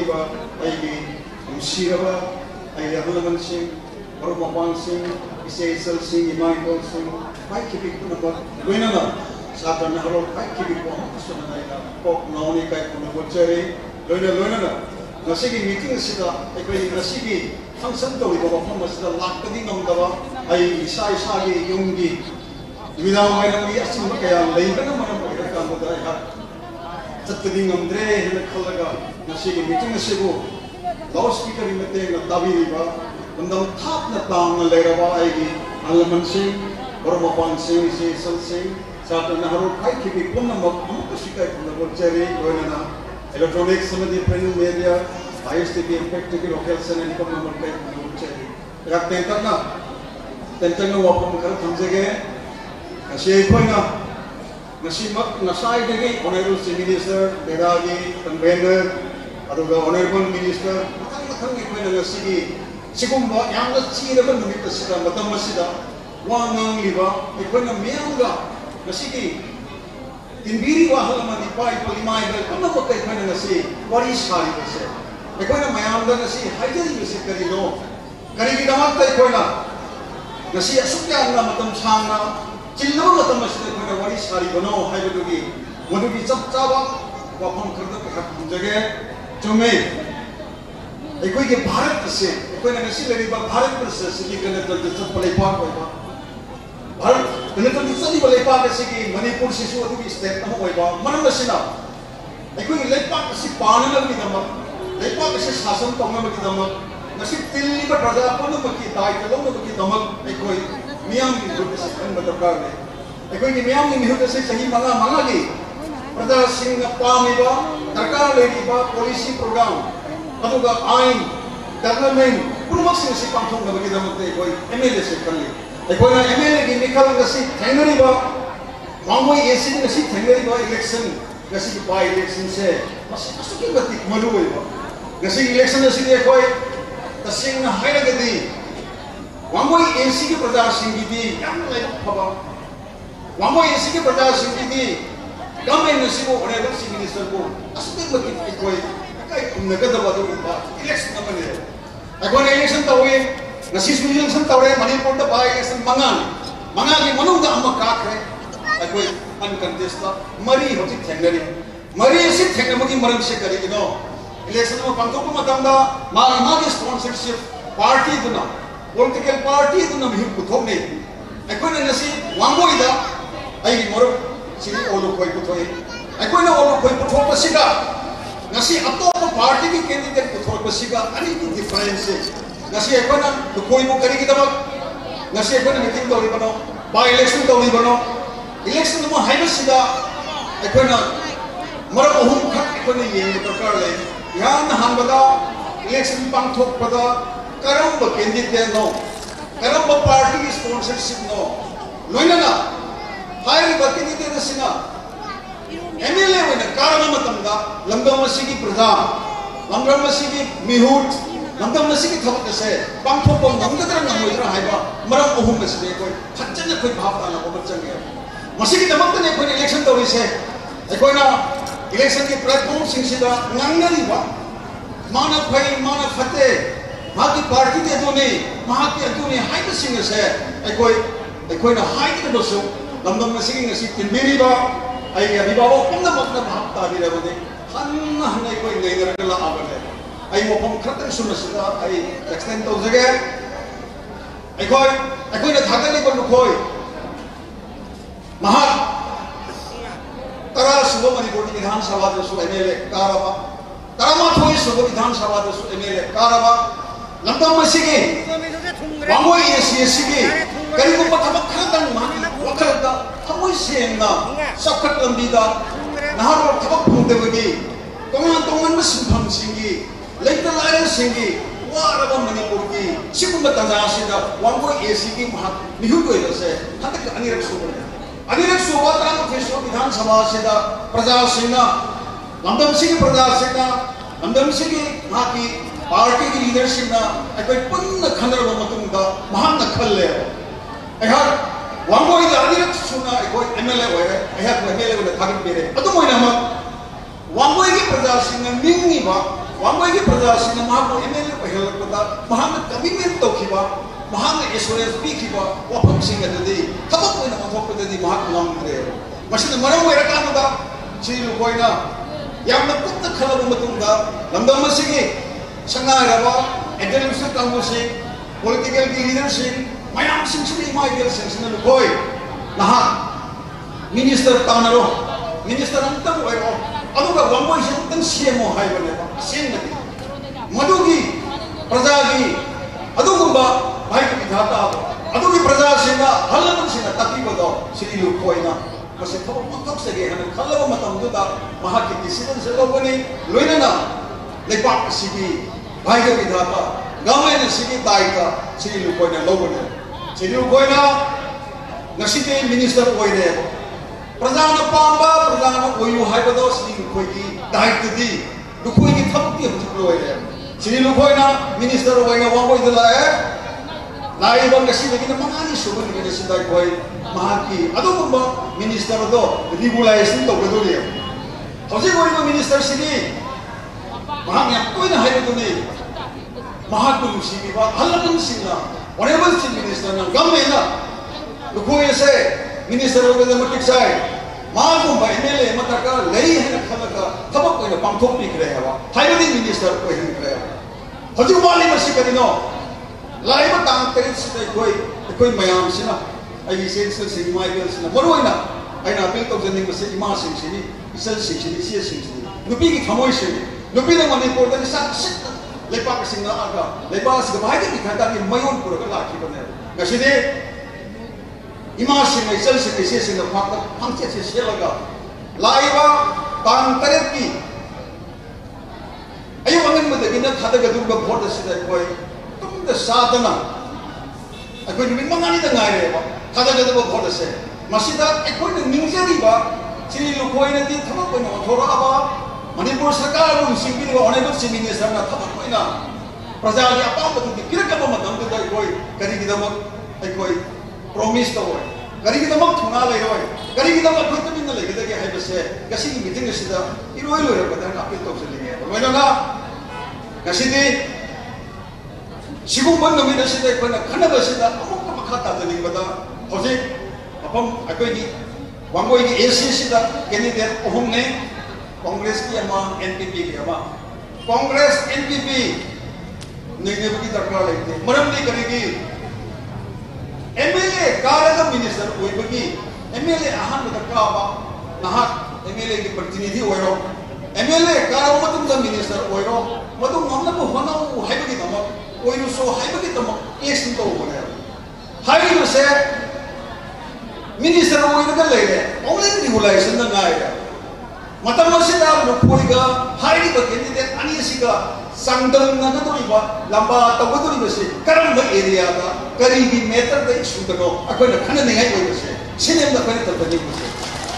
Speaker 10: अहलमन सिंह और मपान सिंह इसेसल सिंह इमाइबल सिंह भाई की लोइना साधन हरो भाई की कोक नौनी काय पुनबोचरे लोइना मीटिंग फंक्शन तौरीब मफम लादी गमदब इसा की यूंगी क्या लेना मरम चतदी गमद्रे खलगा मीटिंग लाउड स्पीकर की मतेंग ताबीब बंदम थापना तांगना लेरबा अहलमन सिंह बरमपान सिंह इसेसल सिंह साधन हरो भाई की पुनमक शिकाय पुनबोचरे लोइना electronics print media ISTP effective location and number पे रात तेंतना वापम कर थमजेगे ऑनरेबल चीफ मिनिस्टर बेरागी कन्वेनर ऑनरेबल मिनिस्टर चुमे भारत से भारत गणतंत्र चपा भारत गणतंत्र चलीब लेपाक मणिपुर से स्टेट मरम पानब शासन तौनबी तिलीब प्रजा पुनमकी दायित्व लौनबी दरकार चही मंगा की प्रजा पाब दरकार पॉलिसी प्रोग्राम आईन डेवलपमेंट पुनमक पाथोनबी MLA से खी MLA की मिखल वांगोई AC इलेक्शन बाई इलेक्शन से मरुब इलेक्शन तसेंगना वांगोई एसी के प्रजा सिंगिदी याम लाइक फबा वांगोई एसी के प्रजा सिंगिदी गवर्नमेंट नसिबो ऑनरेबल चीफ मिनिस्टर को असुते मति कोई kai kumnagadaba do ba election amane agon election tawe nasi election tawe manipur da ba election manga gi manung da amma ka khre agoi uncontested mari hoti thengnari mari si thengamagi maram se kari no election ma pangthok matam da ma gi sponsorship party duna political party duna hi puthok nei agoi nasi wangoi da ai moro sini olo koi puthoi agoi na olo koi puthok pasiga nasi atop party ki candidate puthok pasiga ani ki difference nasi agoi na koi mo kari ki damak nasi agoi na meeting dori bano by election dori bano election mo haiba sida agoi na mara ohum khat agoi na yeng dakar le yan hanbada election pangthok pada karam ba candidate no karam ba party ki sponsorship no loina na hire ba candidate na sina MLA wena karama matamda lamdam masigi pradhan lamdam masigi mihut lamdam masigi thabak ase pangthok ba ngamdra ngamoidra haiba maram ohum masbe koi phajjana koi bhap ala ko bachange masigi damak ne koi election tori se koi na election ki platform sing sida ngangari ba mana phai mana phate maki party te done mahaki adune haiba sing ase koi na haide do so lamdam masigi ngasi tinbiri ba ai abi bawo kumna makna bhap ta bi rabode hanna hanai koi ngai na la abane ai mo pom khatan sumasida ai extend to jage ai na thagani ko khoi maha tara subo manipur vidhan sabha de su MLA karaba tarama thoi subo vidhan sabha de su MLA karaba lamdam masigi wangoi SC kari ko pathamak khatan mani wakalda thamoi sengna sakhat lambida nahar thabak phungde bagi tongan masimpham singi leita lare singi waraba manipur ki sikuma taja sida wangoi AC ki mahat nihu koi rase hatak anirak suba tang official vidhan sabha sida praja singna lamdam singi praja singna lamdam singi maki party ki leadership na akoi punna khanarba matungda mahanna khalle ai wangoi da anirak suna akoi MLA oire ai MLA ko thagit bere adu moina ma wangoi ki praja singna mingi ba wangoi ki praja singna ma ko MLA ko helakta mahanna commitment to khiba mahanna assurance bi khiba wafam singa de thabak oina ma thok de mahak lam de masina maram oira ka da chilu koina yamna kutta khalaba matungda lamdam masigi sangaraba administrative council political leadership mayam sing mai gel sing lukoi naha minister tanaro minister antam oiro aduga wangoi sing tan CMO haibane ba sing nati madugi prajagi adugumba bhai ki dhata adugi praja singa halaman singa takiba do siri lukoi na mase thok matok se ge han khalaba matam du da mahaki decision se lobani loina na lepak sigi bhai ki dhata government sigi daika siri lukoi na lobani siri lukoi na ngasite minister oire prajana pamba prajana oyu haibado siri lukoi ki daika di lukoi ki thabak ki hujuk oire siri lukoi na minister oire wangoi de lae lai bang ngasite ki mangani subu ni sidai koi mahaki adugumba minister do regulation to beduri hoji oire minister siri mahang yak koi na haibu ni mahakul sigi ba halaman sina honorable chief minister na gamme na lukoi se minister of democratic side maagum ba MLA mataka lei hen khalaka thabak ko na pangthok pi kre hawa haibadi minister ko hen kre hoji wali masi kadino lai ba tang terit sita koi mayam sina ai sense sing mai gel sina moroi na ai na appeal to jending masi ima sing sini isal sing sini sia sing sini nupi ki thamoi sini nupi na mani por da sak sik lepak singa aga lepak sing bahai ki khata ki mayon pura ka lakhi bane gaside ima sing isal sing sia sing phak phangche se selaga laiba tang terit ki ayo angan made gina khada ga durba bhot sida koi tum da sadana akoi ni mangani da ngai re ba khada ga durba bhot se masida akoi ni ningjari ba chiri lukoi na di thama ko na thora ba manipur sarkar ru singbi ba honorable chief minister na thama ko na प्रजा की अपाम की पिरकब कई promise तौर करीगदम थोना लेरोय करीगदम अखोय Tumin लेगदगे हाइबसे गसिगी meeting सिदा इरोय लोयरबदा appeal तौसलिगे लोयनगा गसिदि सिगुंबन नमिन सिदा कोना खनबसिदा अमुक मखा ताजलिबदा होजे अपम अखोयगी वांगोयगी एसी सिदा कैंडिडेट अहुमने कांग्रेस की अमा एनपीपी की अमा कांग्रेस एनपीपी नेनेबगी दरकार लेते मरमदी करेगी एमएलए कारग मिनिस्टर ओइबगी एमएलए अहान काबा नहाक एमएलए की प्रतिनिधि ओइरो एमएलए कारग मतुंग मिनिस्टर ओइरो मदु हमनबु होनाउ हाइबगी तमक ओइनु सो हाइबगी तमक एक्शन तो होने हाइबु से मिनिस्टर ओइनगा लेरे ओनली रेगुलेशन ना गायरा मतम मसिदा लुपोइगा हाइबगी कैंडिडेट अनिसिगा संगम नगदोइबा लंबा तबदोइबसे करम एरिया का करीबी मेटर द इशू तनो अखोन खन नहीं है ओइबसे सिनेम द खन तबदि बसे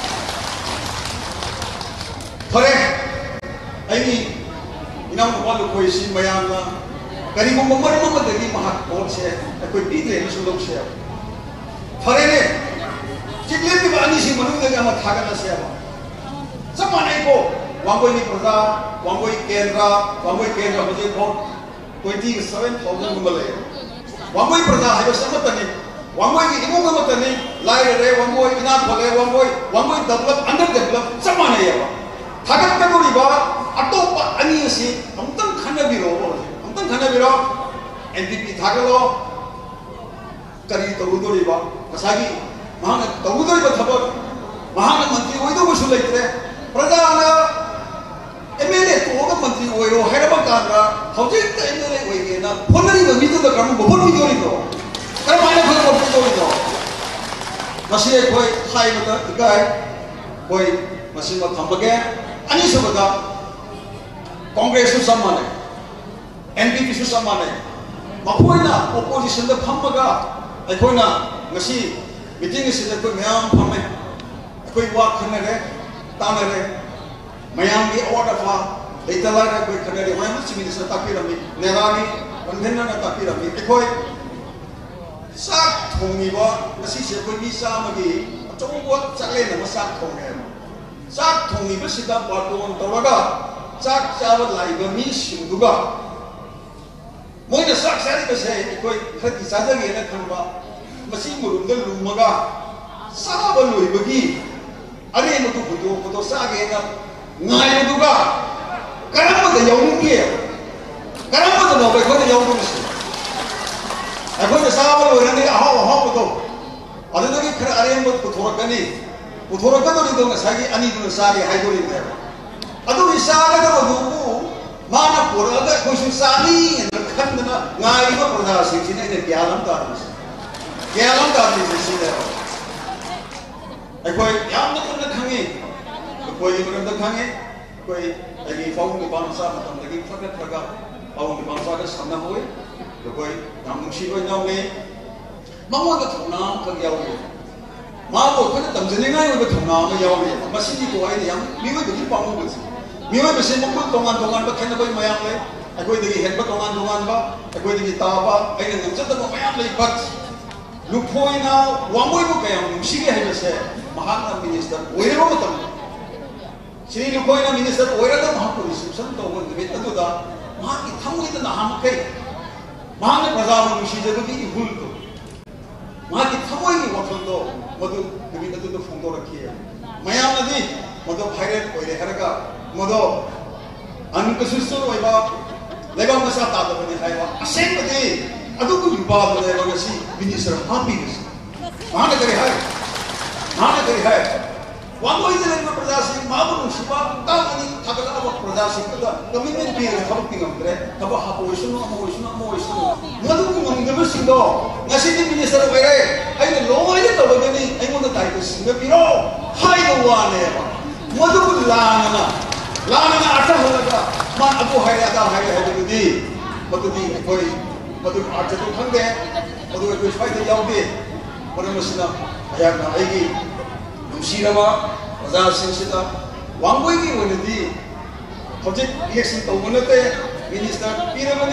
Speaker 10: फरे आइनी इनाम वालो कोई सी मयाना करीबो ममर ममदगी महा कोट से कोई पीदे इशू लोग से फरे ने चिकले भी बानी सी मनु दगा म थागना से समाने को वांगोई प्रजा वांगोई केंद्र मुझे वोट 27,000 गुमले वांगोई प्रजा है बस मतने वांगोई की इमोग मतने लाइर रे वांगोई इना खोले वांगोई डेवलप अंडर डेवलप समाने है थागत का दोरी बा अतोपा अनी से हमतन खनबिरो एनडीपी थागलो करी तो दोरी बा मसागी महान तो दोरी बा थबर महान मंत्री ओइदो बसु लेते प्रजा एमएलए तो मंत्री ओइरो हेरबा कांद्रा हौजिक एमएलए ओइगेना फोनरी ब मिजो द करम बोफोन विडियोनि तो करमाने फोन को विडियोनि तो मसिए कोई हाई मत इकाय कोई मसि म थंबगे अनि सबदा कांग्रेस सु सम्माने एनपीपी सु सम्माने मखोइना ओपोजिशन द फमगा अखोइना मसि मीटिंग सिदा कोई म्याम फमे कोई वा खनरे तानरे मयाम की ऑर्डर फा लेतला रे कोई खनरे मयाम चिमिन से ताकि रमी नेरानी कन्वेनर न ताकि रमी एकोय साक थोंगीबा मसि से कोई मिसा मगी अचोंगो चले न मसाक थोंगे साक थोंगीबा सिदा बाटोन तोरगा साक चावल लाइबा मी सिंगुगा मोइना साक सारी बसे कोई खति साजगे न खनबा मसि मुरुंद लुमगा साबा लोइबगी अरे मतो फोटो सागे ना ngai duga karama da yawungi karama da nobe ko da yawungi ako da sawa lo rani aha to adu da ki khara are mo puthoragani puthoragado ri do sagi ani du sari hai do ri da adu isaga da du mana pura da ko su sani khan da ngai ko prada si chine ne gyalam ta si da ako yam na khangi कोई इमरन दखांगे कोई अगी फाउंग के बांसा मतम लगी फकत फगा फाउंग के बांसा का सामना होए तो कोई नामुशी कोई नावे मामो का थोना का यावे मामो को तमजनिंगा यो थोना में यावे मसीदी को आई यम मिवे दगी पामो बस मिवे बसे मको तोंगान बखन कोई मयाम ले कोई दगी हेड तोंगान बा कोई दगी ताबा आई ने नमजत को मयाम ले बट लुफोइना वामोई को कयम मुशीगे है बसे महान मिनिस्टर ओइरो मतम श्री लुकोइना मिनिस्टर ओइरदा महाको रिसेप्शन तो वो निमित्त दुदा महा की थमुइद ना हम के महा ने प्रजा मुशी जबगी इहुल तो महा की थमुइ की वखल तो मधु निमित्त तो फोंदो रखिए मयाम नदी मधु भाइरल ओइरे हरगा मधु अनकसुसुर ओइबा लेबा मसा तादा बने हाइबा असें बदे अदु को विवाद ने बगसी मिनिस्टर हापी महा ने करे है वांगोई दे में प्रजासी माबुनु शिवा तानी थागला अब प्रजासी का कमिटमेंट भी है थबक तिंगमद्रे तब हापोइसुनो मोइसुनो मदु मंगदब सिंदो नसिदि मिनिस्टर ओइरे आई लोय तबगनी आई मोद ताइक सिंग बिरो हाय वाने मदु लाना अर्थ होलगा मान अबो हायदा हाय दुदी मदुदी कोई मदु अर्थ तो खंगे मदु कोई फायदा याउदे मरमसिना आयाना आइगी नुसीरबा प्रजा सिंसिता वांगोई की वनदी प्रोजेक्ट इलेक्शन तो बनते मिनिस्टर पीरबनी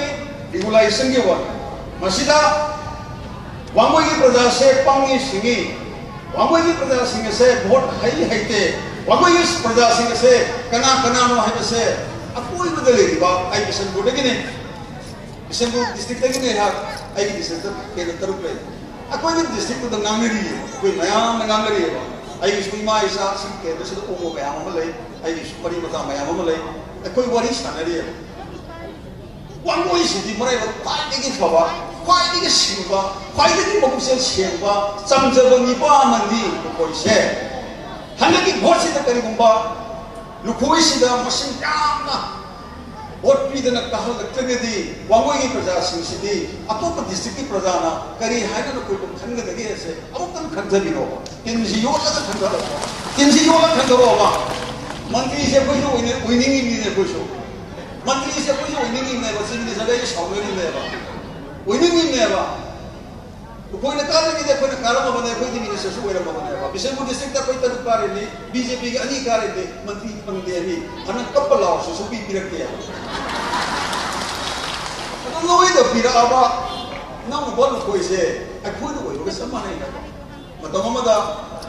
Speaker 10: रेगुलाइजेशन के वन मसीदा वांगोई की प्रजा से पंगी सिंगी वांगोई की प्रजा सिंग से वोट हाई हाईते वांगोई की प्रजा सिंग से कना कना नो हाई से अकोई बदले की बात आई किशन बोले कि नहीं किशन को डिस्ट्रिक्ट तक नहीं है आई डिस्ट्रिक्ट के तरफ पे अकोई भी डिस्ट्रिक्ट तो नाम नहीं है कोई नया नाम नहीं है आई इसको इमा ऐसा सिंह के तो सिर्फ ओमो में आम मले आई इस परी बता में आम मले कोई वरी स्थान नहीं है वांगोई सिटी मरे पार्टी की खबा पार्टी की सिंबा पार्टी की बकुसे सिंबा समझबंगी पा मंदी कोई से हने की वोट से करी गुंबा लुकोई से मशीन यामना वोट पीदना कहल लगतनेदी वांगोई की प्रजा सिंह अतोप डिस्ट्रिक्ट की प्रजा ना करी हाइना न कोई खंग दगे से अमुकन खंजबिनो किनजी योला का खंजरो किनजी योला खंजरो बा मंत्री से कोई विनिंग ने कोई सो मंत्री से कोई विनिंग ने बस इन जगह ये सामने ने बा विनिंग ने बा कोई ने काले में देखो ने कारम बने कोई दी मिनिस्टर सु वेरा बने बा बिशनपुर डिस्ट्रिक्ट का कोई तक कार्य नहीं बीजेपी के अनी कार्य थे मंत्री पंदे भी हन कपल लाओ सु भी पिरके है तो लोई तो पिरा आबा ना बोल कोई से कोई तो कोई सम्मान नहीं ना मतलब ममदा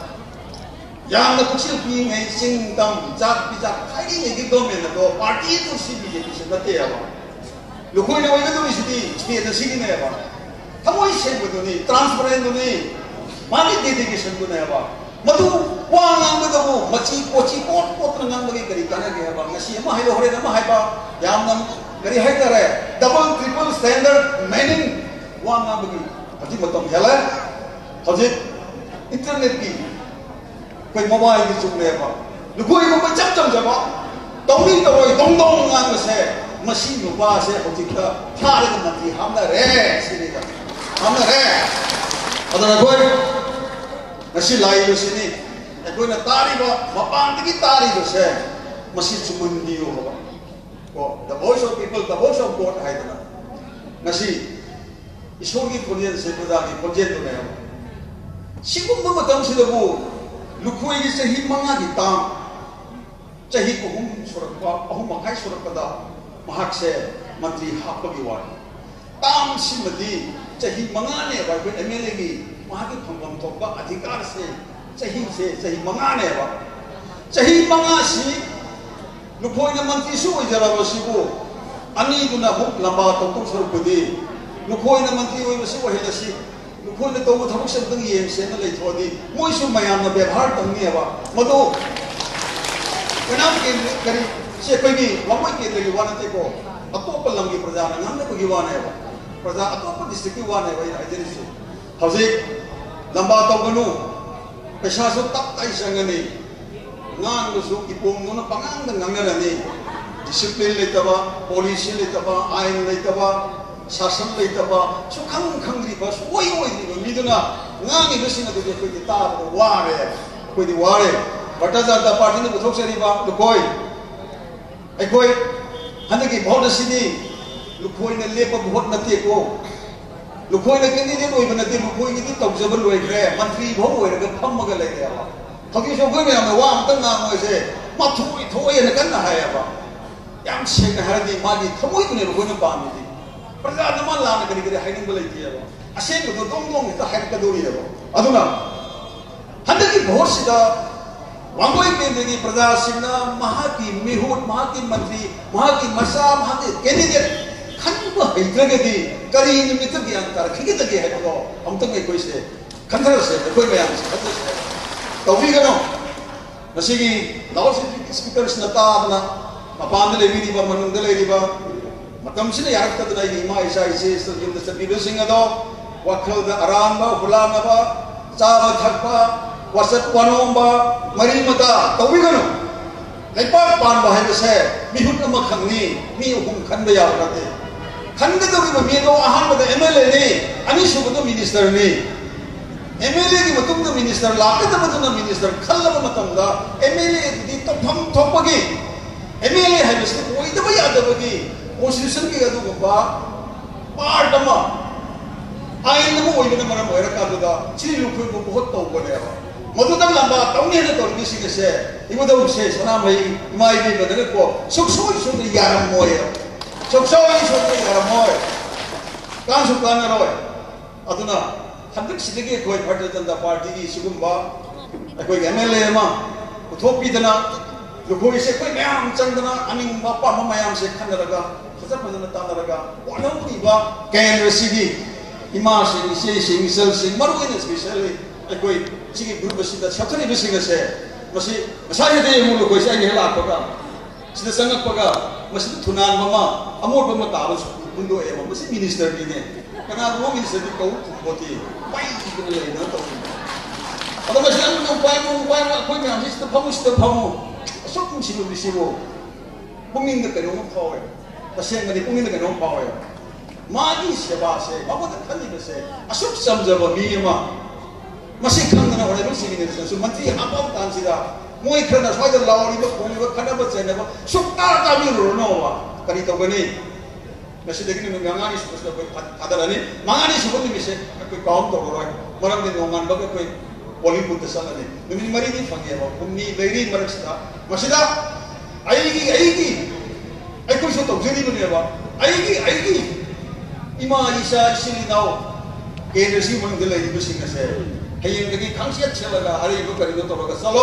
Speaker 10: याम ना कुछ भी नहीं सिंह तम जात पिजा खाई नहीं कि गवर्नमेंट तो पार्टी तो सी बीजेपी से नते है लोकोई ने वही तो इसी स्टेट से नहीं है थमोई से बदुनी ट्रांसपेरेंट दुनी मानी डेडिकेशन दुने है मधु वांग मधु मची कोची कोट कोट नंग बगे करी काने के है ngasi ma hai lo hore na ma hai ba yam nam kari hai tare double triple standard meaning वांग बगे अति मतम हेला हजे इंटरनेट की कोई मोबाइल की चुने है लोकोई को चप चप जबा तौनी तोय दong dong ngang से मशीन नुपा से हजिक थारे मंत्री हमना रे सिनेगा हमना रे अदना कोई मशीन लाई बसिनी कोई ना तारी बा मपान की तारी बसे मशीन चुमुंदी हो बा को the voice of people the voice of God है ना मशीन ईश्वर की खोलियन से प्रजा की खोलियन तो नहीं सिगुम मतम सिदबु लुखोई की सही मंगा की ताम चाही को हम सुरक्षा अहम मखाई सुरक्षा महाक से मंत्री हापगी वाली ताम सिमदी चाही मंगाने बा कोई एमएलए की वहां के फंगम थोपा अधिकार से चाही मंगाने बा चाही मंगा सी लुखोई ने मंत्री सु जरा बसिबो अनि दुना बुक लंबा तो सुरपदी लुखोई ने मंत्री होई बसि वहेलसी लुखोई ने तो थबक से दंग ये से न ले थोदी मोई सु मयाम न व्यवहार तंगी बा मदो कनाम के करी से कोई भी वमई के ले वानते को अतोप लंगी प्रजा न नंग को गिवाने बा प्रजा अतोप डिस्ट्रिक्ट की वाने बा आइजरी से हजे लंबा तो गनु पैसा सु तप ताई संगनी ngang lu su ipong no na pangang na ngangarani discipline leitaba policy leitaba ain leitaba sasan leitaba su khang khangri ba su oi ni miduna ngang ni besina de ko ti ta ware ko di ware bata ja da party ne buthok seri ba lu koi ai koi hanaki vote sini lu koi ne lepa vote na te ko lu koi ne candidate oi bana te lu koi ni tok jabal loi gre mantri bho oi ra pham ma ga lai ya ba Thagi so koi me am wa am tang na mo se ma thoi na kan na hai ba yam se na ha di ma di thoi ne ro ne ba mi di praja na ma la na kari kari hai ning ba lai ti ba ase ko to dong dong ta hai ka do ri ba aduna handa ki bhor sida wangoi kendra ki praja sina maha ki mihut maha ki mantri maha ki masa maha ki candidate khan ba hai tra ge di kari ni mit gi an tar khigi ta ge hai ko am tang koi se khan thar se koi me am se Taufi kano, nasi ki lawas speaker senata apna, mapan le bidi ba manung le bidi ba, matam sini yarak ta dai ni ma isa isi sejum de sebi singa do, wakil da aram ba, hulam ba, caba thakpa, wasat panom ba, mari mata, taufi kano, lepas pan ba hai se, mihut nama khangni, mi hukum khan ba yaw kate, khan ke to ki mi do ahan ba MLA ni, ani suku to minister ni. MLA की मतुम तो minister लाके तो मतुम तो minister खल्ला में मतुम दा MLA दी तो हम थोपगी MLA है जिसको कोई तो याद है कि कॉन्स्टिट्यूशन की याद होगा पार्ट में आइन में कोई भी मरा मोहर का दूधा चीज़ लुकोई को बहुत तो बने हैं मतुम तक लंबा तौनी है तो किसी के से इको तो उसे सना भाई माई भी बदले को सुख सुख यारम मोये सुख सुख यारम मोये कांसु कांगरोय अदुना हंदक सिदगे कोई भारतीय जनता पार्टी की सिगुम्बा कोई एमएलए मा उथोपीदना लुकोई से कोई मैम चंदना अनिंग बापा मयाम से खनरगा फजर फजर तानरगा वानोबा केंद्र सिगी इमा से मिसल से मरुइन स्पेशली कोई सिगी ग्रुप सिदा छथनी बिसिंग से मसी मसाय दे मुलो कोई से हेला पगा सिदा संगक पगा मसी थुनान ममा अमोट ममा ताबो बुंदो ए मसी मिनिस्टर की ने कना रो मिनिस्टर की को बोती पाई की ले न तो अदा मसी अन पाई कोई में हम सिदा फमु असुक सिबो बिसिबो पुंगिंग द कनो फावे तसेंग गनि पुंगिंग द कनो फावे मागी सेवा से बाबत खली से असुक समझब मीमा मसी खंगना होरे सिगिने सु मंत्री हापाव तानसिदा मोय खरना स्वाइद लावरी ब कोनी खनब चेनब सुक्ता तामी रोनोवा करी तो गनी मसी देखिने गंगानी सुस को आदरनी मांगानी सुबनि मिसे कोई काम तो रोय मरम दिन नोमान बग कोई बॉलीवुड दसलने निमि मरी दी फंगे बा कुमनी लेरी मरसदा मसिदा आईगी कोई सो तो जनी बने बा आईगी इमा ईसा इसिनी नाव केंद्र सी मंग दिले बिसिंग से हेयंग दगी खांसियत छलगा अरे को करिदो तोगा चलो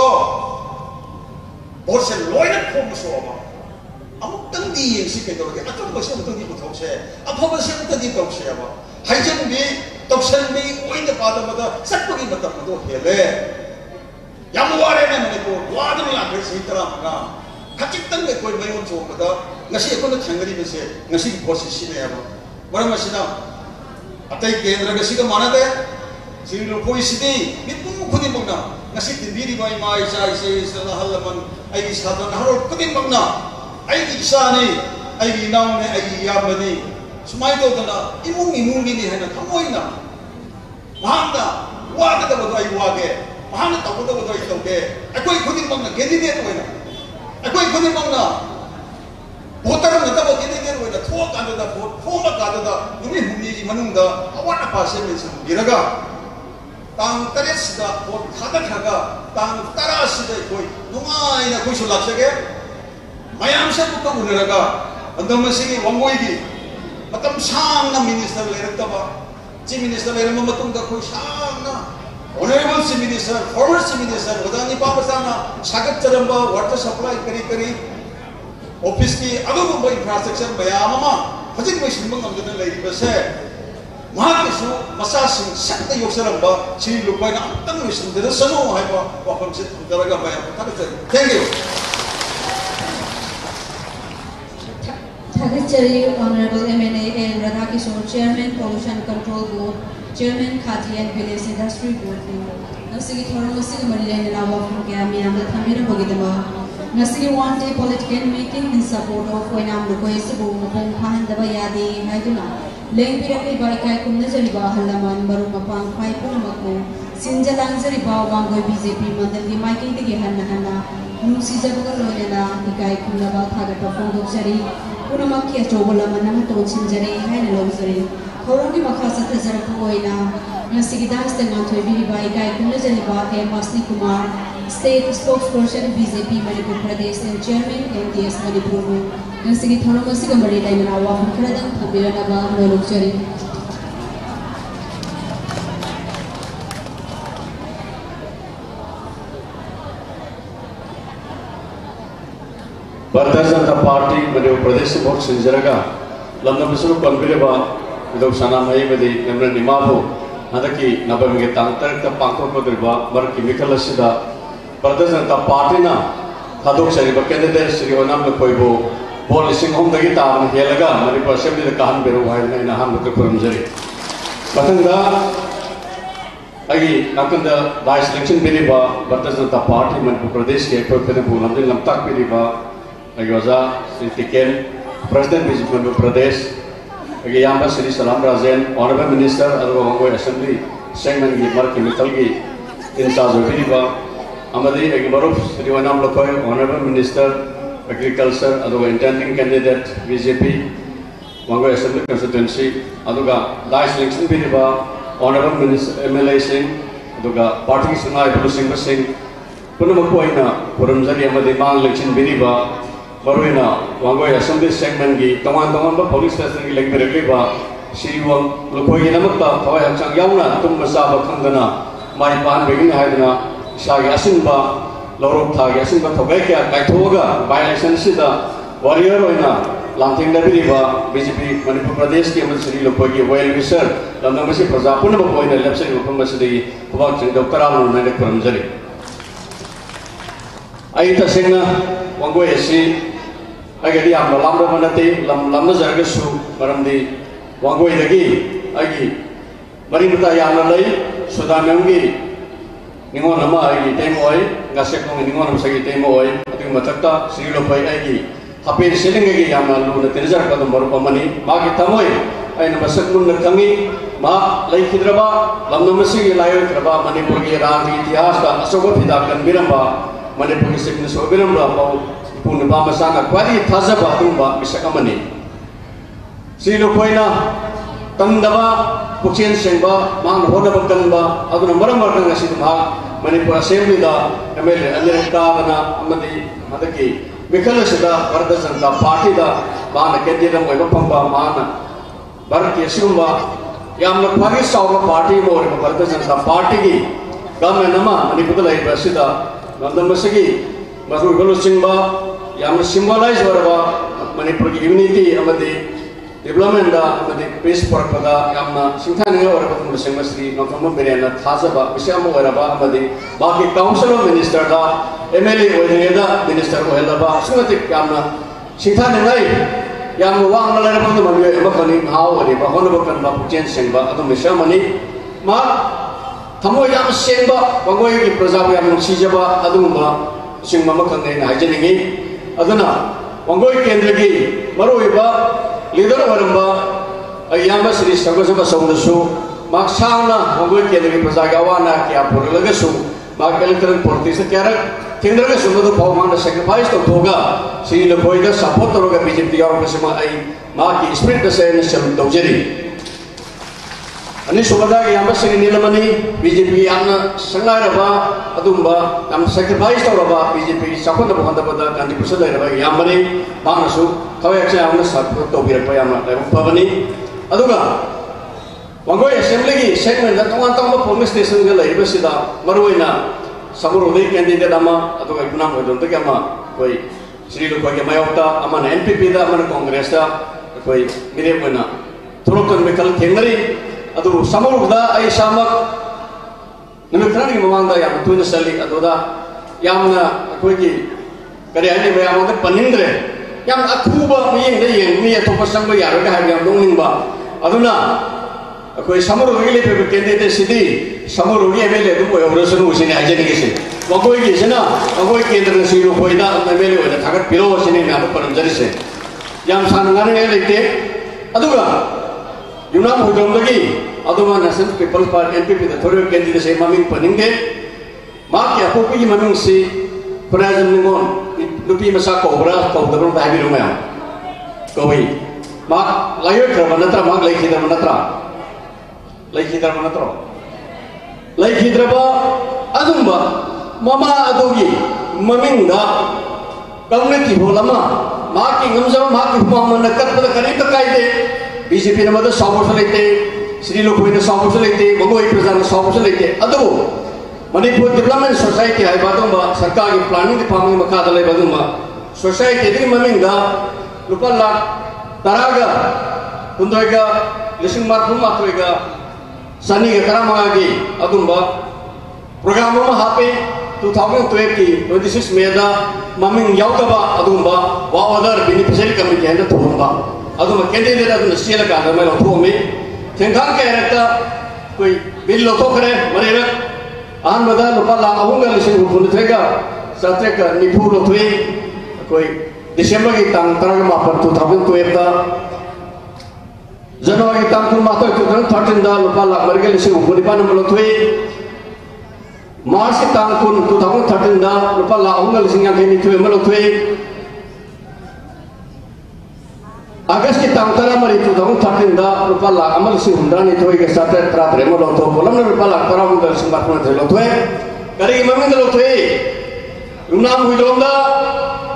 Speaker 10: बोसे लोइना फोम सोमा अमुक तंदी येसी के तोगे अतम बसे तंदी बुथौसे अफब से तंदी तौसे बा हाइजन बी तौसन बी ओइन पादा बदा सत्पगी मतम दो हेले याम वारे ने मने को वादन ला के सितरा मगा खचितन के कोई मयोन सोमदा ngasi ko na thangari bese ngasi ki process ne aba mara masina atai kendra ngasi ka manade siri lo koi sidi mitpum khudin bagna ngasi tinbiri bai mai sai se sala halaman ai sadan haro khudin bagna ai ki isani ai ki naw ne ai ki yamani sumai to dana imung ni ni hena thamoina mahanda waga da bodo ai wage mahanda ta bodo bodo ai toge akoi khudin bagna candidate hoina akoi khudin bagna voter na ta bodo ni ger hoina thok anda da form ka da numi humni manung da awana pase me se biraga tang tares da vote khada khaga tang taras da koi numai na koi sulak sege mayam se ku ka unraga andam se wangoi gi matam sang na minister le rakta ba chief minister le ma matum da koi sang na honorable chief minister former chief minister wadani pa pasana sagat charamba water supply kari office ki adu ba infrastructure mayam ma hajik mai simbang amdana le ri ba se महाकेशु मसासिंग सक्ता योगसरंबा श्री लुपाइना अंतंग विसंदर सनो हाइबा वाफम से दरगा बाया thank you
Speaker 3: Thagachari Honorable MNA and Radhakishore, Chairman Pollution Control Board, Chairman Khati and Village Industry Board. Nasigi Thorum Nasigi Marilan Lawa from Gamiam the Tamira Bogidama. Nasigi one day political meeting in support of Wenam Lukoisibu, Pong the Bayadi, Haiduna. Leng Piraki Baikai Kumnazariba Halaman, Barumapang, Paipuramaku, Sinjalanzariba, Wango BJP, Mandali, Maki the Gihana, Nusizabugalona, Ikai Kunaba, Tagata Fondosari, Punamaki, Tobolama, Sinjari, Hainalosari, Horogi Makasa Tazarapoina, Nasigidas, the Nantobi Baikai Kumnazariba, Masni Kumar, State Spokesperson BJP Manipur Pradesh and Chairman MTS Manipur. Nasigi Thorum Nasigi Marila in our Wafan Kradam, Tabiranaba, Nolokchari.
Speaker 4: Bharatiya Janata Party Madhya Pradesh Board Sinjaraga Lamna Bisu Konbireba Vidok Sana Mai Medi Namra Nimabu Hadaki Nabamige Tantar Ta Pangko Kodriba Marki Mikalasida Bharatiya Janata Party na Hadok Sariba candidate Sri Onam Koibo Policing home the guitar and Helaga, Manipur Assembly the Kahan Beru in a hand with the Kurumzari. Patanga Agi Nakanda Vice Election Biriba, Bharatiya Janata Party, Manipur Pradesh, Kepepu, Namdin Lamtak Biriba, Ayoza, Sintiken, President of Manipur Pradesh, Agiyamba Sri Salam Rajan, Honorable Minister, Adwango Assembly, Sengman Marki Mitalgi, in charge of Biriba, Amadi Agibaruf, Sri Wanam Lokoy, Honorable Minister. Agriculture, aduga intending candidate BJP, Wango Assembly constituency, aduga Vice Election Biriba, Honorable Minister MLA Singh, aduga Party Sunai Bulu Singh, Punamakoina, Purumzari Amadi Mang Election Biriba, Baruina, Wango Assembly segment gi, Taman Police Station ki Lengbi Regliba,
Speaker 11: सिरिवल लुखोगी नमक्ता थवाय हंचांग यावना तुम साबा खंगना माई पान begin हाइदना इसागी असिनबा लौरब थागी असिनबा थोgai क्या काइथोगा बाय इलेक्शन सिदा वॉरियर होइना लांथिंग नबिरिबा बीजेपी मणिपुर प्रदेश के अमल सिरी लुखोगी वेल विसर लमनमसी प्रजा पुनम कोइना लेप्सरी मफम मसदी खुबाक चिंग डॉक्टर आमनु ने खुरमजरी आई तसेंगना वंगोय एसी अगेदी आम लामदा मनते लामना जरगसु मरमदी वंगोय दगी आगी मरिमुता यामना लई सुदामेंगी निंगोन नमा आगी तेमोय गासेकोंग निंगोन मसगी तेमोय अतिग मथक्ता श्रीलोपय आगी हपेर सेलिंगगी यामना लुना तिरजर कदम बरुपमनी मागी तमोय आइना मसकुन खंगी मा लैखिद्रबा लमनमसिगी लायोत्रबा मणिपुर की राजनीति इतिहास का अशोक फिदा कनबिरंबा मणिपुर की सिकन सोबिरंबा पाउ पुन बामसाना क्वारी थाजबा दुंबा मिसकमनी श्रीलोपयना तंदबा पुचेन सेंबा मान होनबा कनबा अदुन मरम मरन ngasi मा मणिपुर असेंबली दा एमएलए अलेरका बना अमदी मदकी विकल सिदा भारतीय जनता पार्टी दा मान कैंडिडेट ओइबा पंबा मान भारतीय सिगुंबा यामना क्वारी साउबा पार्टी मोर भारतीय जनता पार्टी की गवर्नमेंट नमा मणिपुर लाइबा सिदा नंदमसगी मरु गलुसिंबा यामना सिंबलाइज वरबा मणिपुर की यूनिटी अमदी डेवलपमेंट दा अमदी पीस परपदा यामना सिंथानिंग वरबा तुमसेंग श्री नोकम बेरेना थाजबा विषयम वरबा अमदी बाकी काउंसिल ऑफ मिनिस्टर दा एमएलए ओइनेदा मिनिस्टर ओहेलबा सुमति यामना सिंथानिंग याम वांग लेरबा मगे बखनि हाव वरिबा होनबा कनबा पुचेन सेंबा अदु मिसमनी मा थमो याम सेंबा बंगोय की प्रजा याम नुसीजबा अदुंबा सिंगमा मखंगे हाइजनिंगी अदुना बंगोय केंद्र की मरोइबा लीडर वरंबा अयामा श्री सर्वसभा सौदसु माक्साना बंगोय केंद्र की प्रजा गावाना क्या पुरलगसु मा इलेक्ट्रल पॉलिटिक्स क्यारक केंद्र के सुमदु फौमान सैक्रिफाइस तो होगा श्री लखोइदा सपोर्ट तरोगा बीजेपी याव कसमा आई मा की स्पिरिट से ने सम तौजरी अनि सुबदा के याम श्री नीलमणि बीजेपी याम संगारबा अदुंबा याम सैक्रिफाइस तौरबा बीजेपी सपोर्ट बखंदबदा कंट्रीब्यूशन लेरबा यामनि मानसु थवयचे याम सपोर्ट तौबिरपा याम पबनी अदुगा वंगोय असेंबली की सेगमेंट तोंगान तोंगा पोलिंग स्टेशन के लेरबसिदा मरुइना समरोदय कैंडिडेट अमा अदुगा इकुनाम होदों तक अमा कोई श्री लुखोय के मायोक्ता अमन एनपीपी दा अमन कांग्रेस दा कोई मिरेपना थोरतन मेकल थेंगरी अदु समरोदा आई सामक निमित्रानी ममांदा याम तुन सली अदुदा यामना कोई की करी आनी मयाम द पनिंद्रे याम अखुबा मियें दे यें मी अतोप संग यारो का याम दोंगिंबा अदुना कोई समरोगी ले पे कैंडिडेट सिदी समरोगी एमएलए दु कोई ओरसन उसिने आजनी से वकोई की सेना वकोई केंद्र से रो कोइदा एमएलए ओदा थागत पिरो सिने ना परम जरी से याम सानगाने लेते अदुगा युनाम होदोंदगी अदुमा नेशनल पीपल्स पार्टी एनपीपी द थोरो कैंडिडेट से ममिंग पनिंगे मा के अपोपी ममिंग से प्रेजेंट निगोन नुपी मसा कोबरा कोदबन बाबी रुमा कोई मा लायो कर मनत्रा मा लेखि द मनत्रा लेखिद्र मनत्रो लेखिद्रबा अदुंबा ममा अदुगी ममिंदा कम्युनिटी होलमा माकी ngमजब माकी हुमामन कतपद करी त कायदे बीजेपी न मद सामोस लेते श्री लोकोइन सामोस लेते बंगोई प्रजा सामोस लेते अदु मणिपुर डेवलपमेंट सोसाइटी है बादुंबा सरकार की प्लानिंग डिपार्टमेंट मखा दले बादुंबा सोसाइटी दी ममिंदा रुपा लाख तरागा कुंदोइगा लिसिंग मार्फुम मात्रोइगा सनी के तरह मंगागी अदुंबा प्रोग्राम में हापे 2012 की 26 में दा ममिंग याउदबा अदुंबा वा अदर बेनिफिशियरी कमिटी है थोंबा अदुंबा कैंडिडेट अदुन सीएल का में लथोमे थेंखां के रक्ता कोई बिल लथो करे मरेर आन बदा लुपा लाख अहुंगा लिसिंग हुन थेगा सत्रे का निफु लथोई कोई दिसंबर की तांग तरग मापर 2012 दा जनवरी तांकुल मातो 2013 दा लुपा लाख मरगे लिसिंग हुनिपान मलथोई मार्च की तांकुल 2013 दा लुपा लाख अहुंगा लिसिंग यांगे निथोई मलथोई अगस्त की तांग तरा मरी 2013 दा लुपा लाख अमल लिसिंग हुंद्रा निथोई के साथ त्रात रेमो लथो कोलम लुपा लाख तरा हुंगा लिसिंग बातन थे लथोई करी ममिंग लथोई रुनाम हुइदोंदा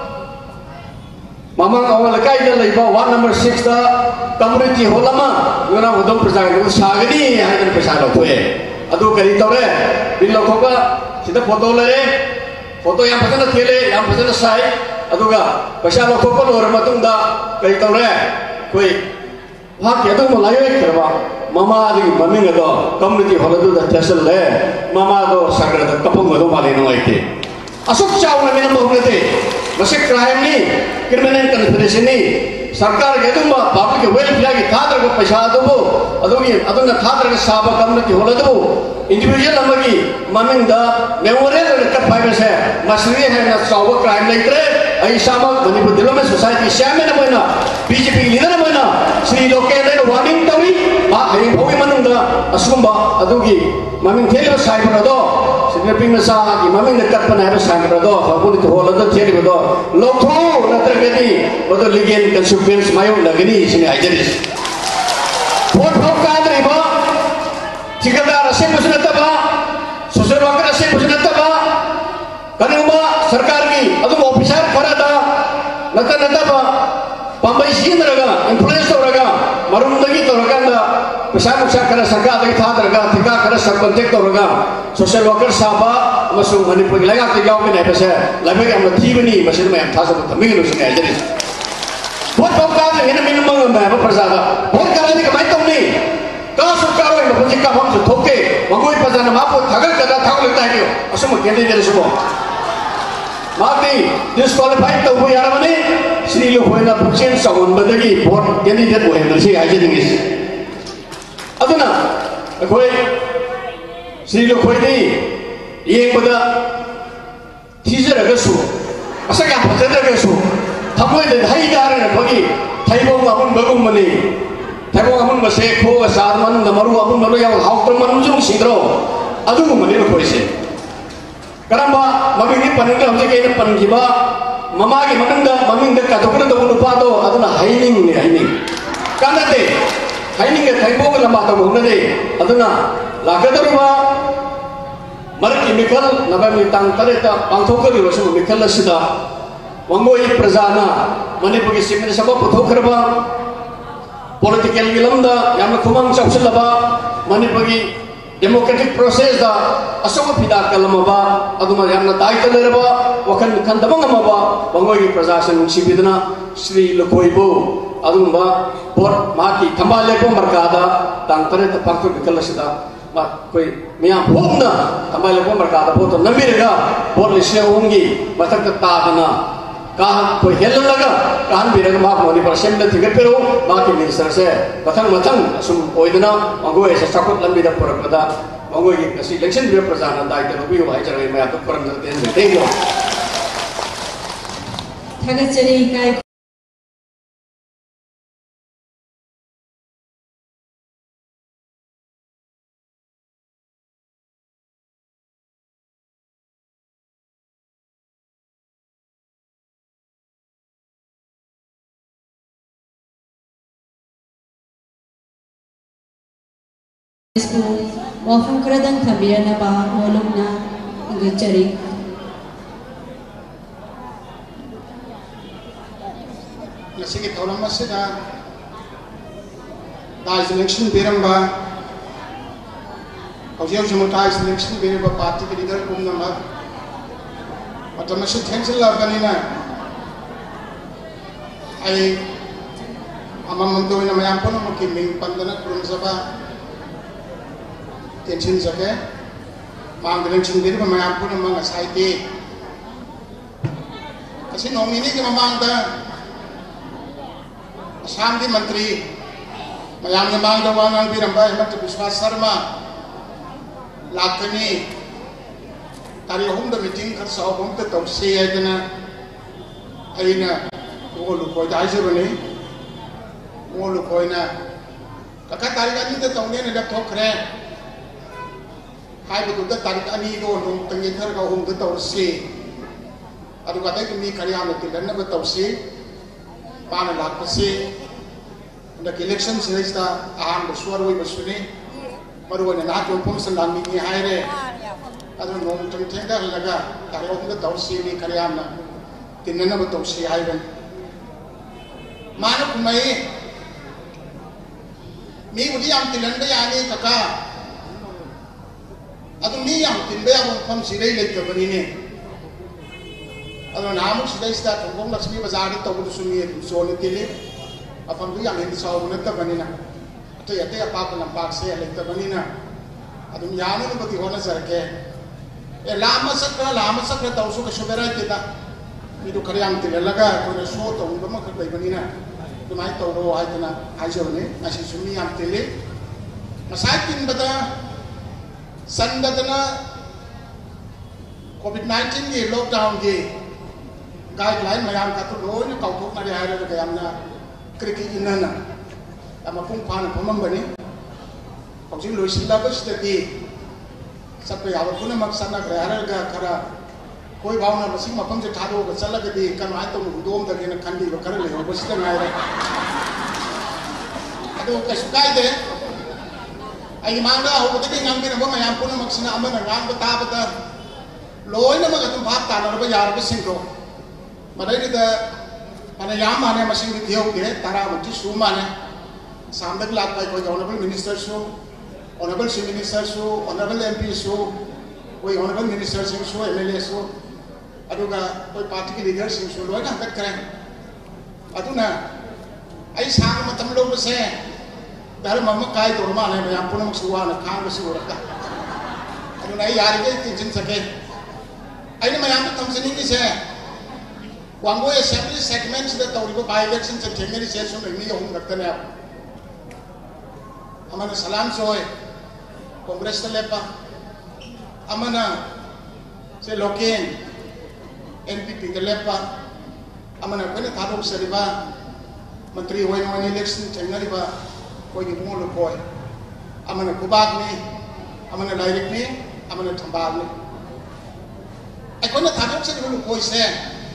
Speaker 11: मामा अवल कायदा लेबा वार्ड नंबर 6 दा कम्युनिटी होलमा ngana udom praja ga sagani hai kan paisa lo thoe adu kari tore bil lo khoka sida photo le foto yang pasana thele yang pasana sai adu ga paisa lo khoko lo matung da kari tore koi ha ke adu malayo kerba mama adi maming ado community hall adu da tesel le mama do sagra da kapung ado male no aite asuk chaw na mena mo ngate mase crime ni criminal conspiracy ni सरकार के तुम public welfare की थादर को पैसा दो अदोगी अदोना थादर के साबा community होला दो इंडिविजुअल नंबरगी ममिंग दा मेमोरियल कट फाइबर से मसली है ना साबा क्राइम लेकर आई सामा मणिपुर दिलों में सोसाइटी चेयरमैन बना बीजेपी लीडर बना श्री लोकेंद्र वार्निंग तवी बा आई भोगी मनुंग दा असुंबा अदोगी ममिंग थेलो साइबर दो सिग्निफिकेंट सा की ममिंग ने कट पना है साइबर दो फबुल तो होला दो थेली दो लोथो नतर गति बदो लीगल कंसिक्वेंस मायो लगनी इसने आइजरिस वोट भोग का बा ठेकेदार असे मुझनता बा सोशल वर्कर असे मुझनता बा कनुमा सरकार की अदुम ऑफिसर खरादा नता बा पंबई सीन रगा इन्फ्लुएंस रगा मरुंदगी तो रगा पैसा मुक्सा कर सरकार दगी था रगा ठेका कर सब कॉन्टेक्ट रगा सोशल वर्कर साबा मसुम मणिपुर लगा के गांव में नहीं पैसे लगे हम थीबनी मशीन में था सब तमिल उसने आइजरिस वोट भोग का है मिन मंग में प्रजा का वोट कराने का माइतम नहीं का सरकार है मुझे का हम ठोके मंगोई प्रजा ने मापो थगल कदा थाग लगता है कि असम कैंडिडेट सुबो माती डिस्क्वालीफाइड तो हुई यार मने श्री लोग होइना पुचेन सगोन बदगी वोट कैंडिडेट हो है से आइजे दिस अदुना कोई श्री लोग होई दी ये बदा थीजर अगसु असा क्या फजर अगसु थमोय दे हाई दार ने बगी थाइबो अपन बगुम मनी थाइबो अपन बसे खो सार मन नमरु अपन मरो या हाउटर मन जुं सिद्रो अदु मनी नो कोइसे करamba मबिनि पनंग हमजे के पनगिबा ममा के ममिंग द कतोकन दो नुपा दो अदुना हाइनिंग ने हाइनिंग कानते हाइनिंग के थाइबो के लंबा तो होनदे अदुना लागदरुबा मरकी मिखल नबमि तांग तरेता पांथोकरि वसु मिखल सिदा वंगोई प्रजाना मणिपुर की सिमने सब पुथोखरबा पॉलिटिकल गिलमदा याम खुमंग चौसलबा मणिपुर की डेमोक्रेटिक प्रोसेस दा असम पिदा कलमबा अदुमा यामना दायित्व लेरबा वखन खंदबंगमबा वंगोई की प्रजासन सिबिदना श्री लखोइबो अदुमा बोर माकी थंबालेको मरकादा तांतरे तपक्तो बिकलसिदा मा कोई मिया भोगना थंबालेको मरकादा बोतो नमिरगा बोर लिसे होंगी मथक तादना कहा कोई हेल लगा कहां भी रंग माफ होने पर सेम लग पेरो बाकी मिनिस्टर से मथंग सुम ओइदना मंगो ऐसे सकुत लंबी द परपदा मंगो ये कसी इलेक्शन भी प्रजाना दायित्व भी भाई चले मैं तो परम करते हैं थैंक यू
Speaker 3: थगचरी काय wafum kradang thabirana ba molumna gachari
Speaker 12: nasi ki thoram masida dais election biramba audio jumutais election biramba party ke leader kumna ma matamasi thankful la banina ai amamando ina mayam pono ki ming pandana kurum saba tension sake mang election bir ma am pun mang asai te kasi nominee ke mamang da asam di menteri mayam ne mang da wang bir amba Hemant Biswas Sarma lakani tari hum da meeting kar saw hum te tom se aidana aina ko lu ko dai se bani ko lu ko na kaka tari ka ni te tom ne da thok re hai betul tarik ani do nung tengin thar ka hum de taw se adu kata ki mi kariya me tilan na taw se pa na lak se nda election series ta ahan de swar wi basuni maru na na jo pom san lang mi hai re adu nung teng teng da laga tari hum de taw se mi kariya na tilan na taw se hai ben manu kumai मी बुदी याम तिलन बे यानी कका अदु मी याम तिन बे याम फम सिरै लेत बनी ने अदु नामु सिदै स्टा थंगों लक्ष्मी बाजार द तबु सुमी सोन तिले अपन दु याम हिंद साव नत बनी ना अते अते अपा को लंपाक से लेत बनी ना अदु यानु न बति होना सरके ए लाम सकरा तौसु के सुबेरा तिदा मी दु खरियाम तिले लगा को सो तो बम ख बनी ना तुम्हारे तो रो आज ना आज होने ऐसी सुनी हम तेले मसाई तीन बता संदतना कोविड-19 के लॉकडाउन के गाइडलाइन में हम कातु रो ने काउंट ना रे हारे के हमना क्रिकेट इनना हम पुंग पान फमम बने पक्षी लोसिला बस्ते सब पे आव पुन मकसद ना रे हारे का खरा कोई भावना मसिंग मपम से ठाडो के चलगदी कमाय तो दोम दगे न खंडी बकर ले हो बस्ते नायरे अदो कसुकाय दे आई मांगा हो बते ngam के नबो मयाम पुन मक्सना अमन राम बता बता लोइना मग तुम भात तानर यार बसिंगो मदई द माने याम माने मसिंग दियो के तारा मति सु माने सामदक लाग पाई कोई ऑनरेबल मिनिस्टर सु ऑनरेबल चीफ मिनिस्टर सु ऑनरेबल एमपी सु कोई ऑनरेबल मिनिस्टर सु एमएलए सु अदुगा कोई पार्टी के लीडर सु लोइना हंगत करे अदुना आई सांग मतम लो बसे धर्म म काय तो माने मयाम पुन मक्सुवा न खांग बसु रका अदुना यार के तिजिन सके आई मयाम तमसनी के से वांगो असेंबली सेगमेंट्स द तौरिबो बाय इलेक्शन से जेंगरी से सु मी होम रखने आप अमन सलाम सोय कांग्रेस लेपा अमना से लोकेन एनपीपी के लेपा अमना कोने थादो सरिबा मंत्री होय नो इलेक्शन जेंगरीबा कोई मो लो कोय अमना कुबाग ने अमना डायरेक्ट ने अमना थंबाल ने आई कोने थादो सरिबा लो कोय से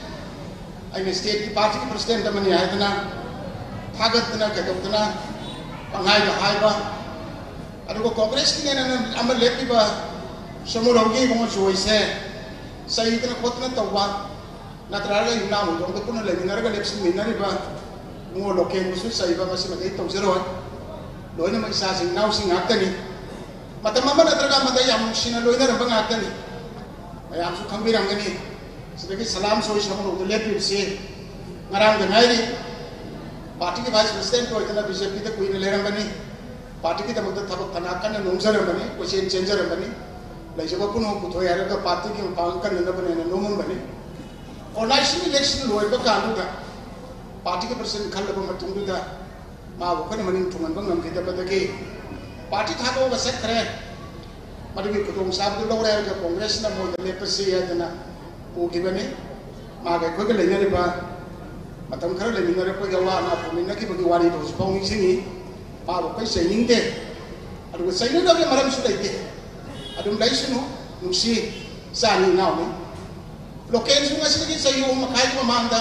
Speaker 12: आई स्टेट की पार्टी के प्रेसिडेंट मनी आयतना थागतना कदतना पंगाई हाइबा अदुगो कांग्रेस की ने अमन लेपिबा समुरौगी बंग जोइसे सही खोतना तौबा नत्रागा युना मुदों तो पुनः लेमिनरगा इलेक्शन मिनरिबा मो लोकेन मुसु सहीबा मसी मदे तौजरो लोइना मइसा सिंग नाउ सिंग आतनी मतम मम नत्रगा मदे याम सिना लोइना रंबंग आतनी मयाम सु खंबिरंगनी सिदगी सलाम सोई समुरो लेपिबसे ngaraang dengairi पार्टी के वाइस प्रेसिडेंट को इतना बीजेपी तक कोई ने लेरंगनी पार्टी की तब तब तनाकन ने नोंजरंगनी क्वेश्चन चेंजरंगनी लैजबा पुनो पुथो यारगा पार्टी की पांकन न बने न नोमन बने और नेशनल इलेक्शन लोइबा कानुदा पार्टी के प्रेसिडेंट खल्लबा मतुंगुदा मा वखन मनिन थुमन बंगम के तबदगे पार्टी थागो बसे करे मदगी कुतुम साहब दो लोरे के कांग्रेस न मोद लेपसी यादना ओगिबने मागे खोगे लेनरिबा मतम खर लेमिनरे को गवा ना पुमिना की बगी वारी तो स्पोंग सिंगी पाबो कोई सैनिंग दे अदु सैनिंग दगे मरम सु दैते अदुम लाइसनु नुसी सानी नावनी लोकेन सु ngasi की सही हो मखाई को मांगदा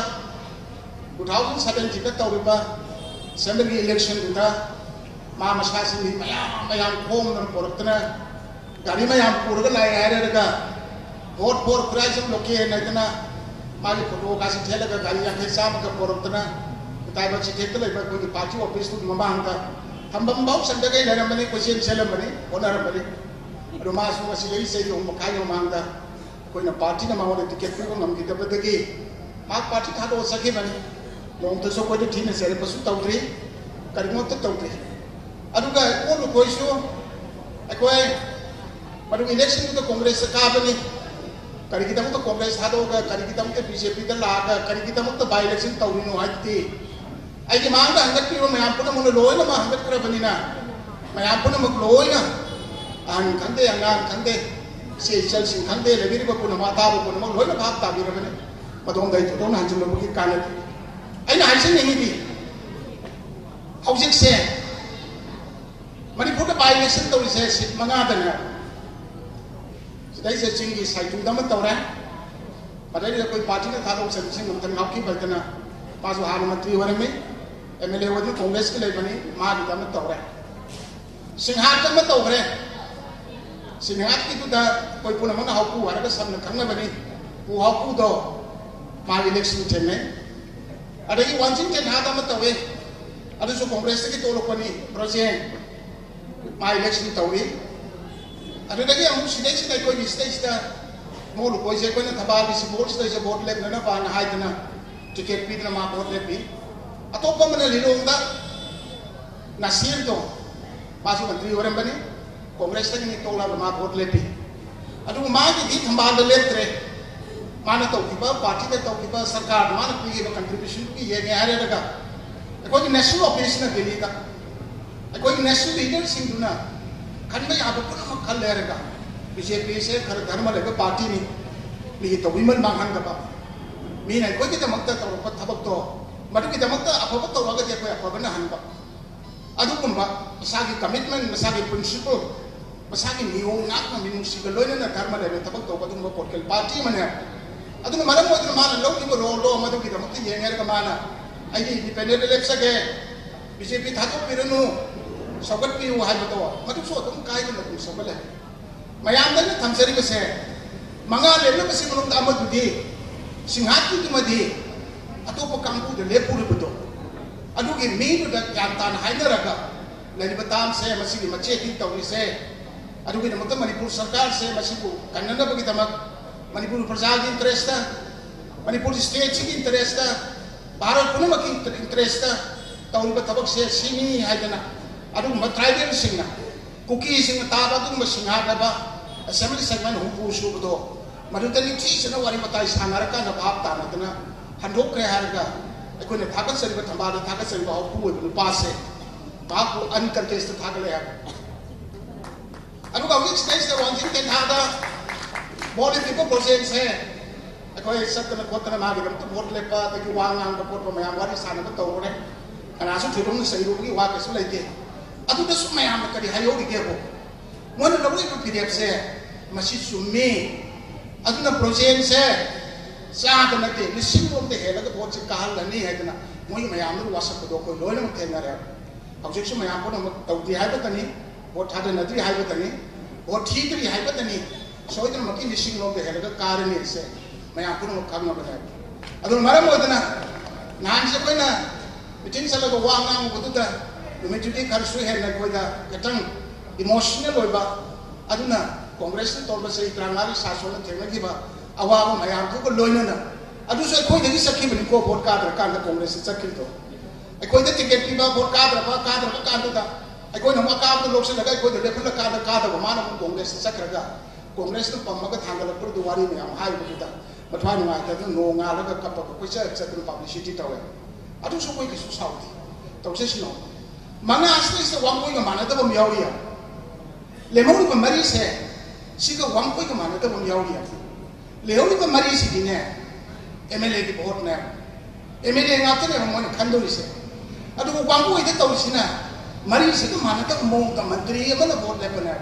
Speaker 12: 2017 का तौरिबा assembly election दा मा मसासिन मयाम खोम न पोरतना गाड़ी मयाम पुरगा लाई आरेगा वोट फॉर प्राइस लोकेन नतना माली फोटो कासी ठेला का गाड़ी आखे साम का पोरतना ताई बच्ची ठेकल है कोई पार्टी ऑफिस तो मबांग का हम बम बाउ संदे गई लरम बने क्वेश्चन सेलम बने ओनर बने रोमास को सिले से यो मखायो मांगदा कोई ना पार्टी ना मावले टिकट को हम की तबदगी मा पार्टी था तो सके बने लोग तो सो कोई ठीक ने सेरे पसु तौत्री करिमो तो तौत्री अदुगा को लो कोई सो कोई मरु इलेक्शन तो कांग्रेस का बने करिकितम तो कांग्रेस था तो करिकितम के बीजेपी द लाग करिकितम तो बाय इलेक्शन तौरिनो आती आई की मांग हंगत की मयाम पुन मुन लोयना मा हंगत कर बनिना मयाम पुन मक लोयना आन खंदे अंगान खंदे से चल सिंह खंदे लगिरि बपुन माता बपुन मक लोयना भाग ताबी रबने मदों दई तो ना हंजुल बकी काने आई ना हाइसे नहीं दी हाउसिंग से मणिपुर बाय इलेक्शन तौरि से सिट मंगा दना सिदाई से चिंगी साइटू दम तौरा पदरी कोई पार्टी ने थालो सेंसिंग हम तन हाकी बलतना पासो हाल मंत्री वरे में एमएलए वदि कांग्रेस के लेबनी मा दी दम तौरा सिंहात दम तौरे सिंहात की तुदा कोई पुनमन हाकू हरगा सबन खंग बनी वो हाकू दो मा इलेक्शन चेने अदगी वांचिंग टेन हा दम तौवे अदसो कांग्रेस की तोलो पनी प्रेसिडेंट मा इलेक्शन तौरी अदुदगी अमु सिदे सिदे कोई स्टेज दा मोलु कोई जे कोई थबाल से बोल से वोट लेना पाना हाइदना टिकट पीदना मा वोट लेपी अतोप मन लिरोंदा नसीर तो मासु मंत्री ओरंबनी कांग्रेस तक नि तोला मा वोट लेपी अदु मा की थबाल लेत्रे माना तौकीबा पार्टी के तौकीबा सरकार माना पीगे कंट्रीब्यूशन की ये न्याय रहेगा कोई नेशनल ऑफिस ना दिल्ली का कोई नेशनल लीडर सिंधुना खंड में आप पुनः खल लेगा बीजेपी से खर धर्म लेगा पार्टी नहीं मिगी तो विमन मांगन का मीना कोई की तमकता तौर थबक तो मधु की तमकता अफब तौर अगर कोई अफब ना हनबा अदुकुंबा मसागी कमिटमेंट मसागी प्रिंसिपल मसागी नियम नाक में मिनुसी का लोइना ना धर्म लेगा थबक तो अदुकुंबा पोर्टल पार्टी मने अदुन मरम मोदन माना लोग की रो मधु की तमकता ये नेर का माना आई इंडिपेंडेंट इलेक्शन के बीजेपी थातो पिरनु सगत पी हाई बतो मधु सो तुम काय को तुम सबले मयाम दन थमसरी बसे मंगा लेन बसे मनुंग अमदुदी सिंहाती की मधी अतोप कांगू दे लेपुर बतो अदुगी मीनु द जानतान हाइनरगा लेनिबताम से मसी की मचे की तौरी से अदुगी नमत मणिपुर सरकार से मसी को कन्नन बगी तमक मणिपुर प्रजा की इंटरेस्ट मणिपुर स्टेट की इंटरेस्ट भारत पुनः की इंटरेस्ट तौरी थबक से सीनी हाइदना अदुगुम्बा ट्राइबल सिंगना कुकी सिंग ताबा अदुगुम्बा सिंहादबा असेंबली सेगमेंट हुंपु सुबदो मदुतनी चीसना वारी मताई सानारका न भाव तानदना हंदोक्रे हारगा अखोने थागत सरिबा थंबादा थागत सरिबा हौपु ओइबु पासे बापु अनकंटेस्ट थागले हाब अदुगा विच स्टेज द वांजिंग के थादा पॉलिटिकल प्रोसेस है अखोय सत्तन खोतन मागिदम तो वोट लेपा तकी वांगांग पोट मयाम वारी सानबा तौरे अनासु थिरुंग सैरुगी वा केसु लेते अदुदसु मयाम करी हायोगी गेबो मोन लबुई को पीडीएफ से मसी सुमे अदुना प्रोजेक्ट से साद नते लिसिंग रोम दे हेलग वोट से कहल लनी है तना मोई मयाम नु वासप दो को लोइन म थेना रे हौजिक सु मयाम को तौदी हाइबो तनी वोट थाद नदी हाइबो तनी वोट थीत्री हाइबो तनी सोइदन मकी लिसिंग रोम दे हेलग कारनी से मयाम को खांग बने अदु मरम ओदना नान से कोइना मीटिंग चलग वांगांग बुदुदा नुमिटुदी खरसु है न कोइदा कतंग इमोशनल होइबा अदुना कांग्रेस ने तौर से इतरांगारी शासन थेंगीबा अवाब मयाम को लोइनना अदुसु अखोइदगी सखिबनि को वोट कादर कांद कांग्रेस चखितो अखोइदा टिकट पीबा वोट कादर कांदुदा अखोइना मकाब लोकसे लगा अखोइदा लेफल कादर माना कांग्रेस चखरगा कांग्रेस ने पम्मगा थांगलपुर दुवारी मयाम हाइबुदा मथवा नुआइता नोंगा लगा कप कोइसा चतुर पब्लिसिटी तवे अदुसु कोइ किसु साउदी तौसे सिनो मंगा आस्ते से वांगोई का मानता बम यावरिया लेमोरी का मरी से सिका वांगोई का मानता बम यावरिया लेमोरी का मरी से दिने एमएलए की वोट ने एमएलए नाते ने हम खंडोरी से अदु वांगोई दे तौसिना मरी से का मानता मोंग का मंत्री मन वोट ले पने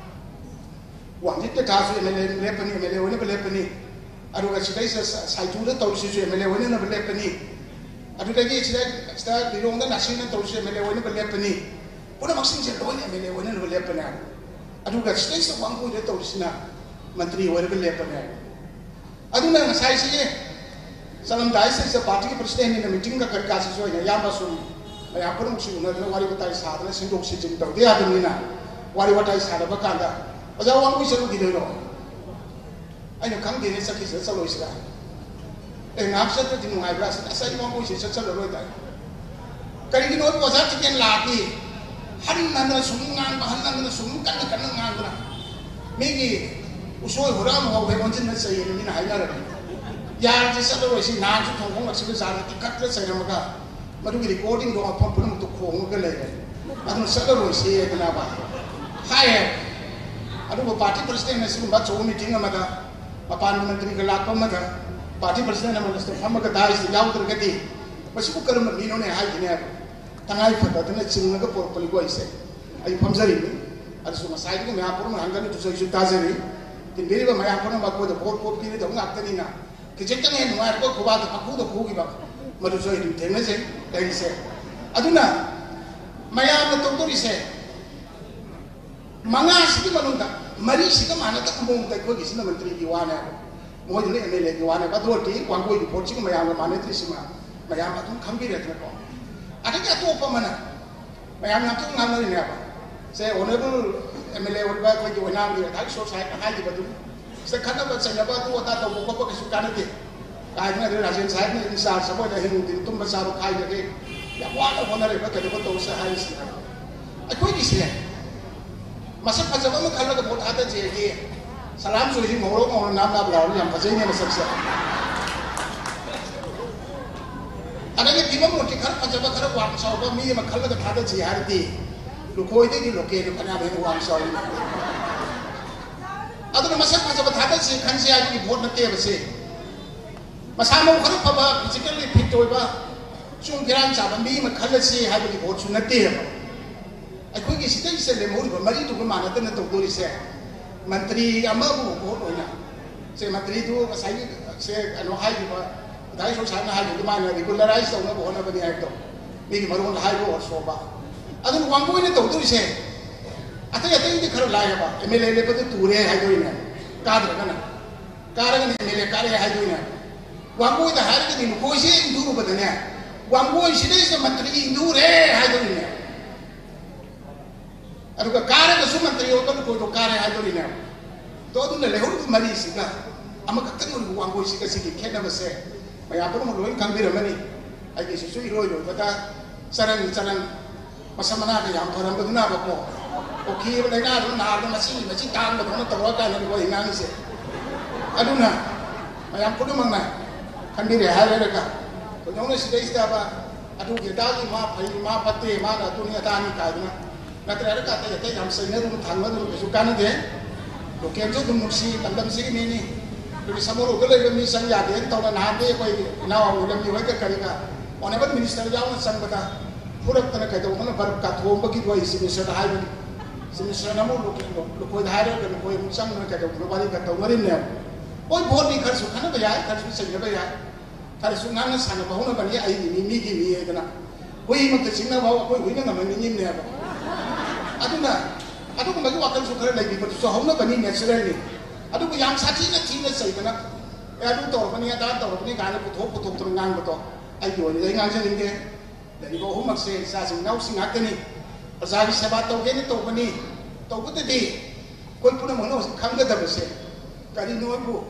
Speaker 12: वांजित के तासु एमएलए एमएलए वने लेपनी अदु का सिदai साइटु दे तौसि एमएलए वने न लेपनी अदुदगी इस्ता दिलोंग नासिन तौसे मेले वने बलेपनी पुना मक्सिन जे लोने मेले वने बलेपना अदुगा स्टेज वांगु दे तौसिना मंत्री वरे बलेपना अदुना नसाई से सलम दाई से पार्टी के प्रेसिडेंट ने मीटिंग का करका से जो या बसुम या पुना मुसी उन वारी बताई साधना सिंदोक सिजिन तौदे आदमीना वारी बताई साधबा कांदा ओजा वांगु से गिदेरो आइनो खंग देने सखि से चलोइसरा नाम से तो दिनों आए ब्रास ऐसा ही वहाँ कोई चीज़ चल रहा है कहीं की नोट वजह चिकन लाती हर नंदन सुनिंगान बहन नंदन सुनिंग करना बना मेरी उसो हुराम हो गए मंजिल में सही है मीना हाइला रही यार जैसा तो वैसे नाम से थोंगों में सिर्फ ज़्यादा इकट्ठे सही रहा मधु की रिकॉर्डिंग दो अपन पुनः तो खोंग के ले गए अदु सब वैसे है इतना बात हाय अदु वो पार्टी प्रेसिडेंट ने सिर्फ बात चोर मीटिंग में मदा पार्टी मंत्री के लाखों में था पार्टी प्रेसिडेंट ने मतलब हम अगर दाइस जाऊँ तो कहती बस वो कर्म मीनों ने हाई दिने तंगाई फटा तो ने चिंगने का पोर पली को ऐसे आई फमजरी में अरे सुना साइड को मैं आप लोग हंगाने तो सही जुटा जरी कि मेरे को मैं आप लोग बात को तो पोर पोर की नहीं तो आते नहीं ना कि जितना नहीं नुआर को खुबा तो पकू तो खूगी बात मधु सही दिन थे में से कहीं से अदुना मैं आप लोग तो इसे मंगा सिटी मनुंदा मरी सिटी माना तक मुंग तक कोई किसी मंत्री की वाने मोई ने एमएलए की वाने बात होती वांगो की पोर्ची को मैं आप माने थी सिमा मैं आप तुम खंबी रहते को अरे क्या तो ऊपर मना मैं आप तो नाम नहीं आप से ऑनरेबल MLA ओरबा कोई जो नाम दिया था शो साइड हाई की बदू से खत्म बच से नबा तो होता तो को के सुकाने थे काय में राजेंद्र साहब ने इंसान सब ने हिंदू दिन तुम बचा रो खाई लगे या वाला होना रे बके तो से हाई से कोई किसी है मसक फजब में खल का बहुत आता जे के सलाम सो ही मोरो मोरो नाम नाम लाओ हम फजे ने मसक से अरे दिबम मोटी खर फजब खर वाक साउबा मी में खल का था जे यार दी लुकोई दे लोके ने फना में वाक साउ अदुन मसक फजब था से खनसे आ की वोट नते बसे मसा मो खर फबा फिजिकली फिट होइबा chung kiran cha ban mi ma khal se ha bi vote su nate ha ai ki sita se le mo ba mari tu ko ma na ta na to do se mantri amma bu vote ho na se mantri tu sai se ano hai bi ba dai so sa na hai bi ma na regularize to na bo na ba ni ai to ni ki maru na hai bo so ba adun wang ko ni to do se ata ya ni khar la ya ba MLA le ba tu re hai do ina ka dra na ka ra ni MLA ka re hai do ina wang ko da har ki ni ko se ndu ba da ne Wangboy sini se menteri Hindu re hai do ni. Aduh ka kare ka su menteri o ko to kare hai do ni. To tu ne lehur mari sika. Ama ka kan mo wangboy sika siki kena ba se. Mai apa mo loin kang bira mani. Ai ke su i roi kata sarang masamana ka yang thoram ba na ba ko. O ki ba na ru na ru masi tang ba to wa ka na ko inang se. Aduh na. Mai am ko mang na. Kan bira hai re ka. तो जोने सिद्धि से अब ado के दाली माँ भाई माँ पत्ते माँ ना दुनिया दानी काटना न तो यार कहते हैं हम सही नहीं रूम थांग में रूम सुकाने दे तो कैंसर तुम मुक्सी तंदम सी की नहीं तो समोर उगले भी मिस संज्ञा दे तो ना नाम दे कोई ना वो उधर भी वही करेगा उन्हें बस मिनिस्टर जाओ ना संग बता पूरा तरह कहते हो ना बर्फ का थोम बकी दो इसी में शर्ट हाई बनी सिमिस्टर ना वो लोग कोई धारे कर कोई मुसंग ना कहते हो ग्लोबली कहते हो मरीन ने कोई बहुत नहीं खर्च खाना बजाय खर्च भी सही बजाय Kali sungan na sana bahuna bani ai ni mi gi mi e kana hui mak te singna bawa koi hui na ngam ni ne ba adu ko bagi wakal su khare lai bi pa so homna bani natural ni adu ko yam sati na thi na sai kana e adu tor bani da tor bani ga na pu thop tur ngang ba to ai yo ni ngang se ning de dai ko hum mak se sa sing nau sing ak ni sa gi seba to ge ni to bani to ko te di koi pu na mo no kham ga da ba se kali no bu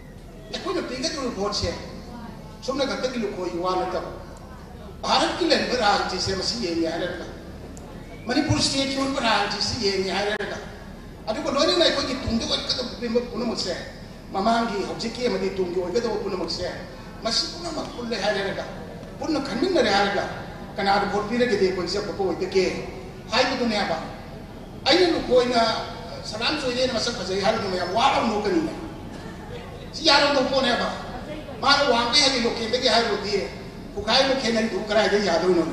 Speaker 12: e ko no pinga tu bot se Somna kata kilo koi wana tap. Bharat ki length पर आज जिसे मसी ये नहीं आ रहा है। Manipur state चोर पर आज जिसे ये नहीं आ रहा है। अभी को लोरी नहीं कोई कि तुम जो एक तो बिम्ब पुना मुझसे मामांगी हब्जे की मधी तुम जो एक तो पुना मुझसे मसी पुना मत पुल्ले आ रहा है। पुना खंडिंग न रहा है। कनार बोल पीने के दे कोई से पको एक के हाई की दुनिया बा। आई ने कोई ना सलाम सोइले न मसक बजाई हाल दुनिया वाला नौकरी है। सियारों तो पुने बा। मानो वहाँ पे है लोग केंद्र के हाई होती है, कुकाई लोग केंद्र की धूप कराए थे यादव ने,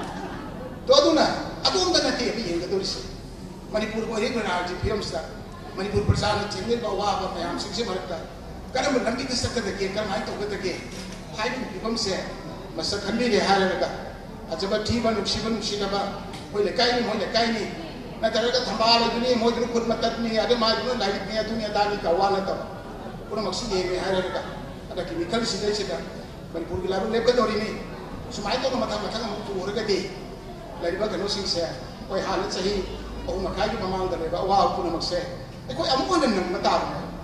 Speaker 12: तो अदुना अदुम तक नहीं अभी यंग तो इसे, मणिपुर को एक बना जी फिल्म स्टार, मणिपुर प्रसाद ने चेंगे बावा आप अपने हम शिक्षे भरता, कर्म लंबी किस तक तक कर्म हाई तो तक हाई फिल्म से मस्त खंडी ले हाल लगा, अजब ठीक बन उसी का कोई लेकाई नहीं, न तरह का थंबाल दुनिया मोदी खुद मत नहीं आधे मार लाइट नहीं दुनिया दानी का वाला तब, पूरा मक्सद ये में हाल लगा ada chemical sida sida Manipur ki laru lep ka dori ni sumai to matha mu tu ore ka de lari ba kano sing se koi halat sahi o makai ki mamang da ba wa pu na makse e koi amu nan nan mata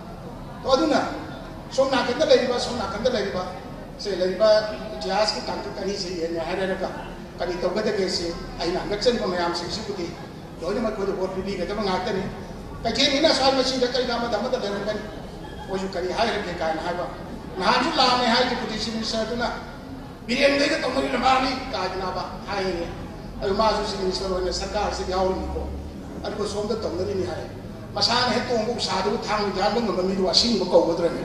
Speaker 12: to aduna somna kan da lari ba se lari ba jas ki tak kani se ye ne hare ka kani to ga de ke se ai na ngaksan ba mayam sing si puti do ni ma ko de bot bi ga da ma ngak ni ka ke ni na sal ma sing da kai ga ma da ma da ran o ju kari hai ke ka na ba Nahan la me hai ki puti minister tu na BM de ka tomari na bani ka na ba hai ni ai ma su minister ne sarkar se yaw ni ko ar ko som da tomari ni hai masan he to mu sa du thang ja lu ngam mi du asin ko ko dra ni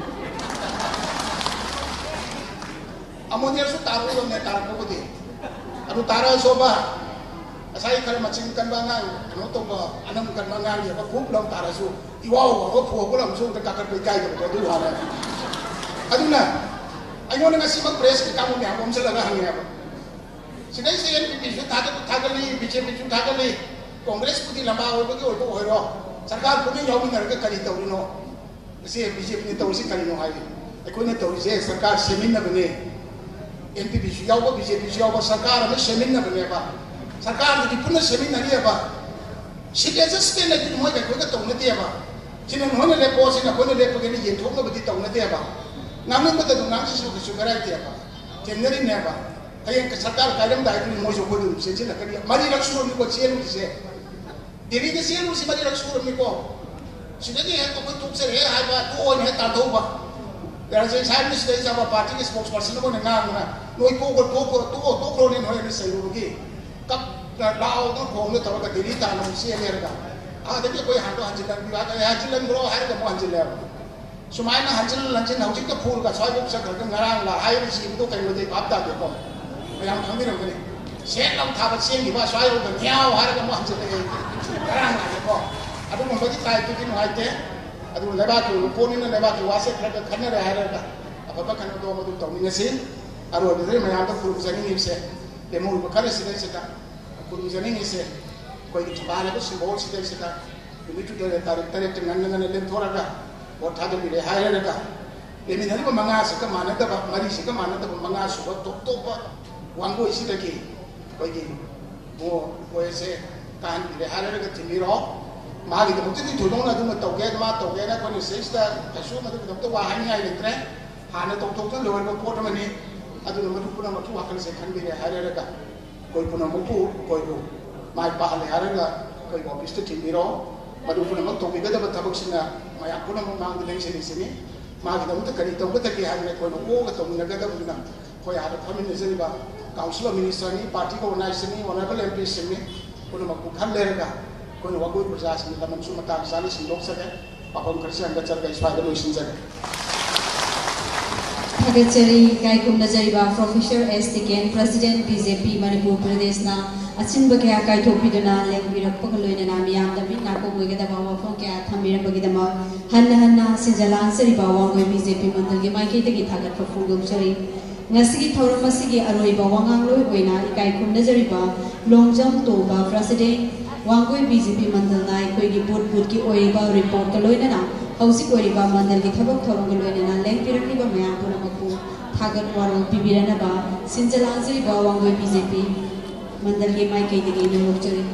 Speaker 12: amonier su taru ne tar ko de adu tara so ba asai kar macing kan ba nga no to ba anam kan ba nga ya ba khub lam tara su iwaw ko phu ko lam su ta ka kai kai ko du ha la aduna ayo na si mag press ki kamu niya kom sa laga hangya ba sidai se NPP su thagali BJP su thagali Congress puti lamba ho ba ki ho ro sarkar puti yaw ni nar ka kari tawri no se BJP ni tawri kari no hai ko ne tawri se sarkar semin na bane NPP su yaw ba BJP su yaw ba sarkar ne semin na bane ba sarkar ni punna semin na ni ba सिटेज स्केल लेकिन मोय का कोई तो नते बा सिने होने ले पोस ना कोने ले पगे ये ठोक ना बदी तो नते बा नाम में बता दो नाम से सु कराई ते बा जेनरी ने बा अये सरकार कायम दायित्व मोय जो कोई से चिन करिया मरी रक्षो नि को चेन से देवी के सेन उसी मरी रक्षो नि को सिने है तो कोई तुक से है हाय बा तो ओन है ता दो बा यार साइड में से जाबा पार्टी के स्पोक्स पर्सन को ना ना नोई को तो ने होय ने सही होगी कब लाओ तो खोम तो का दिल्ली ता नो से ले रगा आ देखिए कोई हां तो हंजिलन बिवा का हंजिलन ब्रो हार का हंजिल ले सुमायना हंजिलन लंजिन हौजिक का फूल का छय बुक से घर ngaraang ला हाय सी तो कई बजे आप ता देखो मैं हम खंदी रखने से लम था बच्चे की बा छय को न्याव हार का हंजिल ले ngaraang ला देखो अदु मन बदी काय तो दिन हाइते अदु लेबा के पोनी ने लेबा के वासे खर का खने रे हार का अब बा खने दो मदु तो नि से अरु अदु मैं हम तो फूल जनी नि से डेमो बखरे से से का फूल जनी नि से कोई ठबाने को सिंबल से का मिटु दे तारीख नंगन ले थोड़ा का और था भी हाय रे का लेमिन हरि को मंगा से का मानत बा मरी से का मानत बा मंगा सु तो तो वांगो इसी तक कोई की वो ऐसे कान भी हाय रे का थिमी रो मागी तो मुक्ति थोड़ों ना तुम तो के ना कोई से इसका ऐसो मतलब तो वहां नहीं आई लेते हाने तो लोअर को पोर्ट में नहीं अदु न पुना मथु वाकल से खन भी हाय रे का कोई पुना मुकु कोई को माय पाले हारगा कोई ऑफिस तो थिमिरो मदु पुना मत तो बिगदब थबक्सिना माया पुना मांग ले से मागी तो करी तो के हाने कोई को तो नगदब ना कोई आर फमिन जरिबा काउंसिल मिनिस्टर नि पार्टी को ऑर्गेनाइजेशन नि ऑनरेबल एमपी से पुना मकु खन लेरगा कोई वगोई प्रशासन लमन सु मता साली सिंदोक सके पापम करसे अंदर चल गई स्वाद लोइसिन जगे
Speaker 3: Thagachari Kaikum Najariba Professor S. Tiken President BJP Manipur Pradesh na Achinba kaya kaithopiduna lengbirak pakaloina na miyam da min nako moigada bawa phone kaya thamira bagidama hanna sinjalan sari bawa ngoi BJP mandal ge maike tagi thagat phungum chari ngasigi thoram asigi aroi bawa ngangloi oina Kaikum Najariba longjam to ba President Wangoi BJP mandal na koi put ki oiba report kaloina na hausi oiba mandal gi thabak thorong kaloina na lengbirak ni ba mayam pura थागत वारो पिबिरना बा सिंजलांजरी बा वांगोई BJP मंडल के माई कई दिगे ने होचरे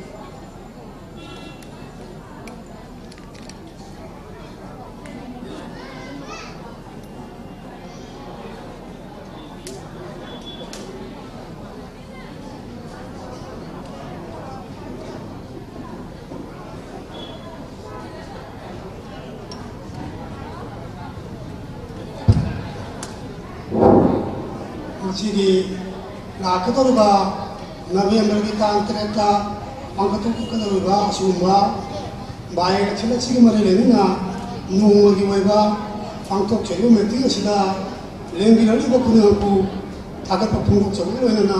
Speaker 13: सिगी लाखदरुबा नवेम्बर की तांग तरेता पंकतु कदरुबा असुबा bye छिलछि मरे लेना नोंगी वैबा पंकतु चेरु मेटिंग सिदा लेंगी रली बकुनकु थागत फुंगु चबु लेना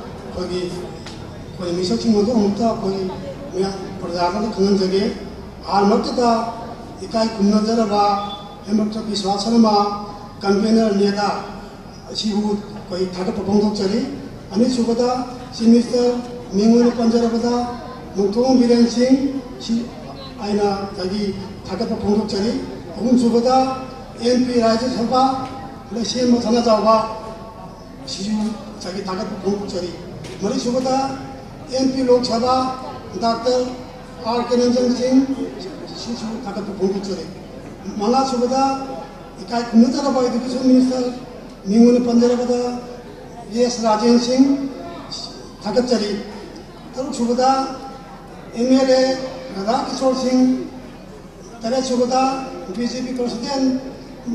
Speaker 13: कोई मिसछि मदो हमता कोई मैं प्रजागत खनन जगे हाल मक्तदा इकाई कुन्नजरबा हेमक्त विश्वासनमा कन्वेनर नेता सिहु कोई थागत फुंगु चरी अनि सुबदा सिमिस्टर मिंगुन पंजरबदा मुथों बिरेन सिंह आइना तगी थागत फुंगु चरी अहुन सुबदा एमपी राज्यसभा लेसे मथना जावा सिजु तगी थागत फुंगु चरी मरी सुबदा MP Lok Sabha doctor R K Ranjan Singh सिजु थागत फुंगु चरी मंगा सुबदा इकाई कुन्नजरबा एजुकेशन मिनिस्टर मिंगुन पंजरबदा एस राजेंद्र सिंह थागतचरी तरुक सुबदा एमएलए राधा किशोर सिंह तरह सुबदा BJP president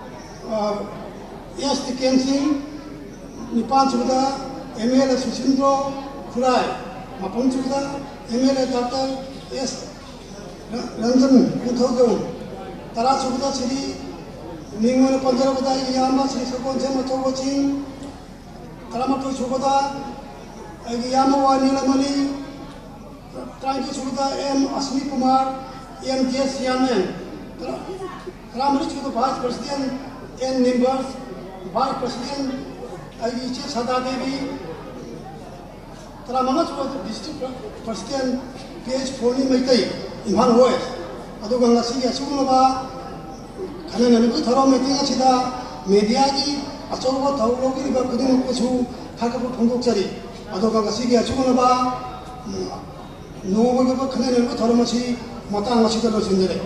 Speaker 13: S Tiken Singh निपान सुबदा एमएलए सुशींद्र खुराय मापन सुबदा एमएलए डॉक्टर एस रंजन कुथोगम तरा सुबदा श्री मिंगुन पंजरबदा यामा श्री सकोन से मचोगो सिंह तरामतो सुबदा यामवानी लमनी ट्रांकी सुबदा M Ashwini Kumar M J सियामन तरामरी सुबदा vice president and members vice president आईचे सदा देवी तरामना सुबदा डिस्ट्रिक्ट प्रेसिडेंट केएस फोनी मैतई इम्फाल वेस्ट अदुगा ngasi asuguma खाना ननबु थरो मीटिंग असिदा मीडिया की अचौब थौलोगी खुद थागत फोंदोचरी अदुगा ngasi asuguma 노무가 큰애를 더러마시 마땅 마시더러 진들에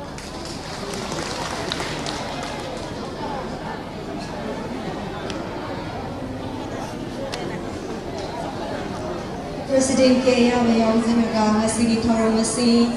Speaker 3: President ke ya mayong zinaga ngasigi thoramasi